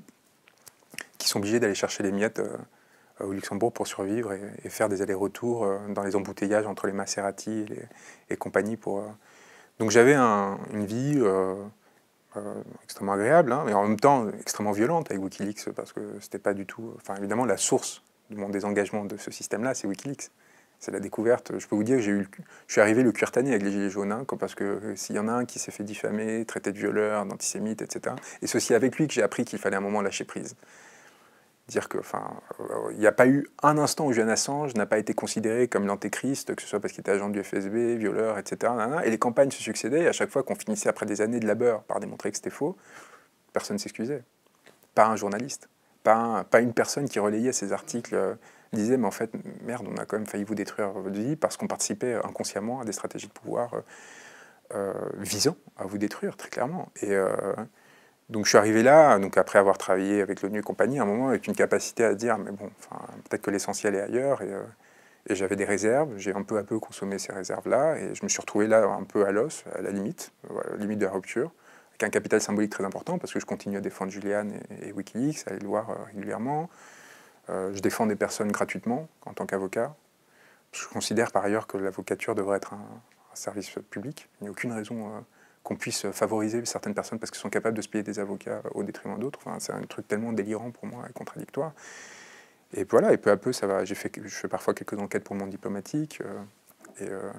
qui sont obligés d'aller chercher les miettes euh, au Luxembourg pour survivre et, et faire des allers-retours euh, dans les embouteillages entre les Maserati et, les, et compagnie pour... Euh, Donc j'avais un, une vie euh, euh, extrêmement agréable, hein, mais en même temps extrêmement violente avec Wikileaks, parce que c'était pas du tout... Enfin, évidemment, la source de mon désengagement de ce système-là, c'est Wikileaks. C'est la découverte. Je peux vous dire que j'ai eu, je suis arrivé le cuir tanné avec les Gilets jaunes, hein, parce que s'il y en a un qui s'est fait diffamer, traité de violeur, d'antisémite, et cetera, et c'est aussi avec lui que j'ai appris qu'il fallait à un moment lâcher prise. Dire que, enfin, il n'y a pas eu un instant où Julian Assange n'a pas été considéré comme l'antéchrist, que ce soit parce qu'il était agent du F S B, violeur, et cetera. Et les campagnes se succédaient, et à chaque fois qu'on finissait après des années de labeur par démontrer que c'était faux, personne ne s'excusait. Pas un journaliste, pas, un, pas une personne qui relayait ces articles, euh, disait, mais en fait, merde, on a quand même failli vous détruire votre vie parce qu'on participait inconsciemment à des stratégies de pouvoir euh, euh, visant à vous détruire, très clairement. Et... Euh, Donc je suis arrivé là, donc après avoir travaillé avec l'ONU et compagnie, à un moment avec une capacité à dire, mais bon, peut-être que l'essentiel est ailleurs, et, euh, et j'avais des réserves, j'ai un peu à peu consommé ces réserves-là, et je me suis retrouvé là un peu à l'os, à la limite, à la limite de la rupture, avec un capital symbolique très important, parce que je continue à défendre Julian et, et Wikileaks, à aller le voir euh, régulièrement. Euh, je défends des personnes gratuitement, en tant qu'avocat. Je considère par ailleurs que l'avocature devrait être un, un service public, il n'y a aucune raison... Euh, qu'on puisse favoriser certaines personnes parce qu'elles sont capables de se payer des avocats au détriment d'autres. Enfin, c'est un truc tellement délirant pour moi et contradictoire. Et voilà, et peu à peu, ça va. J'ai fait, je fais parfois quelques enquêtes pour mon diplomatique. Euh, et, euh,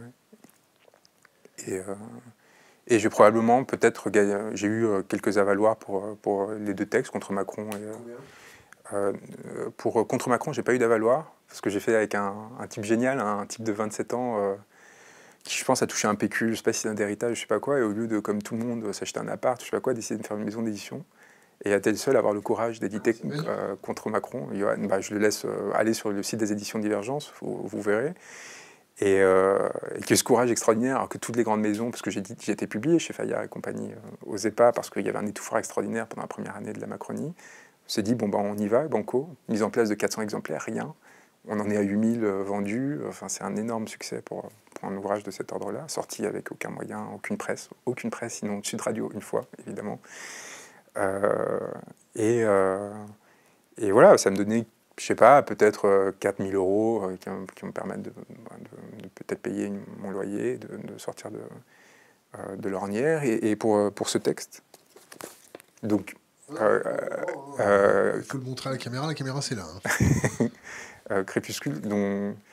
et, euh, et j'ai probablement, peut-être, j'ai eu quelques avaloirs pour, pour les deux textes, contre Macron et... Euh, pour contre Macron, j'ai pas eu d'avaloir, parce que j'ai fait avec un, un type génial, un type de vingt-sept ans... Euh, qui, je pense, a touché un pécule, je ne sais pas si c'est un héritage, je sais pas quoi, et au lieu de, comme tout le monde, s'acheter un appart, je sais pas quoi, d'essayer de faire une maison d'édition, et a-t-elle le seul à avoir le courage d'éditer euh, contre Macron. Johan, bah, je le laisse euh, aller sur le site des éditions Divergence, vous, vous verrez, et, euh, et qui a ce courage extraordinaire, alors que toutes les grandes maisons, parce que j'ai dit j'ai été publié chez Fayard et compagnie, euh, n'osaient pas, parce qu'il y avait un étouffeur extraordinaire pendant la première année de la Macronie, on s'est dit, bon, bah, on y va, banco, mise en place de quatre cents exemplaires, rien. On en est à huit mille euh, vendus, enfin, c'est un énorme succès pour, pour un ouvrage de cet ordre-là, sorti avec aucun moyen, aucune presse, aucune presse, sinon Sud Radio une fois, évidemment. Euh, et, euh, et voilà, ça me donnait, je sais pas, peut-être quatre mille euros euh, qui, qui me permettent de, de, de peut-être payer une, mon loyer, de, de sortir de, euh, de l'ornière, et, et pour, pour ce texte. Donc... Euh, euh, Il faut le montrer à la caméra, la caméra c'est là. Hein. euh, Crépuscule, dont...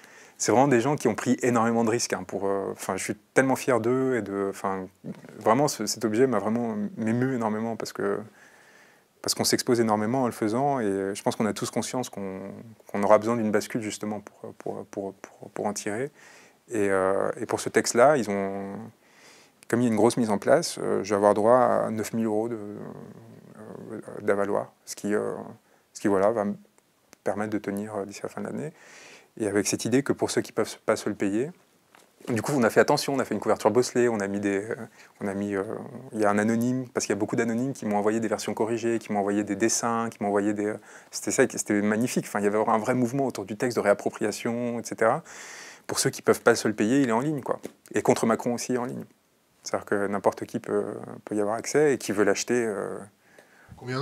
c'est vraiment des gens qui ont pris énormément de risques. Hein, pour, enfin, je suis tellement fier d'eux et de, enfin, vraiment, ce, cet objet m'a vraiment m'ému énormément parce que parce qu'on s'expose énormément en le faisant et je pense qu'on a tous conscience qu'on qu'on aura besoin d'une bascule justement pour pour pour pour, pour en tirer. Et, euh, et pour ce texte-là, ils ont, comme il y a une grosse mise en place, euh, je vais avoir droit à neuf mille euros de, euh, d'avaloir, ce qui, euh, ce qui voilà, va me permettre de tenir euh, d'ici la fin de l'année. Et avec cette idée que pour ceux qui ne peuvent pas se le payer, du coup, on a fait attention, on a fait une couverture bosselée, on a mis des, euh, on a mis, euh, il y a un anonyme, parce qu'il y a beaucoup d'anonymes qui m'ont envoyé des versions corrigées, qui m'ont envoyé des dessins, qui m'ont envoyé des, c'était ça, c'était magnifique. Enfin, il y avait un vrai mouvement autour du texte de réappropriation, et cetera. Pour ceux qui ne peuvent pas se le payer, il est en ligne, quoi. Et contre Macron aussi, en ligne. C'est-à-dire que n'importe qui peut, peut y avoir accès et qui veut l'acheter. Euh, Combien ?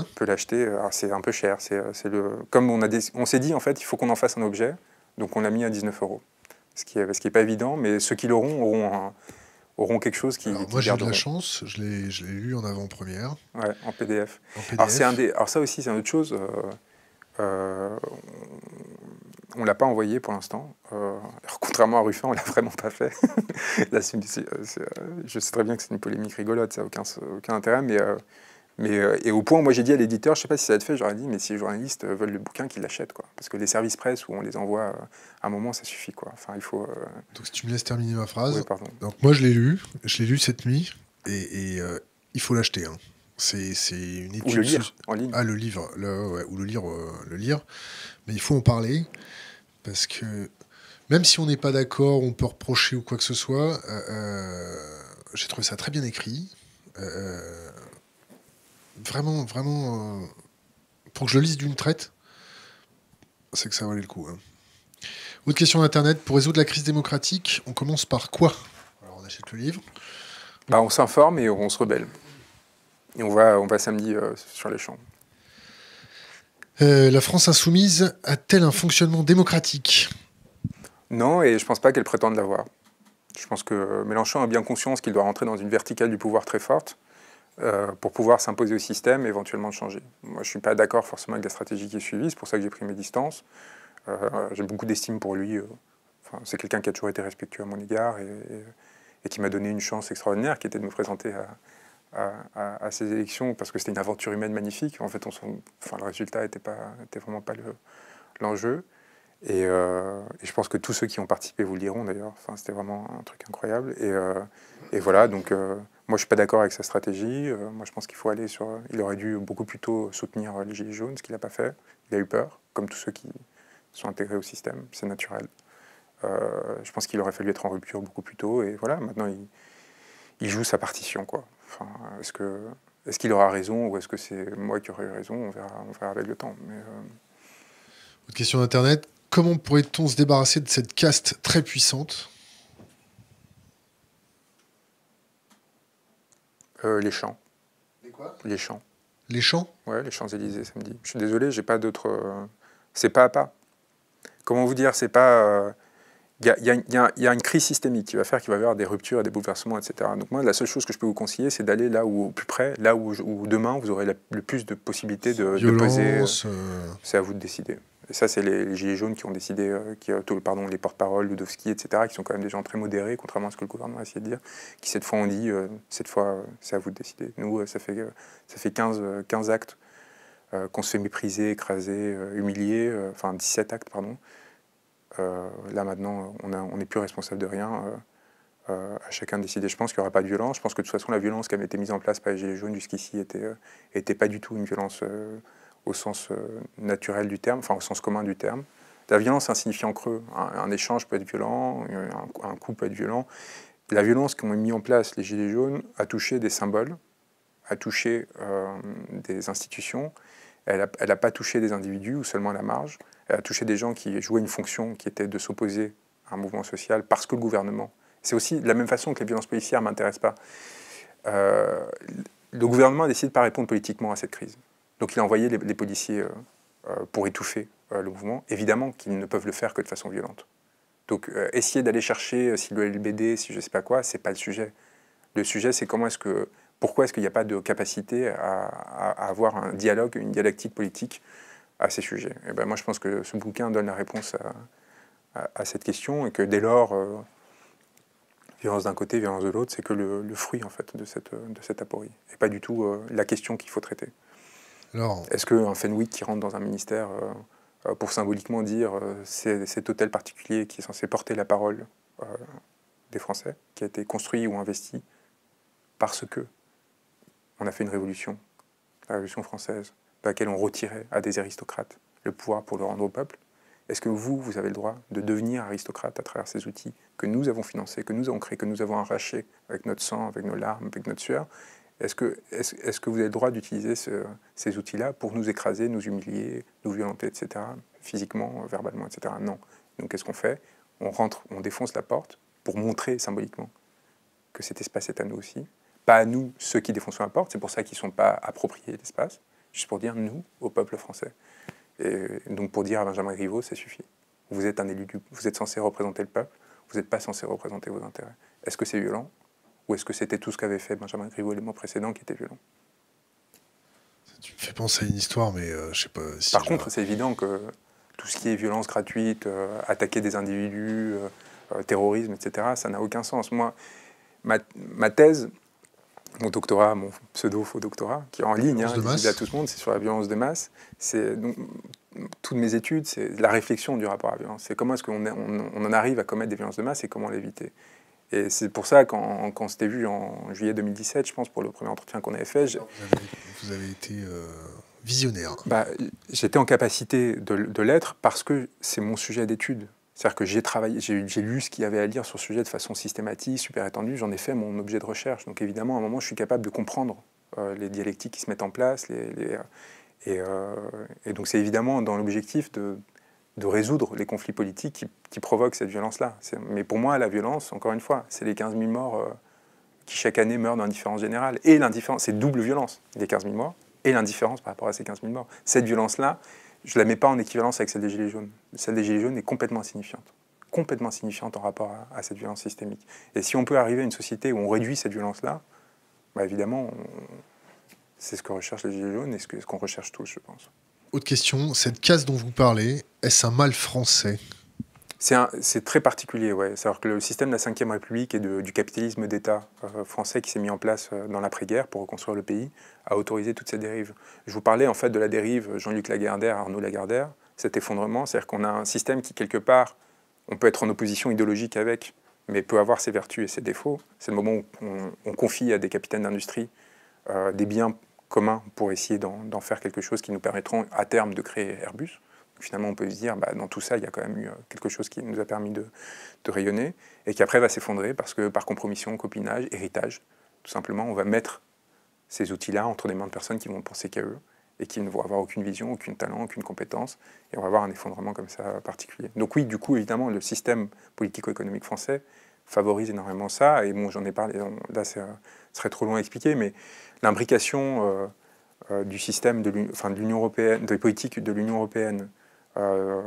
Peut l'acheter. C'est un peu cher. C'est, c'est le, comme on, a des, on s'est dit, en fait, il faut qu'on en fasse un objet. Donc on l'a mis à dix-neuf euros. Ce qui n'est pas évident, mais ceux qui l'auront auront, un, auront quelque chose qui. Alors, qui moi, j'ai eu de garderont. la chance. Je l'ai, je l'ai lu en avant-première. Ouais, en P D F. En P D F. Alors, c'est un des, alors ça aussi, c'est une autre chose. Euh, euh, on ne l'a pas envoyé pour l'instant. Euh, contrairement à Ruffin, on ne l'a vraiment pas fait. Là, c'est, c'est, c'est, je sais très bien que c'est une polémique rigolote, ça n'a aucun, aucun intérêt. Mais, euh, mais, euh, et au point où moi j'ai dit à l'éditeur, je ne sais pas si ça va être fait, j'aurais dit, mais si les journalistes veulent le bouquin, qu'ils l'achètent. Quoi. Parce que les services presse où on les envoie euh, à un moment, ça suffit. Quoi. Enfin, il faut, euh... Donc si tu me laisses terminer ma phrase. Oui, pardon. Donc moi je l'ai lu, je l'ai lu cette nuit, et, et euh, il faut l'acheter. Hein. C'est, c'est une étude. Ou le lire en ligne. Ah, le livre, le, ouais, ou le lire, euh, le lire. Mais il faut en parler. Parce que même si on n'est pas d'accord, on peut reprocher ou quoi que ce soit, euh, euh, j'ai trouvé ça très bien écrit. Euh, vraiment, vraiment, euh, pour que je le lise d'une traite, c'est que ça valait le coup. Hein. Autre question d'Internet. Pour résoudre la crise démocratique, on commence par quoi ? Alors on achète le livre. Bah, on s'informe et on se rebelle. Et on va, on va samedi euh, sur les champs. Euh, la France insoumise a-t-elle un fonctionnement démocratique ? Non, et je ne pense pas qu'elle prétende l'avoir. Je pense que Mélenchon a bien conscience qu'il doit rentrer dans une verticale du pouvoir très forte euh, pour pouvoir s'imposer au système et éventuellement le changer. Moi, je ne suis pas d'accord forcément avec la stratégie qui est suivie, c'est pour ça que j'ai pris mes distances. Euh, j'ai beaucoup d'estime pour lui. Euh, enfin, c'est quelqu'un qui a toujours été respectueux à mon égard et, et, et qui m'a donné une chance extraordinaire, qui était de me présenter à, à, à, à ces élections, parce que c'était une aventure humaine magnifique. En fait, on, enfin, le résultat n'était était vraiment pas le, l'enjeu. Et, euh, et je pense que tous ceux qui ont participé vous le diront d'ailleurs. Enfin, c'était vraiment un truc incroyable. Et, euh, et voilà, donc euh, moi je suis pas d'accord avec sa stratégie. Euh, moi je pense qu'il faut aller sur. Il aurait dû beaucoup plus tôt soutenir les Gilets jaunes, ce qu'il n'a pas fait. Il a eu peur, comme tous ceux qui sont intégrés au système. C'est naturel. Euh, je pense qu'il aurait fallu être en rupture beaucoup plus tôt. Et voilà, maintenant il, il joue sa partition, quoi. Enfin, est-ce que est-ce qu'il aura raison ou est-ce que c'est moi qui aurai raison ? On verra, on verra avec le temps. Mais, euh... Autre question d'Internet. Comment pourrait-on se débarrasser de cette caste très puissante ? euh, Les champs. Les quoi ? Les champs. Les champs ? Ouais, les Champs-Élysées samedi. Je suis désolé, j'ai pas d'autres. Euh... C'est pas à pas. Comment vous dire ? C'est pas. Il euh... y, y, y, y a une crise systémique qui va faire qu'il va y avoir des ruptures, des bouleversements, et cetera. Donc moi, la seule chose que je peux vous conseiller, c'est d'aller là où, au plus près, là où, où demain vous aurez la, le plus de possibilités de, Violence, de peser. Euh... C'est à vous de décider. Et ça, c'est les, les Gilets jaunes qui ont décidé, euh, qui, euh, pardon, les porte-paroles, Ludowski, et cetera, qui sont quand même des gens très modérés, contrairement à ce que le gouvernement a essayé de dire, qui cette fois ont dit, euh, cette fois, euh, c'est à vous de décider. Nous, euh, ça fait, euh, ça fait quinze, euh, quinze actes euh, qu'on se fait mépriser, écraser, euh, humilier, euh, enfin dix-sept actes, pardon. Euh, là, maintenant, on n'est plus responsable de rien. Euh, euh, à chacun de décider. Je pense qu'il n'y aura pas de violence. Je pense que de toute façon, la violence qui avait été mise en place par les Gilets jaunes jusqu'ici était, euh, était pas du tout une violence... Euh, au sens euh, naturel du terme, enfin au sens commun du terme. La violence, c'est un signifiant creux. Un, un échange peut être violent, un, un coup peut être violent. La violence qu'ont mis en place les Gilets jaunes a touché des symboles, a touché euh, des institutions, elle n'a pas touché des individus ou seulement à la marge, elle a touché des gens qui jouaient une fonction qui était de s'opposer à un mouvement social parce que le gouvernement... C'est aussi de la même façon que les violences policières ne m'intéressent pas. Euh, le gouvernement a décidé de ne pas répondre politiquement à cette crise. Donc il a envoyé les, les policiers euh, euh, pour étouffer euh, le mouvement. Évidemment qu'ils ne peuvent le faire que de façon violente. Donc euh, essayer d'aller chercher, euh, si le L B D, si je ne sais pas quoi, c'est pas le sujet. Le sujet, c'est comment est-ce que, pourquoi est-ce qu'il n'y a pas de capacité à, à, à avoir un dialogue, une dialectique politique à ces sujets. Et ben moi, je pense que ce bouquin donne la réponse à, à cette question, et que dès lors, euh, violence d'un côté, violence de l'autre, c'est que le, le fruit en fait de cette, de cette aporie, et pas du tout euh, la question qu'il faut traiter. Alors, est-ce qu'un Fenwick qui rentre dans un ministère euh, pour symboliquement dire euh, c'est cet hôtel particulier qui est censé porter la parole euh, des Français, qui a été construit ou investi parce que on a fait une révolution, la Révolution française, dans laquelle on retirait à des aristocrates le pouvoir pour le rendre au peuple. Est-ce que vous, vous avez le droit de devenir aristocrate à travers ces outils que nous avons financés, que nous avons créés, que nous avons arrachés avec notre sang, avec nos larmes, avec notre sueur? Est-ce que, est-ce, est-ce que vous avez le droit d'utiliser ce, ces outils-là pour nous écraser, nous humilier, nous violenter, et cetera, physiquement, verbalement, et cetera? Non. Donc qu'est-ce qu'on fait? On rentre, on défonce la porte pour montrer symboliquement que cet espace est à nous aussi. Pas à nous, ceux qui défoncent la porte, c'est pour ça qu'ils ne sont pas appropriés l'espace, juste pour dire nous, au peuple français. Et donc pour dire à Benjamin Griveaux, ça suffit. Vous êtes un élu, du, vous êtes censé représenter le peuple, vous n'êtes pas censé représenter vos intérêts. Est-ce que c'est violent? Ou est-ce que c'était tout ce qu'avait fait Benjamin Griveaux les mois précédents qui était violent? Tu me fais penser à une histoire, mais euh, je sais pas si... Par je... contre, c'est évident que tout ce qui est violence gratuite, euh, attaquer des individus, euh, euh, terrorisme, et cetera, ça n'a aucun sens. Moi, ma, ma thèse, mon doctorat, mon pseudo-faux doctorat, qui est en ligne, hein, visible à tout le monde, c'est sur la violence de masse. C'est, donc, toutes mes études, c'est la réflexion du rapport à la violence. C'est comment est-ce qu'on on, on en arrive à commettre des violences de masse et comment l'éviter. Et c'est pour ça, quand, quand on s'était vu en juillet deux mille dix-sept, je pense, pour le premier entretien qu'on avait fait... Vous avez, vous avez été euh, visionnaire. Bah, j'étais en capacité de, de l'être parce que c'est mon sujet d'étude. C'est-à-dire que j'ai travaillé, j'ai, j'ai lu ce qu'il y avait à lire sur ce sujet de façon systématique, super étendue, j'en ai fait mon objet de recherche. Donc évidemment, à un moment, je suis capable de comprendre euh, les dialectiques qui se mettent en place. Les, les, et, euh, et donc c'est évidemment dans l'objectif de... de résoudre les conflits politiques qui, qui provoquent cette violence-là. C'est, mais pour moi, la violence, encore une fois, c'est les quinze mille morts euh, qui chaque année meurent d'indifférence générale. Et l'indifférence, c'est double violence, les quinze mille morts, et l'indifférence par rapport à ces quinze mille morts. Cette violence-là, je ne la mets pas en équivalence avec celle des Gilets jaunes. Celle des Gilets jaunes est complètement insignifiante. Complètement insignifiante en rapport à, à cette violence systémique. Et si on peut arriver à une société où on réduit cette violence-là, bah évidemment, on, c'est ce que recherchent les Gilets jaunes et ce, que, ce qu'on recherche tous, je pense. Autre question, cette casse dont vous parlez, est-ce un mal français? C'est, un, c'est très particulier, ouais. C'est-à-dire que le système de la cinquième République et de, du capitalisme d'État euh, français qui s'est mis en place euh, dans l'après-guerre pour reconstruire le pays a autorisé toutes ces dérives. Je vous parlais en fait de la dérive Jean-Luc Lagardère, Arnaud Lagardère, cet effondrement, c'est-à-dire qu'on a un système qui, quelque part, on peut être en opposition idéologique avec, mais peut avoir ses vertus et ses défauts. C'est le moment où on, on confie à des capitaines d'industrie euh, des biens communs pour essayer d'en, d'en faire quelque chose qui nous permettront à terme de créer Airbus. Finalement, on peut se dire, bah, dans tout ça, il y a quand même eu quelque chose qui nous a permis de, de rayonner et qui après va s'effondrer parce que par compromission, copinage, héritage, tout simplement, on va mettre ces outils-là entre des mains de personnes qui vont penser qu'à eux et qui ne vont avoir aucune vision, aucun talent, aucune compétence, et on va avoir un effondrement comme ça particulier. Donc oui, du coup, évidemment, le système politico-économique français favorise énormément ça, et bon, j'en ai parlé, là, ce serait trop loin à expliquer, mais l'imbrication euh, euh, du système de l'Union, enfin, de l'Union européenne, des politiques de l'Union européenne, Euh,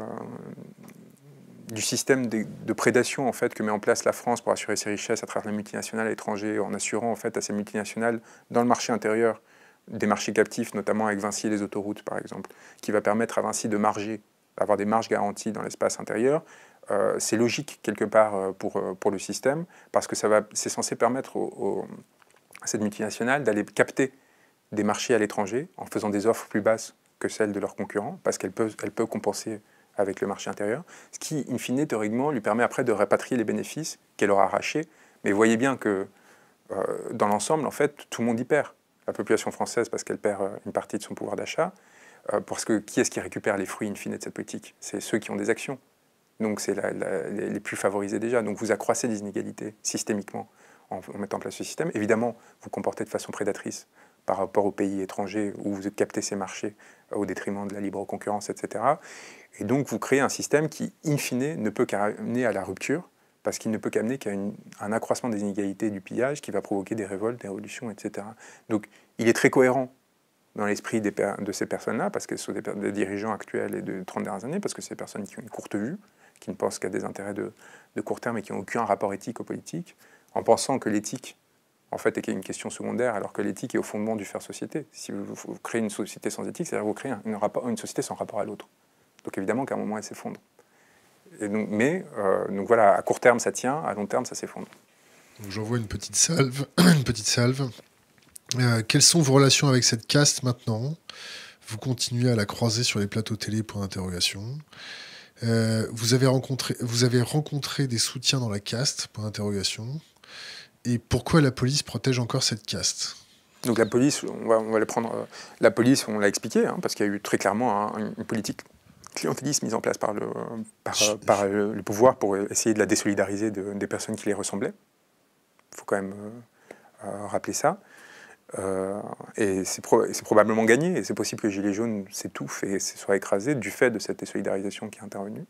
du système de, de prédation en fait, que met en place la France pour assurer ses richesses à travers les multinationales à l'étranger, en assurant en fait, à ces multinationales dans le marché intérieur des marchés captifs, notamment avec Vinci et les autoroutes par exemple, qui va permettre à Vinci de marger, d'avoir des marges garanties dans l'espace intérieur. Euh, c'est logique quelque part pour, pour le système, parce que ça va, c'est censé permettre au, au, à cette multinationale d'aller capter des marchés à l'étranger en faisant des offres plus basses que celles de leurs concurrents, parce qu'elle peut, elle peut compenser avec le marché intérieur, ce qui, in fine, théoriquement, lui permet après de répatrier les bénéfices qu'elle aura arrachés. Mais vous voyez bien que, euh, dans l'ensemble, en fait, tout le monde y perd. La population française, parce qu'elle perd une partie de son pouvoir d'achat, euh, parce que qui est-ce qui récupère les fruits, in fine, de cette politique? C'est ceux qui ont des actions. Donc, c'est la, la, les, les plus favorisés déjà. Donc, vous accroissez les inégalités systémiquement en, en mettant en place ce système. Évidemment, vous comportez de façon prédatrice par rapport aux pays étrangers où vous captez ces marchés au détriment de la libre concurrence, et cetera. Et donc, vous créez un système qui, in fine, ne peut qu'amener à la rupture, parce qu'il ne peut qu'amener qu'à une, un accroissement des inégalités et du pillage qui va provoquer des révoltes, des révolutions, et cetera. Donc, il est très cohérent dans l'esprit des, de ces personnes-là, parce que ce sont des, des dirigeants actuels et de trente dernières années, parce que c'est des personnes qui ont une courte vue, qui ne pensent qu'à des intérêts de, de court terme et qui n'ont aucun rapport éthique aux politiques, en pensant que l'éthique, en fait, est une question secondaire, alors que l'éthique est au fondement du faire société. Si vous, vous créez une société sans éthique, c'est-à-dire que vous créez une, rapport, une société sans rapport à l'autre. Donc évidemment qu'à un moment, elle s'effondre. Et donc, mais euh, donc voilà, à court terme, ça tient, à long terme, ça s'effondre. J'envoie une petite salve. une petite salve. Euh, quelles sont vos relations avec cette caste maintenant? Vous continuez à la croiser sur les plateaux télé, point d'interrogation. Euh, vous, avez rencontré, vous avez rencontré des soutiens dans la caste, point d'interrogation. Et pourquoi la police protège encore cette caste? Donc la police, on va, on va les prendre. Euh, la police, on l'a expliqué, hein, parce qu'il y a eu très clairement hein, une politique clientéliste mise en place par le, par, euh, par le, le pouvoir pour essayer de la désolidariser de, des personnes qui les ressemblaient. Il faut quand même euh, euh, rappeler ça. Euh, et c'est pro probablement gagné, et c'est possible que Gilets jaunes s'étouffe et se soit écrasé du fait de cette désolidarisation qui est intervenue.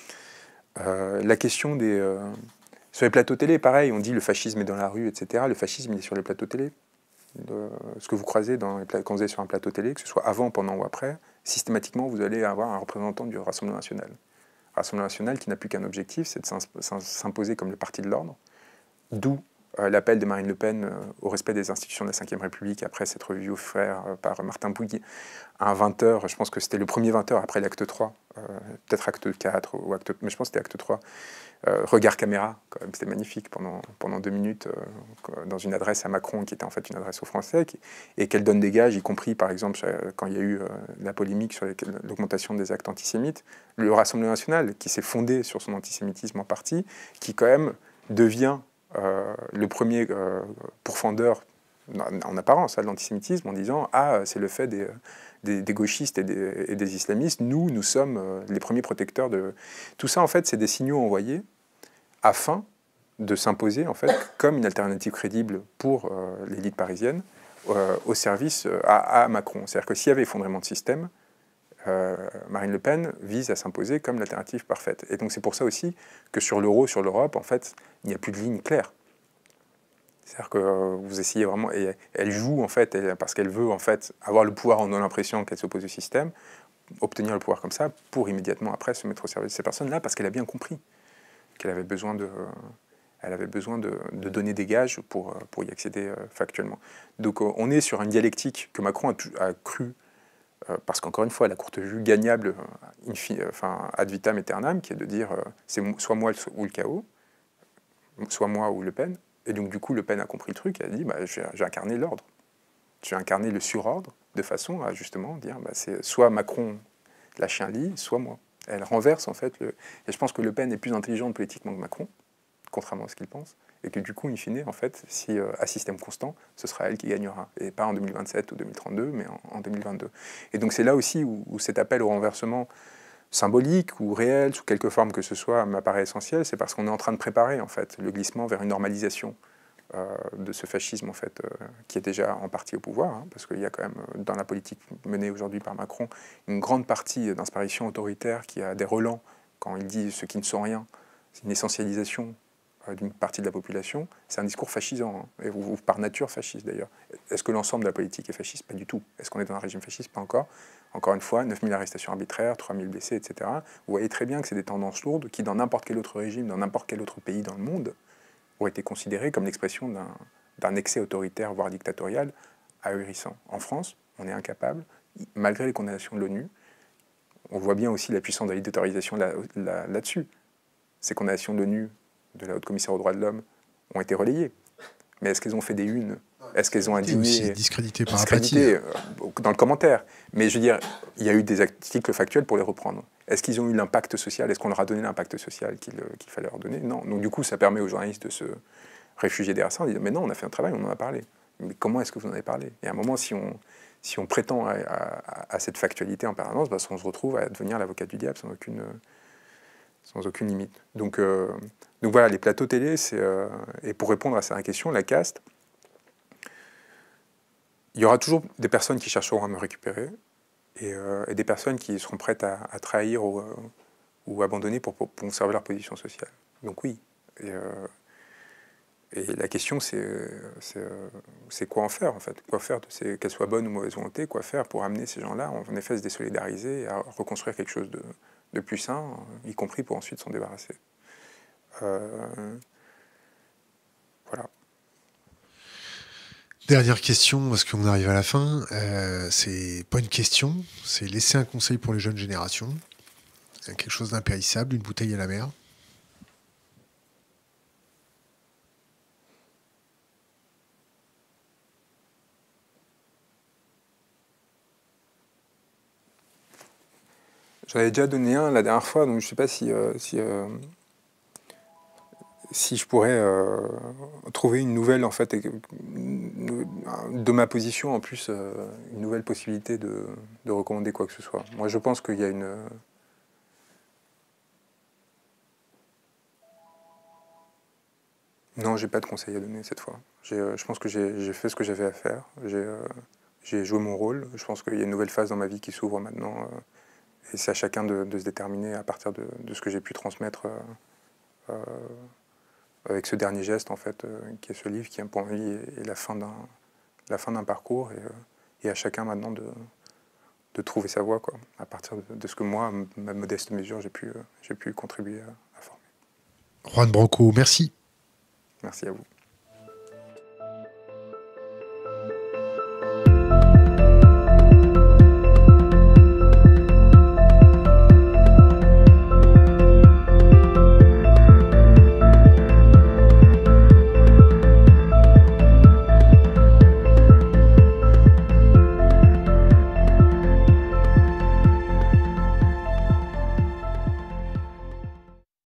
Euh, la question des... Euh, sur les plateaux télé, pareil, on dit le fascisme est dans la rue, et cetera. Le fascisme, il est sur les plateaux télé. Le, ce que vous croisez dans les, quand vous êtes sur un plateau télé, que ce soit avant, pendant ou après, systématiquement, vous allez avoir un représentant du Rassemblement national. Rassemblement national qui n'a plus qu'un objectif, c'est de s'imposer comme le parti de l'ordre, d'où Euh, l'appel de Marine Le Pen euh, au respect des institutions de la cinquième République, après s'être vu offert euh, par Martin Bouygues à un vingt heures, je pense que c'était le premier vingt heures après l'acte trois, euh, peut-être acte quatre, ou acte, mais je pense que c'était acte trois, euh, regard caméra, quand même, c'était magnifique, pendant, pendant deux minutes, euh, dans une adresse à Macron, qui était en fait une adresse aux Français, qui, et qu'elle donne des gages, y compris, par exemple, quand il y a eu euh, la polémique sur l'augmentation des actes antisémites, le Rassemblement national, qui s'est fondé sur son antisémitisme en partie, qui quand même devient Euh, le premier euh, pourfendeur, en apparence, hein, de l'antisémitisme, en disant « Ah, c'est le fait des, des, des gauchistes et des, et des islamistes, nous, nous sommes euh, les premiers protecteurs de... » Tout ça, en fait, c'est des signaux envoyés afin de s'imposer, en fait, comme une alternative crédible pour euh, l'élite parisienne euh, au service euh, à, à Macron. C'est-à-dire que s'il y avait effondrement de système, Euh, Marine Le Pen vise à s'imposer comme l'alternative parfaite. Et donc c'est pour ça aussi que sur l'euro, sur l'Europe, en fait, il n'y a plus de ligne claire. C'est-à-dire que euh, vous essayez vraiment... Et elle joue, en fait, elle, parce qu'elle veut, en fait, avoir le pouvoir en donnant l'impression qu'elle s'oppose au système, obtenir le pouvoir comme ça, pour immédiatement après se mettre au service de ces personnes-là, parce qu'elle a bien compris qu'elle avait besoin de... Elle avait besoin de, de donner des gages pour, pour y accéder euh, factuellement. Donc euh, on est sur une dialectique que Macron a, a cru Euh, parce qu'encore une fois, la courte vue gagnable, euh, infini, euh, enfin, ad vitam aeternam, qui est de dire euh, c'est soit moi ou le chaos, soit moi ou Le Pen. Et donc, du coup, Le Pen a compris le truc, elle a dit bah, j'ai incarné l'ordre. J'ai incarné le surordre de façon à justement dire bah, c'est soit Macron, la chien-lit, soit moi. Elle renverse en fait le. Et je pense que Le Pen est plus intelligente politiquement que Macron, contrairement à ce qu'il pense. Et que du coup, in fine, en fait, si euh, à système constant, ce sera elle qui gagnera. Et pas en deux mille vingt-sept ou deux mille trente-deux, mais en, en deux mille vingt-deux. Et donc c'est là aussi où, où cet appel au renversement symbolique ou réel, sous quelque forme que ce soit, m'apparaît essentiel. C'est parce qu'on est en train de préparer, en fait, le glissement vers une normalisation euh, de ce fascisme, en fait, euh, qui est déjà en partie au pouvoir. Hein, parce qu'il y a quand même, dans la politique menée aujourd'hui par Macron, une grande partie d'inspiration autoritaire qui a des relents quand il dit ceux qui ne sont rien. C'est une essentialisation d'une partie de la population, c'est un discours fascisant, hein, et, ou, ou par nature fasciste d'ailleurs. Est-ce que l'ensemble de la politique est fasciste? Pas du tout. Est-ce qu'on est dans un régime fasciste? Pas encore. Encore une fois, neuf mille arrestations arbitraires, trois mille blessés, et cetera. Vous voyez très bien que c'est des tendances lourdes qui, dans n'importe quel autre régime, dans n'importe quel autre pays dans le monde, auraient été considérées comme l'expression d'un excès autoritaire, voire dictatorial, ahurissant. En France, on est incapable, malgré les condamnations de l'ONU. On voit bien aussi la puissance de l'éditorialisation là-dessus. Là, là Ces condamnations de l'ONU, de la haute commissaire aux droits de l'homme, ont été relayées. Mais est-ce qu'elles ont fait des unes? Est-ce qu'elles ont indigné? Aussi discrédité par discrédité, euh, dans le commentaire. Mais je veux dire, il y a eu des articles factuels pour les reprendre. Est-ce qu'ils ont eu l'impact social? Est-ce qu'on leur a donné l'impact social qu'il qu'il fallait leur donner? Non. Donc du coup, ça permet aux journalistes de se réfugier derrière ça en disant « Mais non, on a fait un travail, on en a parlé. » Mais comment est-ce que vous en avez parlé? Et à un moment, si on, si on prétend à, à, à cette factualité en permanence, bah, on se retrouve à devenir l'avocat du diable sans aucune... sans aucune limite. Donc, euh, donc voilà, les plateaux télé, c'est... Euh, et pour répondre à cette question, la caste, il y aura toujours des personnes qui chercheront à me récupérer et, euh, et des personnes qui seront prêtes à, à trahir ou, euh, ou abandonner pour, pour, pour conserver leur position sociale. Donc oui. Et, euh, et la question, c'est c'est quoi en faire, en fait? Quoi faire de ces... Qu'elles soient bonnes ou mauvaises volontés, quoi faire pour amener ces gens-là, en effet, à se désolidariser et à reconstruire quelque chose de... de plus sain, y compris pour ensuite s'en débarrasser. Euh, voilà. Dernière question, parce qu'on arrive à la fin. Euh, c'est pas une question, c'est laisser un conseil pour les jeunes générations. quelque chose d'impérissable, une bouteille à la mer. J'en avais déjà donné un la dernière fois, donc je ne sais pas si, euh, si, euh, si je pourrais euh, trouver une nouvelle, en fait, et, de ma position, en plus, euh, une nouvelle possibilité de, de recommander quoi que ce soit. Moi, je pense qu'il y a une... Non, j'ai pas de conseil à donner cette fois. Euh, je pense que j'ai fait ce que j'avais à faire. J'ai euh, joué mon rôle. Je pense qu'il y a une nouvelle phase dans ma vie qui s'ouvre maintenant. Euh, et c'est à chacun de, de se déterminer à partir de, de ce que j'ai pu transmettre euh, euh, avec ce dernier geste, en fait, euh, qui est ce livre, qui pour lui est, est la fin d'un la fin d'un parcours. Et, euh, et à chacun maintenant de, de trouver sa voie, quoi, à partir de, de ce que moi, à ma modeste mesure, j'ai pu, euh, j'ai pu contribuer à, à former. Juan Branco, merci. Merci à vous.